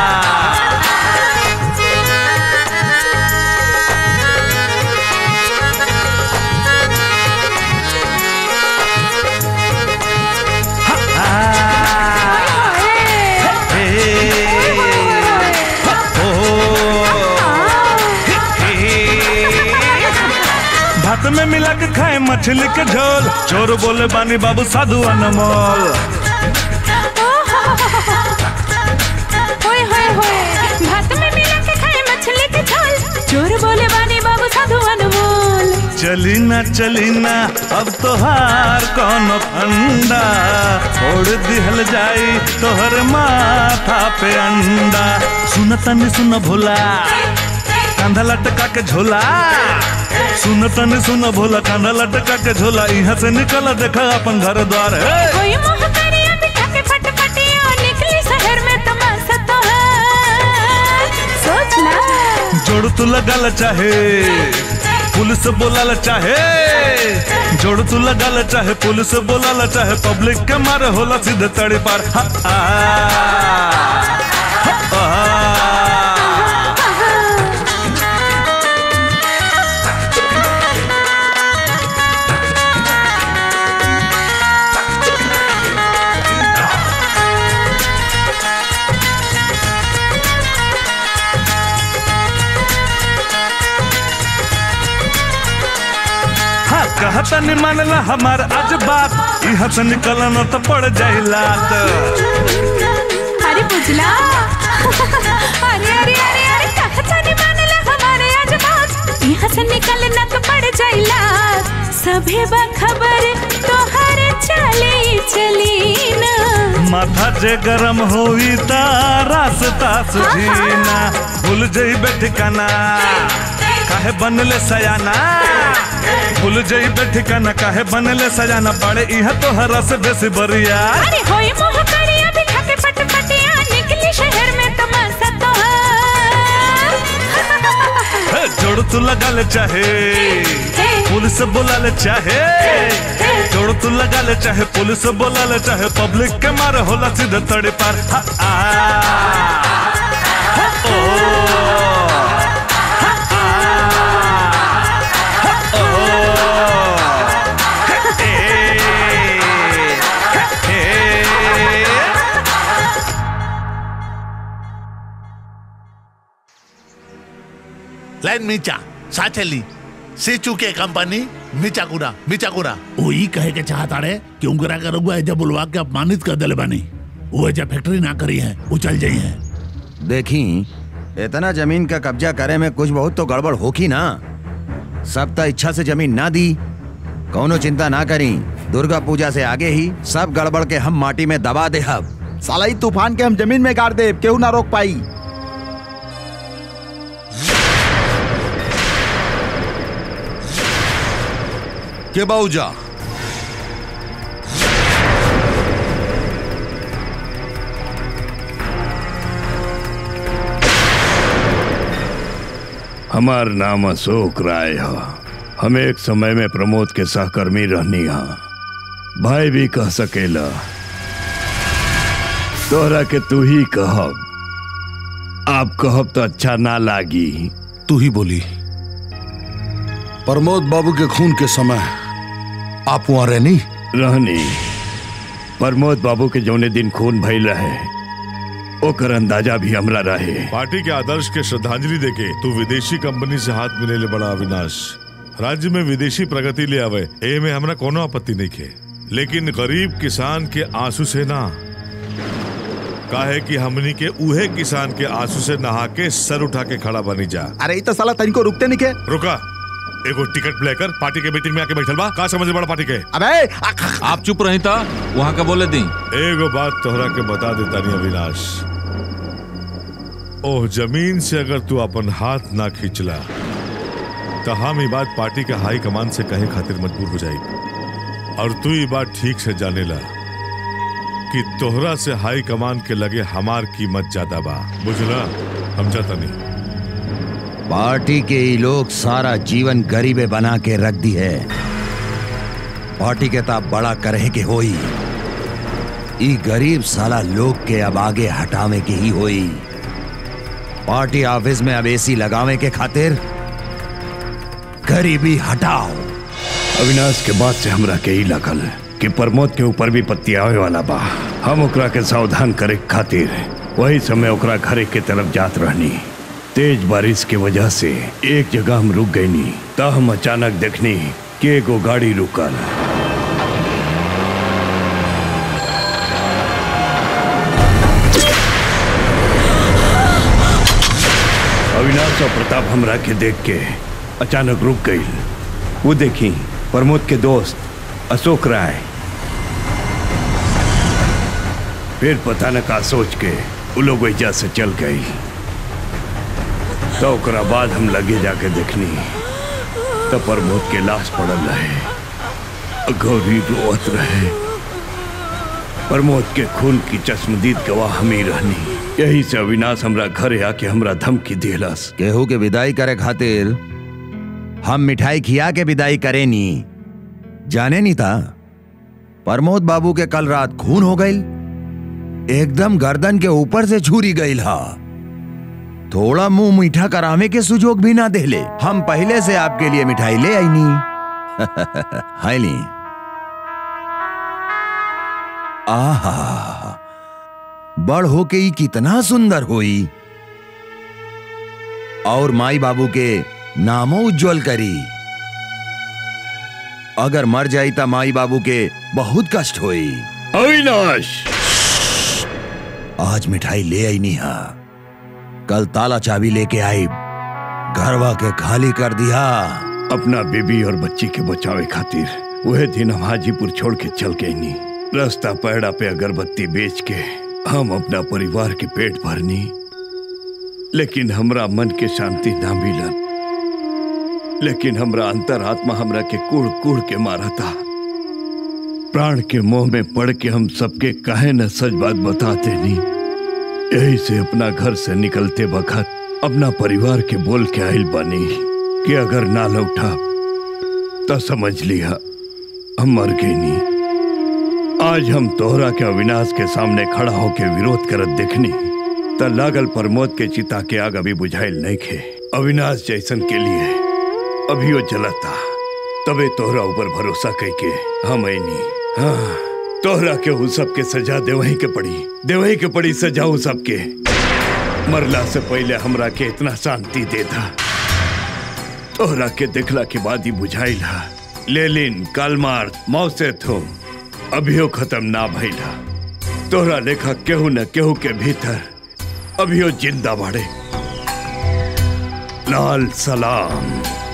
[SPEAKER 19] भात में मिला के खाए मछली के झोल, चोर बोले बानी बाबू साधु अनमोल।
[SPEAKER 22] होए होए होए, भात में मिला के खाए मछली के झोल, चोर बोले बानी बाबू साधु अनमोल।
[SPEAKER 19] चली ना चली ना अब तो हार कौन फंडा, छोड़ दिहल जाई तोहर माथा पे अंडा। सुन तनी सुन भोला कांधा लटका के झोला, सुन तनी सुन भोला कांधा लटका के झोला, यहाँ से निकल देखा अपन घर द्वार।
[SPEAKER 22] कोई मोह करिया बिठा के फटफटिया निकली शहर में तमाशा तो है, सोच ला।
[SPEAKER 19] जोड़ तू लगाला चाहे पुलिस बोलाला चाहे, जोड़ तू लगाला चाहे पुलिस बोलाला चाहे, पब्लिक के मारे होला सीधे तड़े पार। हा, हा, हा, हा। कहता नहीं मानला हमार आज बात, यहाँ से निकलना न तो पड़ जाए लात।
[SPEAKER 22] अरे बुझला, अरे अरे अरे अरे कहता नहीं मानला हमारे आज बात, यहाँ से निकलना तो पड़ जाए लात। सभी बखबर तो हर चली चली ना,
[SPEAKER 19] माथा जे गरम होई ता रास्ता सुझीना। भूल जाई ठिकाना काहे बनले सयाना, भूल जाई ठिकाना काहे बनले सयाना, बड़े इहा तो हरा से बेसी बरिया।
[SPEAKER 22] अरे होई मोह करिया बिठा के फटफटिया निकली शहर में तमाशा तो है।
[SPEAKER 19] जोड़ तू लगाले चाहे पुलिस बोलाले चाहे, जोड़ तू लगाले चाहे पुलिस बोलाले चाहे, पब्लिक के मारे होला सीधे तड़े पार। हा, हा, हा, ओ।
[SPEAKER 12] लाइन मीचा साचली से चुके कंपनी मिचाकुरा मिचाकुरा
[SPEAKER 23] वही कहे के चाहता रे कि उनकरा का रघुआ जब बुलवा के अपमानित कर दले बानी, वो जब फैक्ट्री ना करी है वो चल जाई है।
[SPEAKER 1] देखी इतना जमीन का कब्जा करे में कुछ बहुत तो गड़बड़ होगी ना, सब तो इच्छा से जमीन ना दी। कौनो चिंता ना करी, दुर्गा पूजा से आगे ही सब गड़बड़ के हम माटी में दबा दे। अब
[SPEAKER 5] साला ही तूफान के हम जमीन में गाड़ दे, केहू ना रोक पाई।
[SPEAKER 10] के बाऊजा
[SPEAKER 8] हमार नाम अशोक राय है। हम एक समय में प्रमोद के सहकर्मी रहनी हा, भाई भी कह सकेला। तोहरा के तू ही कहब, आप कहब तो अच्छा ना लागी।
[SPEAKER 10] तू ही बोली। प्रमोद बाबू के खून के समय आप वहां रहनी?
[SPEAKER 8] रहनी। प्रमोद बाबू के जौने दिन खून भइल रहे ओकर अंदाजा भी हमरा रहे।
[SPEAKER 3] पार्टी के आदर्श के श्रद्धांजलि देके तू विदेशी कंपनी से हाथ मिले ले बड़ा अविनाश। राज्य में विदेशी प्रगति ले आवे ए में हमरा कोनो आपत्ति नहीं है, लेकिन गरीब किसान के आंसू से ना, काहे कि हमनी के उहे किसान के आंसू से नहा के सर उठा के खड़ा बनी जा।
[SPEAKER 5] अरे ये तो साला तनिको रुकते नहीं के।
[SPEAKER 3] रुका, एगो टिकट लेकर पार्टी के मीटिंग में आके बैठल बा, का समझ बड़ा पार्टी के।
[SPEAKER 5] अबे
[SPEAKER 17] आप चुप रही था, वहाँ का बोले दी।
[SPEAKER 3] एगो बात तोहरा के बता देता नहीं अविनाश, ओह जमीन से अगर तू अपन हाथ ना खींचला तो हम ये बात पार्टी के हाई कमान से कहे खातिर मजबूर हो जाएगी। और तू ये बात ठीक से जानेला कि तोहरा से हाई कमान के लगे हमार कीमत ज्यादा बा, बुझला? हम जाता नहीं।
[SPEAKER 1] पार्टी के ही लोग सारा जीवन गरीबे बना के रख दी है। पार्टी के ताब बड़ा करे के होई, ई गरीब साला लोग के अब आगे हटावे के ही होई। पार्टी ऑफिस में अब एसी लगावे के खातिर गरीबी हटाओ।
[SPEAKER 8] अविनाश के बाद से हमरा के ही लगल कि प्रमोद के ऊपर भी पत्ती आवे वाला बा। हम ओकरा के सावधान करे खातिर वही समय ओकरा घरे के तरफ जात रहनी। तेज बारिश के वजह से एक जगह हम रुक गईनी, त हम अचानक देखनी कि एगो गाड़ी रुकल। अविनाश और प्रताप हमरा के देख के अचानक रुक गई। वो देखी प्रमोद के दोस्त अशोक राय। फिर पता न का सोच के वो लोग वजह से चल गई। तो ओकरा बाद हम लगे जाके देखनी तो प्रमोद के लाश पड़ल रहे, गौरी रोवत रहे। प्रमोद के खून की चश्मदीद गवाह हम ही रहनी। यही से अविनाश हमरा घरे आके हमरा धमकी देलस।
[SPEAKER 1] केहू के विदाई करे खातिर हम मिठाई खिया के विदाई करे नी। जाने नहीं था प्रमोद बाबू के कल रात खून हो गई, एकदम गर्दन के ऊपर से छुरी गई हा। थोड़ा मुंह मीठा करावे के सुजोग भी ना देले। हम पहले से आपके लिए मिठाई ले आई नी। हाय ली। आहा, बड़ होके ही कितना सुंदर हुई और माई बाबू के नामो उज्जवल करी। अगर मर जाई तो माई बाबू के बहुत कष्ट होई।
[SPEAKER 8] अविनाश,
[SPEAKER 1] आज मिठाई ले आई नहीं हा, कल ताला चाबी लेके आई, घरवा के खाली कर दिया।
[SPEAKER 8] अपना बीबी और बच्ची के बचावे खातिर वह दिन हम हाजीपुर छोड़ के चल गई नी। रास्ता पैड़ा पे अगरबत्ती बेच के हम अपना परिवार के पेट भरनी, लेकिन हमरा मन के शांति ना मिलन। लेकिन हमरा अंतरात्मा हमरा के कुड़ कुड़ के मारा था। प्राण के मोह में पड़ के हम सबके काहे न सच बात बताते नहीं। यही से अपना घर से निकलते वक्त अपना परिवार के बोल के आइल बनी कि अगर ना लौटा तो समझ लिया हम मर गए नहीं। आज हम तोहरा के अविनाश के सामने खड़ा होके विरोध करत देखनी त लागल प्रमोद के चिता के आग अभी बुझाइल नहीं खे। अविनाश जैसन के लिए अभी वो जलता, तबे तोहरा ऊपर भरोसा कई के हम ऐनी। हाँ, तोहरा के उ सबके सजा देवही के पड़ी, देवही के पड़ी सजा उ सबके। मरला से पहले हमरा के इतना शांति देता, तोहरा के देखला के बाद ही बुझाइला। लेलिन कालमार मौसे थो अभियो खत्म ना भइला। तोहरा लेखा केहू न केहू के भीतर अभियो जिंदा बाड़े। लाल सलाम।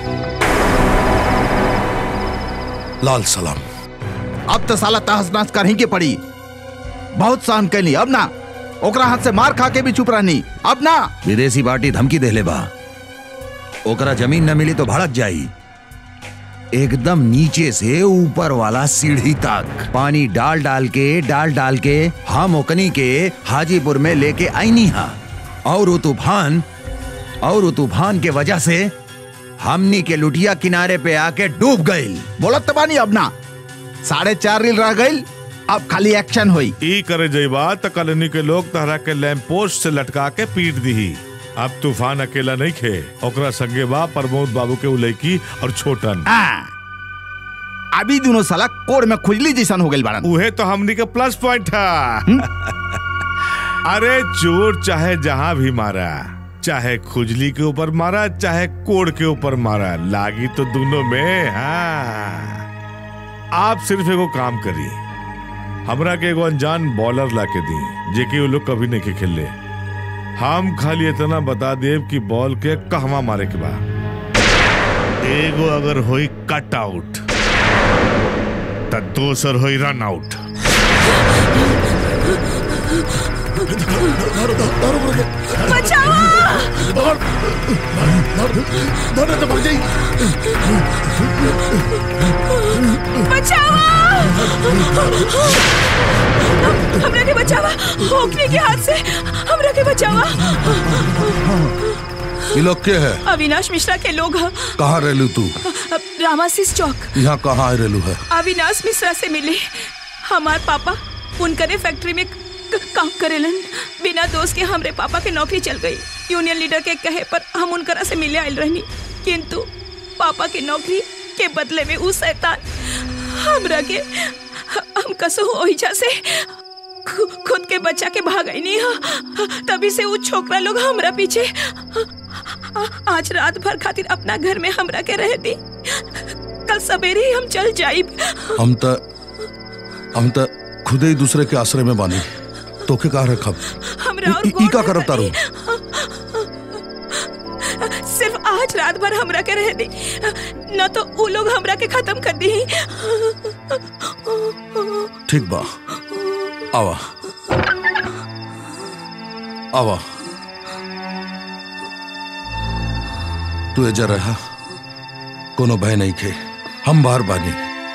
[SPEAKER 5] लाल सलाम। अब तो साला तहस नहस करही के पड़ी। बहुत सहन कैली, अब ना। ओकरा हाथ से मार खा के भी चुप रहनी, अब ना।
[SPEAKER 1] विदेशी पार्टी धमकी देले बा, ओकरा जमीन न मिली तो भड़क जाई। एकदम नीचे से ऊपर वाला सीढ़ी तक पानी डाल डाल के डाल डाल के हम ओकनी के हाजीपुर में लेके आईनी हा। और वो तूफान और वो तूफान के वजह से हमनी के लुटिया किनारे पे आके डूब गई।
[SPEAKER 5] बोलत तो बानी अब ना। साढ़े चार रील रह गई, अब खाली एक्शन होई।
[SPEAKER 3] ई करे जइबा त कॉलोनी के लोग तहरा के लैंप पोस्ट से लटका के पीट दी। अब तूफान अकेला नहीं खे, ओकरा संगे बा प्रमोद बाबू के उलैकी और छोटन।
[SPEAKER 5] अभी दोनों साला कोर में खुजली जैसन हो गइल बाड़न।
[SPEAKER 3] उहे तो हमनी के प्लस पॉइंट था। अरे चोर चाहे जहां भी मारा, चाहे खुजली के ऊपर मारा चाहे कोड़ के ऊपर मारा, लागी तो दोनों में। हाँ, आप सिर्फ एगो काम करी, हमरा के एगो अनजान बॉलर ला के दी जेके वो लोग कभी नहीं खेले। हम खाली इतना बता देव कि बॉल के कहवा मारे के बा। एगो अगर होई कट आउट त दोसर होई रन आउट।
[SPEAKER 6] हमरा के बचावा, ओकरे के हाथ से हमरा के बचावा।
[SPEAKER 10] ये लोग के है?
[SPEAKER 6] अविनाश मिश्रा के लोग हैं।
[SPEAKER 10] कहाँ रहलू तू?
[SPEAKER 6] रामाशीष चौक।
[SPEAKER 10] यहाँ कहाँ रहलू है?
[SPEAKER 6] अविनाश मिश्रा से मिले। हमार पापा उनकरे फैक्ट्री में काम करेलन। बिना दोस्त के हमरे पापा के नौकरी चल गई। यूनियन लीडर के कहे पर हम उनकरा से मिले आयल रहनी, किंतु पापा के नौकरी के बदले में उस शैतान हमरा के हम कसो ओहिजा से खुद के बच्चा के भाग आई नहीं। तभी से वो छोकरा लोग हमरा पीछे। आज रात भर खातिर अपना घर में हमरा के रह दी। कल सवेरे ही हम चल जाइब।
[SPEAKER 10] हम त हम त खुदे ही दूसरे के आश्रय में बानी, तोके कहाँ रखब?
[SPEAKER 6] हमरा और
[SPEAKER 10] ई का करब तारू?
[SPEAKER 6] सिर्फ आज रात भर हमरा के रह दी, न तो वो लोग हमरा के खत्म कर दी।
[SPEAKER 10] ठीक बा, आवा आवा। तू एजा रहा, कोनो भय नहीं खे, हम बाहर बानी।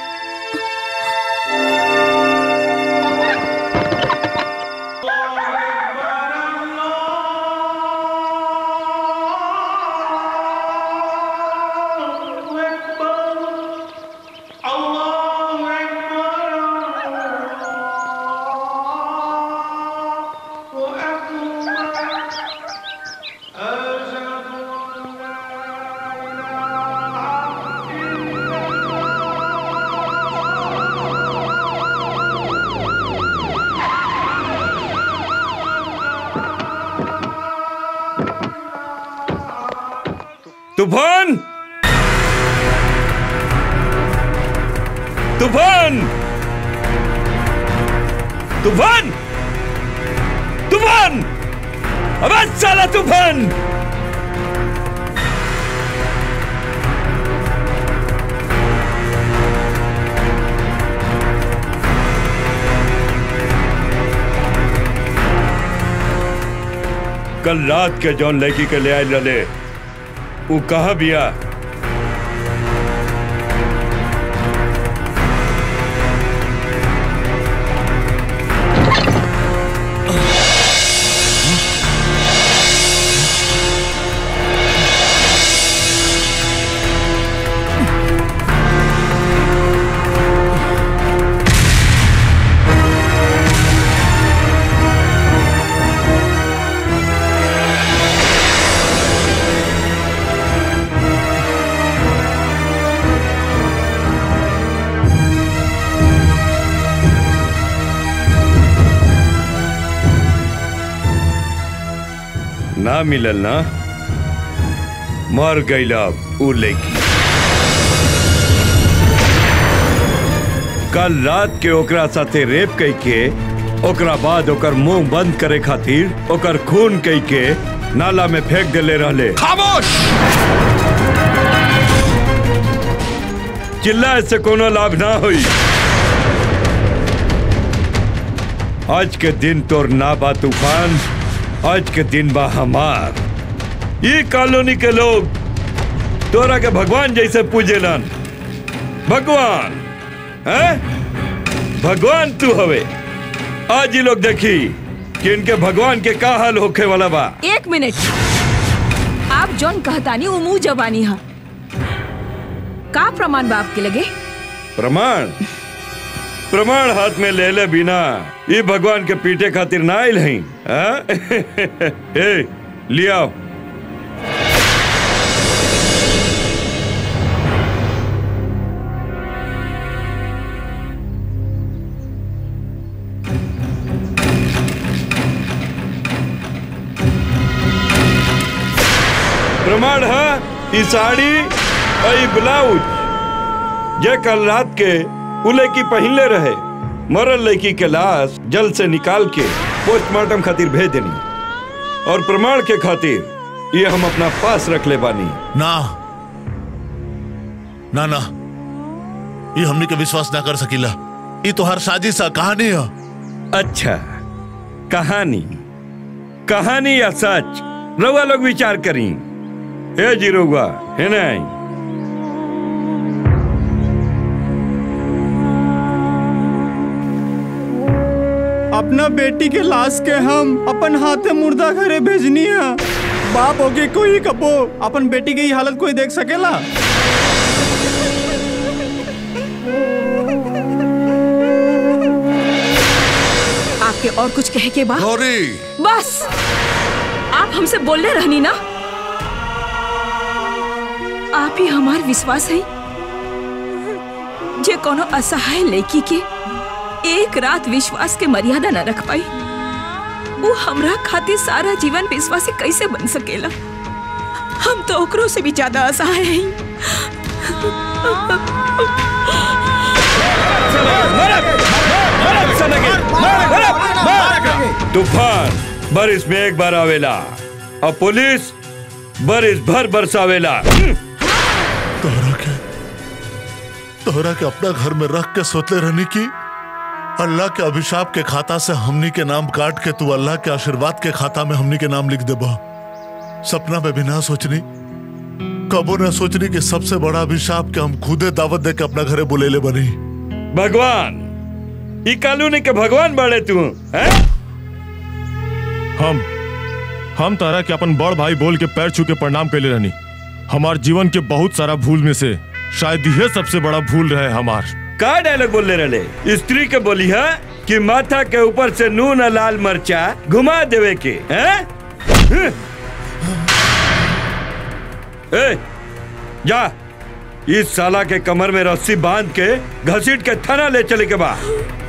[SPEAKER 8] तूफान, तूफान, तूफान, तूफान, अबे साला तूफान! कल रात के जौन लड़की के ले आए लले, वो कहाँ बिया? ना मिलल ना, मर गईला उ लड़की। कल रात के ओकरा साथे रेप कई के, ओकरा बाद ओकर मुंह बंद करे खातिर ओकर खून कई के नाला में फेंक देले रहले।
[SPEAKER 10] खामोश!
[SPEAKER 8] चिल्लाए से कोनो लाभ ना हुई। आज के दिन तोर ना बा तूफान, आज के दिन बा हमार। ये कॉलोनी के लोग तोरा के भगवान जैसे पूजेलन। भगवान हैं? भगवान तू हवे। आज ये लोग देखी कि इनके भगवान के का हाल होखे वाला बा।
[SPEAKER 4] एक मिनट, आप जौन कहतानी वो मुंह जबानी है, का प्रमाण बा आपके लगे?
[SPEAKER 8] प्रमाण? प्रमाण हाथ में ले ले बिना ये भगवान के पीठे खातिर ना आइल हैं हाँ? ए लिया प्रमाण है ई साड़ी और ई ब्लाउज ये कल रात के उ लड़की पहनले रहे। मरल लड़की के लाश जल्द से निकाल के पोस्टमार्टम खातिर भेज देनी और प्रमाण के खातिर ये हम अपना पास रख ले बानी।
[SPEAKER 12] ना ना ना ये हमने के विश्वास ना कर सकीला। ये तो हर साजिश सा कहानी है।
[SPEAKER 8] अच्छा कहानी कहानी या सच रउआ लोग विचार करी। ए जी रउआ है नहीं
[SPEAKER 2] अपना बेटी के लाश के हम अपन हाथे मुर्दा घरे भेजनी है। बाप होके कोई कबो अपन बेटी की हालत कोई देख सकेला।
[SPEAKER 4] आपके और कुछ कहे के बाद
[SPEAKER 10] गौरी
[SPEAKER 4] बस आप हमसे बोलने रहनी ना। आप ही हमार विश्वास है जे कोनो असहाय लड़की के एक रात विश्वास के मर्यादा न रख पाई वो हमरा खातिर सारा जीवन विश्वासी कैसे बन सकेला। हम तो ओकरों से भी ज्यादा असहाय हैं।
[SPEAKER 8] तूफान बारिश में एक बार आवेला और पुलिस बारिश भर बरसावेला।
[SPEAKER 12] तोहरा के तोहरा के अपना घर में रख के सोते रहने की अल्लाह के अभिशाप के खाता से हमनी के नाम काट के तू अल्लाह के आशीर्वाद के खाता में हमनी के नाम लिख दे। सपना में भी ना सोचनी कबो ना सोचनी कि सबसे बड़ा अभिशाप के हम खुदे दावत दे के अपना घरे बुलेले बनी।
[SPEAKER 8] भगवान ई कानूनी के भगवान बड़े तू हैं?
[SPEAKER 15] हम हम तारा के अपन बड़ भाई बोल के पैर छू के प्रणाम कैले रहनी। हमार जीवन के बहुत सारा भूल में से शायद यह सबसे बड़ा भूल रहे हमार।
[SPEAKER 8] का डायलॉग बोलने रहे स्त्री के बोली है कि माथा के ऊपर से नून लाल मरचा घुमा देवे के हैं? ए, जा इस साला के कमर में रस्सी बांध के घसीट के थाना ले चले के बा।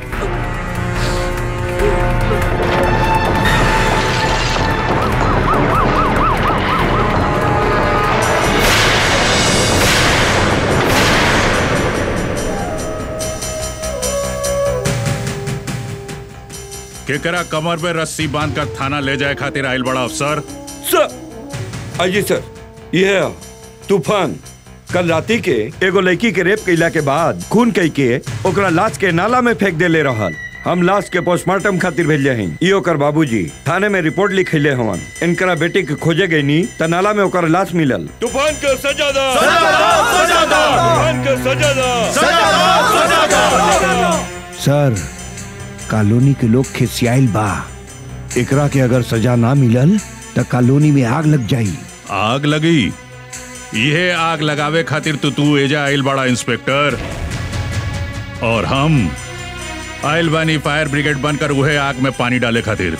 [SPEAKER 7] केकरा कमर पे रस्सी बांध कर थाना ले जाए खातिर आइल बड़ा अफसर।
[SPEAKER 8] सर अजी सर ये तूफान कल राती के एगो लड़की के रेप कैला के बाद खून कई के ओकरा लाश के नाला में फेंक दे ले रहल। हम लाश के पोस्टमार्टम खातिर भेजले हैं। ई ओकर बाबूजी थाने में रिपोर्ट लिखले हवन। इनकरा बेटी के खोजे गई नी त नाला में ओकर लाश मिलल। तूफान के सजा दो सजा दो तूफान के सजा दो सजा दो।
[SPEAKER 1] सर कॉलोनी के लोग खिसियाइल बा। एकरा के अगर सजा ना मिलल त कॉलोनी में आग लग जाई।
[SPEAKER 7] आग लगी यह आग लगावे खातिर तो तू एजा आइल बड़ा इंस्पेक्टर और हम आइल बानी फायर ब्रिगेड बनकर उहे आग में पानी डाले खातिर।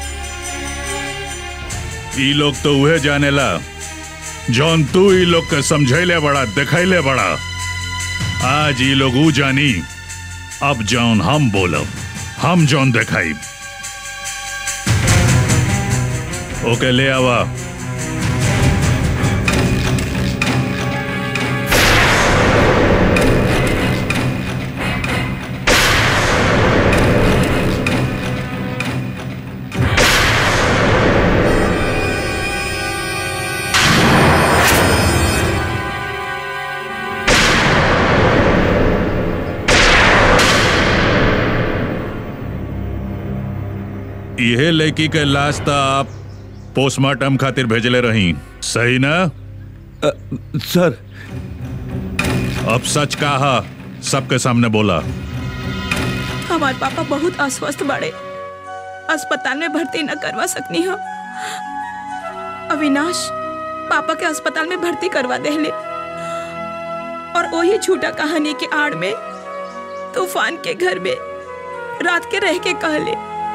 [SPEAKER 7] ई लोग तो उहे जानेला जौन तू ई लोग के समझैले बड़ा दिखैले बड़ा। आज ई लोग ऊ जानी अब जौन हम बोलब हम जौन दिखाई। ओके ले आवा। यह लड़की के लाश था आप पोस्टमार्टम खातिर भेजले रही सही ना?
[SPEAKER 8] आ, सर
[SPEAKER 7] अब सच कहा सबके सामने बोला।
[SPEAKER 6] हमारे पापा बहुत अस्वस्थ बड़े अस्पताल में भर्ती न करवा सकनी हो। अविनाश पापा के अस्पताल में भर्ती करवा देले और वही झूठा कहानी के आड़ में तूफान के घर में रात के रह के कहले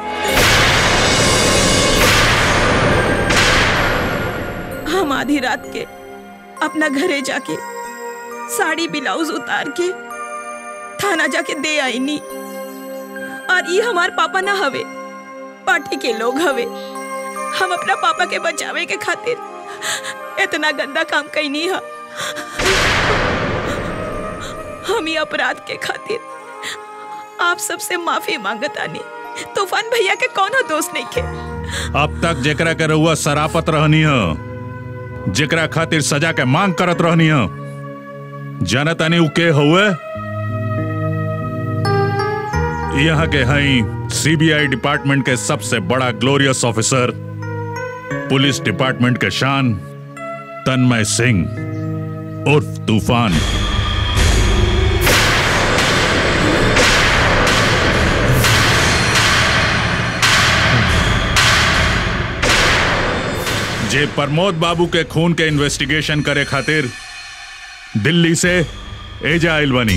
[SPEAKER 6] हम आधी रात के अपना घरे जाके साड़ी ब्लाउज उतार के थाना जाके दे आई नी। और ये हमार पापा ना हवे, पार्टी के लोग हवे। हम अपना पापा के बचावे के खातिर इतना गंदा काम कईनी है। हम ये अपराध के खातिर आप सबसे माफी मांगतानी। तूफान भैया के कौनो दोष नहीं के।
[SPEAKER 7] अब तक जेकरा के रउआ सरापत रहनी है, जेकरा खातिर सजा के मांग करत रहनी है, जानतानी उ के हुए? यहाँ के हैं सीबीआई डिपार्टमेंट के सबसे बड़ा ग्लोरियस ऑफिसर, पुलिस डिपार्टमेंट के शान तन्मय सिंह उर्फ तूफान। जे प्रमोद बाबू के खून के इन्वेस्टिगेशन करे खातिर दिल्ली से एजा आइल बनी।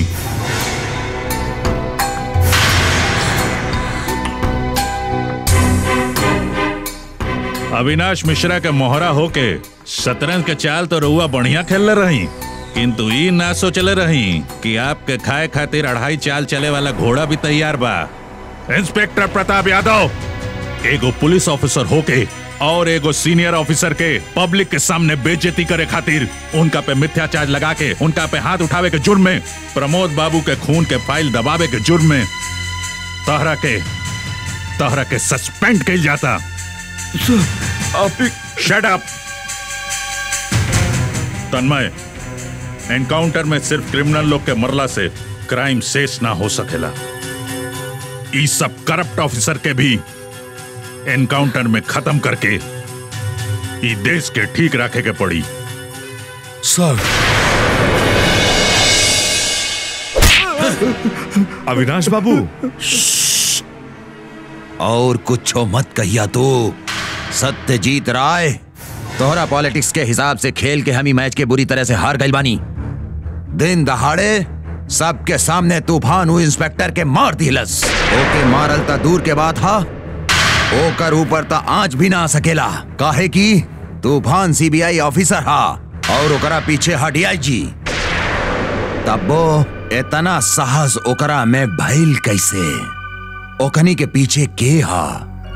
[SPEAKER 7] अविनाश मिश्रा के मोहरा होके शतरंज के चाल तो रउआ बढ़िया खेल रही, किंतु ई ना सोचले रही कि आपके खाए खातिर अढ़ाई चाल चले वाला घोड़ा भी तैयार बा। इंस्पेक्टर प्रताप यादव एगो पुलिस ऑफिसर होके और एगो सीनियर ऑफिसर के पब्लिक के सामने बेइज्जती करे खातिर उनका पे मिथ्या चार्ज लगा के उनका पे हाथ उठावे के जुर्म में, प्रमोद बाबू के खून के फाइल दबावे के जुर्म में तहरा के तहरा के सस्पेंड किया जाता। शट अप तन्मय, एनकाउंटर में सिर्फ क्रिमिनल लोग के मरला से क्राइम शेष ना हो सकेला। ई सब करप्ट ऑफिसर के भी एनकाउंटर में खत्म करके ई देश के ठीक रखे के पड़ी।
[SPEAKER 10] सर
[SPEAKER 3] अविनाश बाबू
[SPEAKER 1] और कुछ मत कहिया तो सत्यजीत राय, तोहरा पॉलिटिक्स के हिसाब से खेल के हम ही मैच के बुरी तरह से हार गई बानी। दिन दहाड़े सबके सामने तूफान हुई इंस्पेक्टर के मार दिलस। ओके मारल ता दूर के बात हा, ओकर ऊपर ता आंच भी ना आ सकेला, काहे कि तूफान सीबीआई ऑफिसर हा और ओकरा पीछे हा डीआईजी। तब्बो इतना साहस ओकरा में भइल कैसे? ओकनी के पीछे के हा?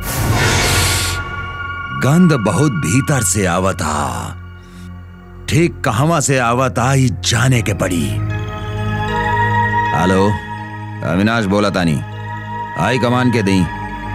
[SPEAKER 1] गंध बहुत भीतर से आवता, ठीक कहवा से आवता ही जाने के पड़ी। हेलो, अविनाश बोला तानी, हाई कमान के दी।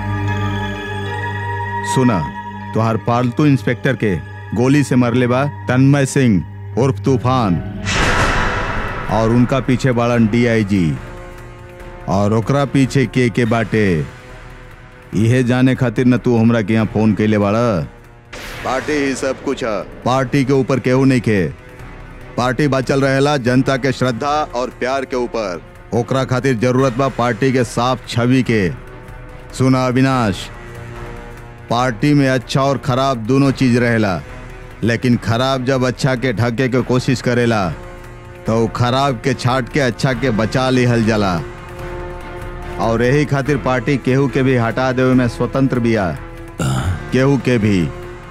[SPEAKER 2] सुना, तुहार पालतू इंस्पेक्टर के गोली से मरले बा तन्मय सिंह उर्फ तूफान, और उनका पीछे बाड़न डीआईजी, और ओकरा पीछे के के बाटे इहे जाने खातिर न तू हमरा के यहाँ फोन कैले बाड़ा। पार्टी ही सब कुछ है, पार्टी के ऊपर केहू नहीं के। पार्टी बाचल रहेला जनता के श्रद्धा और प्यार के ऊपर। ओकरा खातिर जरूरत बा पार्टी के साफ छवि के। सुना अविनाश, पार्टी में अच्छा और खराब दोनों चीज रहेला, लेकिन खराब जब अच्छा के ढके के कोशिश करेला तो खराब के छाट के अच्छा के बचा लिहल जाला। और यही खातिर पार्टी केहू के भी हटा देवे में स्वतंत्र बिया, केहू के भी।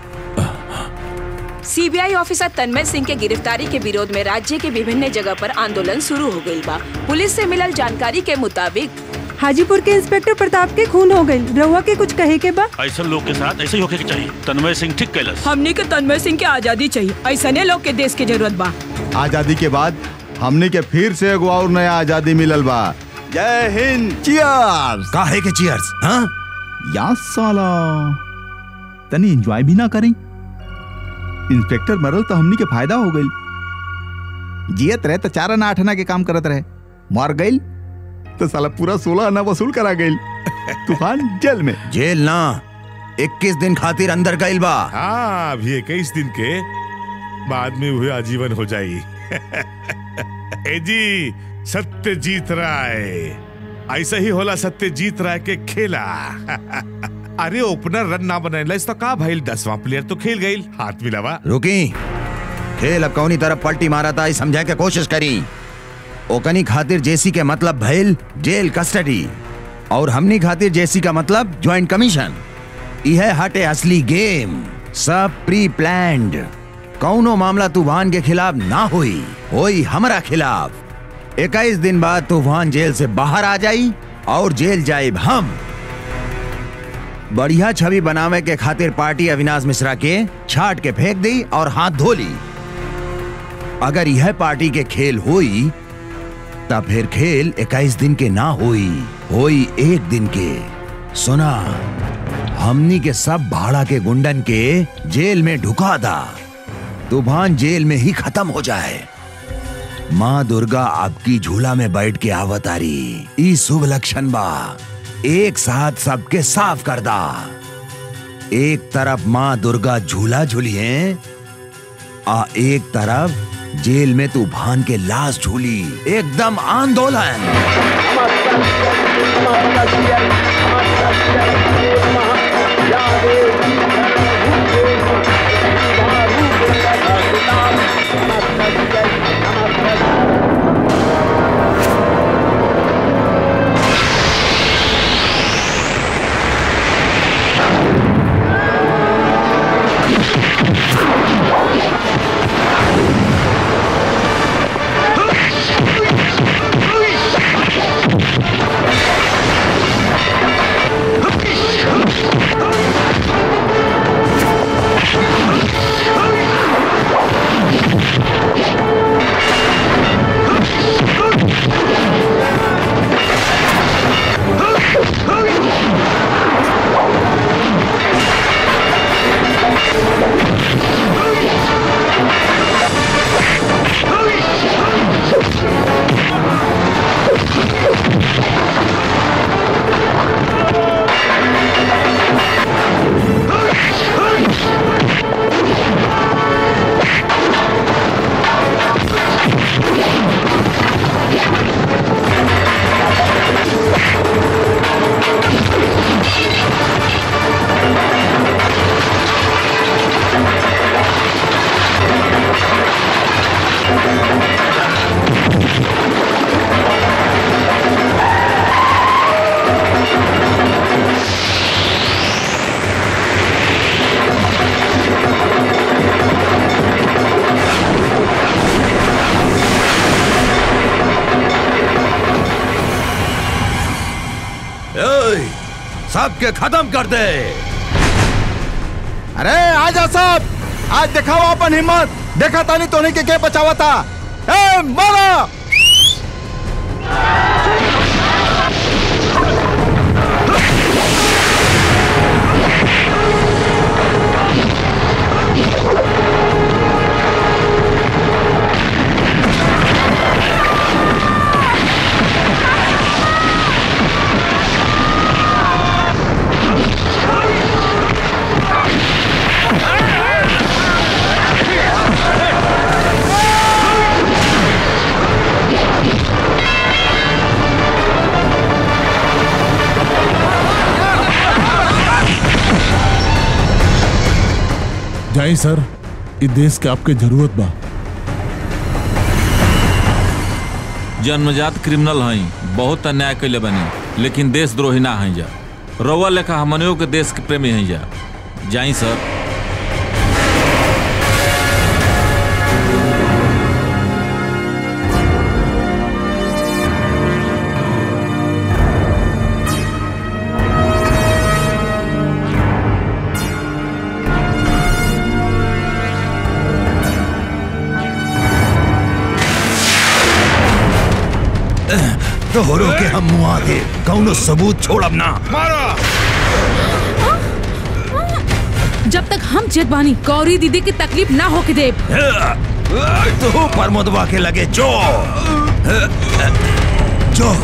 [SPEAKER 4] सीबीआई ऑफिसर तन्मय सिंह के गिरफ्तारी के विरोध में राज्य के विभिन्न जगह पर आंदोलन शुरू हो गई बा। पुलिस से मिलल जानकारी के मुताबिक
[SPEAKER 11] हाजीपुर के इंस्पेक्टर प्रताप के खून हो गई। रहुआ के कुछ कहे के बा?
[SPEAKER 13] ऐसा लोग के साथ ऐसे ही होके के चाहिए। तन्मय सिंह ठीक कैलस।
[SPEAKER 6] हमने के तन्मय सिंह के आजादी चाहिए, ऐसा लोग के देश के जरूरत बा।
[SPEAKER 2] आजादी के बाद हमने के फिर से एगो और नया आजादी मिलल बा। जय हिंद, चीयर्स।
[SPEAKER 1] काहे के चीयर्स? हाँ
[SPEAKER 2] या साला तनी एंजॉय भी ना करें। इंस्पेक्टर मरल तो हमनी के फायदा हो गई। जियत रहे तो चार आना आठ आना के काम करत रहे, मर गई तो साला पूरा सोलह आना वसूल करा गई। तूफान जेल में।
[SPEAKER 1] जेल ना, इक्कीस दिन खातिर अंदर गइल बा।
[SPEAKER 3] हाँ, अभी इक्कीस दिन के बाद में हुए आजीवन हो जाई। ए जी सत्यजीत राय, ऐसा ही होला सत्यजीत राय के खेला। अरे ओपनर रन ना बनेला इस तो का भाई दसवां प्लेयर तो खेल गई, हाथ मिलावा।
[SPEAKER 1] रुकी, खेल अब कौनी तरफ पलटी मारा था समझा के कोशिश करी। ओकनी खातिर जेसी के मतलब भइल जेल कस्टडी और हमनी खातिर जेसी का मतलब ज्वाइंट कमीशन। यह हटे असली गेम, सब प्री प्लान्ड। कौनो मामला तूफान के खिलाफ ना हुई, होई हमारा खिलाफ। इक्कीस दिन बाद तूफान जेल से बाहर आ जाई और जेल जाइब हम। बढ़िया छवि बनावे के खातिर पार्टी अविनाश मिश्रा के छाट के फेंक दी और हाथ धो ली। अगर यह पार्टी के खेल हुई तब फिर खेल इक्कीस दिन के ना हुई, हुई एक दिन के। सुना, हमनी के सब भाड़ा के गुंडन के जेल में ढुका दा, तूफान जेल में ही खत्म हो जाए। माँ दुर्गा आपकी झूला में बैठ के आवतारी, ई शुभ लक्षण बा। एक साथ सबके साफ कर दा। एक तरफ माँ दुर्गा झूला झूलिए आ एक तरफ जेल में तूफान के लाश झूली। एकदम आंदोलन। सबके खत्म कर दे।
[SPEAKER 2] अरे आजा सब, आज दिखाओ अपन हिम्मत। देखा तानी तोने के के बचावा था। ए मारा।
[SPEAKER 23] जाई सर, इस देश के आपके जरूरत बा।
[SPEAKER 17] जन्मजात क्रिमिनल हई, बहुत अन्याय कैले बनी, लेकिन देशद्रोही ना हई जा। रउआ लेखा हमनियों के देश के प्रेमी हई जा। जाई सर।
[SPEAKER 1] तोहरो के हम मुआ दे, कौनो सबूत छोड़ब ना।
[SPEAKER 14] मारो। जब तक हम जेत बानी गौरी दीदी की तकलीफ ना होके दे।
[SPEAKER 1] तो प्रमोदवा के लगे जो जो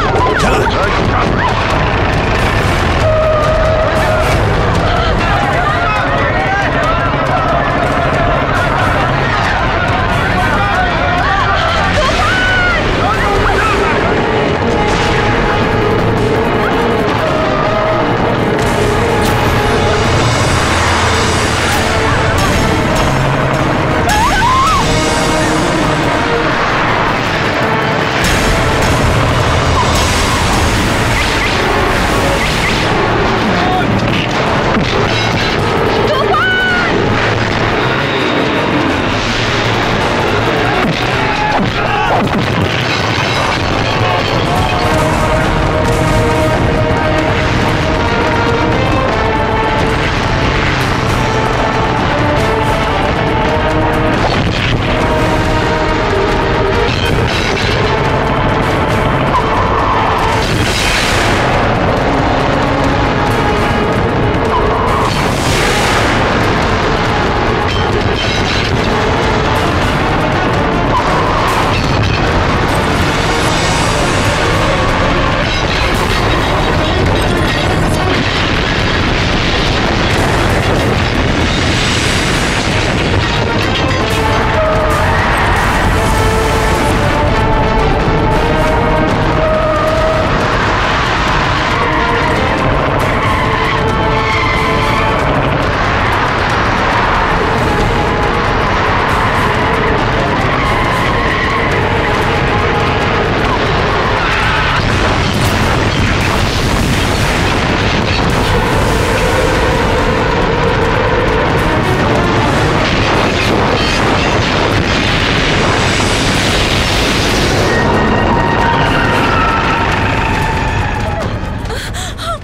[SPEAKER 22] चला।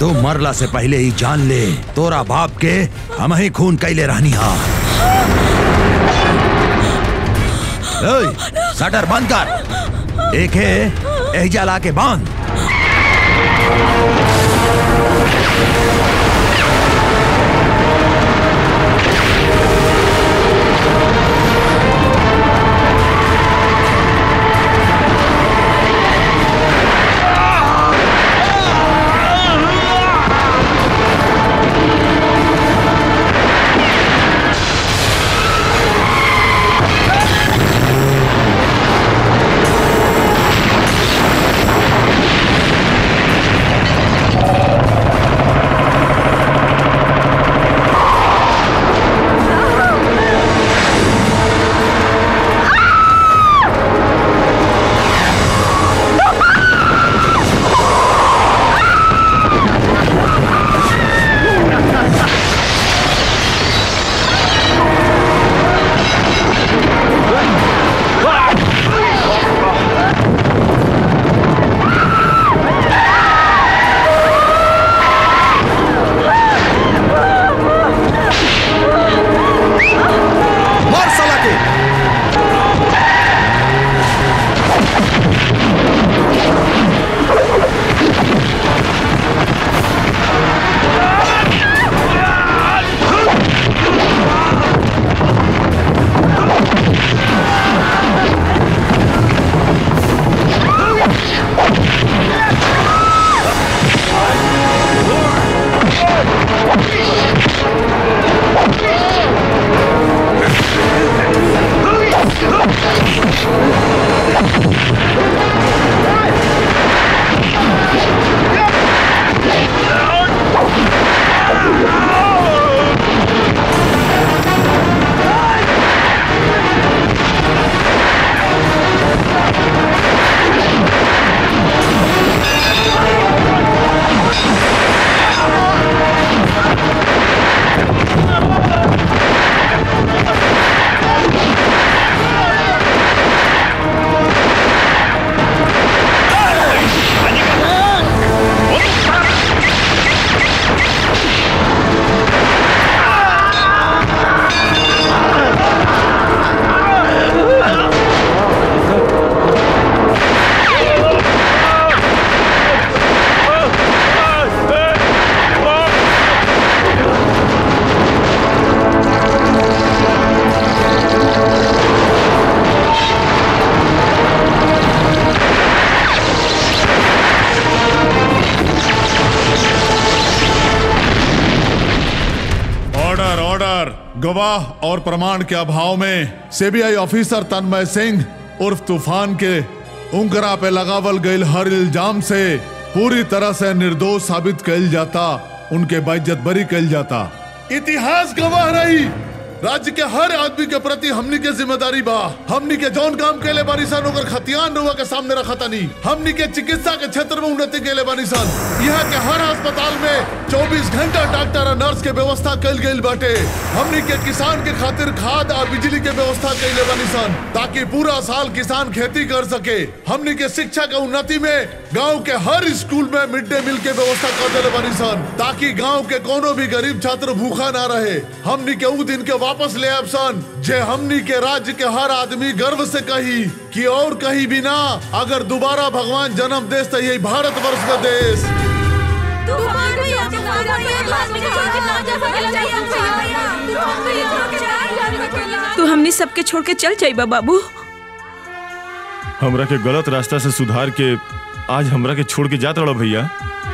[SPEAKER 1] तो मरला से पहले ही जान ले, तोरा बाप के हम ही खून कैले रहनी हा। शटर बंद कर, एक है एहजा ला के बांध।
[SPEAKER 12] गवाह और प्रमाण के अभाव में सीबीआई ऑफिसर तन्मय सिंह उर्फ तूफान के उंगरा पे लगावल गईल हर इल्जाम से पूरी तरह से निर्दोष साबित कइल जाता, उनके बेइज्जत बरी कइल जाता। इतिहास गवाह रही, राज्य के हर आदमी के प्रति हमनी के जिम्मेदारी बा। हमनी के जौन काम केले बानी सन ओकर खतियान रुआ के सामने रखा तानी। हमनी के चिकित्सा के क्षेत्र में उन्नति केले बानी सन। यहाँ के हर अस्पताल में चौबीस घंटा डॉक्टर और नर्स के व्यवस्था कइल गइल बाटे। हमनी के किसान के खातिर खाद और बिजली के व्यवस्था कइले बानी सन ताकि पूरा साल किसान खेती कर सके। हमनी के शिक्षा के उन्नति में गाँव के हर स्कूल में मिड डे मील के व्यवस्था कर देले बानी सन ताकि गाँव के कोनो भी गरीब छात्र भूखा ना रहे। हमनी के उ दिन के वापस ले आब सन जे हमनी के राज्य के हर आदमी गर्व से कही कि और कहीं भी ना, अगर दोबारा भगवान जन्म देश तो यही भारत वर्ष का देश।
[SPEAKER 6] तू हमनी सबके छोड़ के चल जाइबा बाबू।
[SPEAKER 15] हमरा के गलत रास्ता से सुधार के आज हमरा के छोड़ के जात रहो भैया।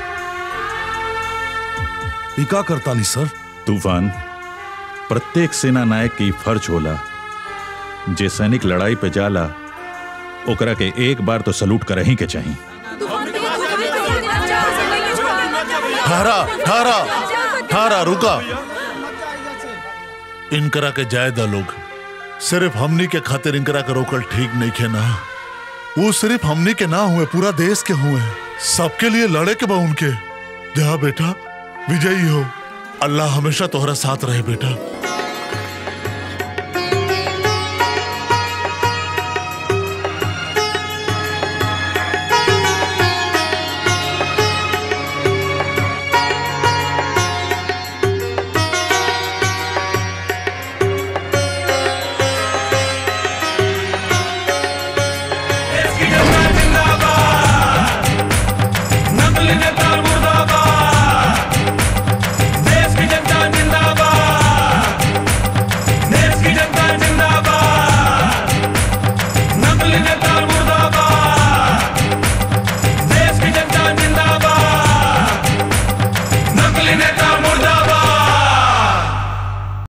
[SPEAKER 10] का करता नहीं सर?
[SPEAKER 7] तूफान, प्रत्येक सेना नायक की फर्ज होला जे सैनिक लड़ाई पे जाला ओकरा के एक बार तो सलूट कर ही के चाहिए।
[SPEAKER 12] ठहरा ठहरा ठहरा रुका। इनकरा के जायदा लोग सिर्फ हमनी के खातिर इनकरा के रोकल ठीक नहीं खे ना। वो सिर्फ हमनी के ना हुए, पूरा देश के हुए। सबके लिए लड़े के बा उनके। जा बेटा, विजयी हो। अल्लाह हमेशा तोहरा साथ रहे बेटा।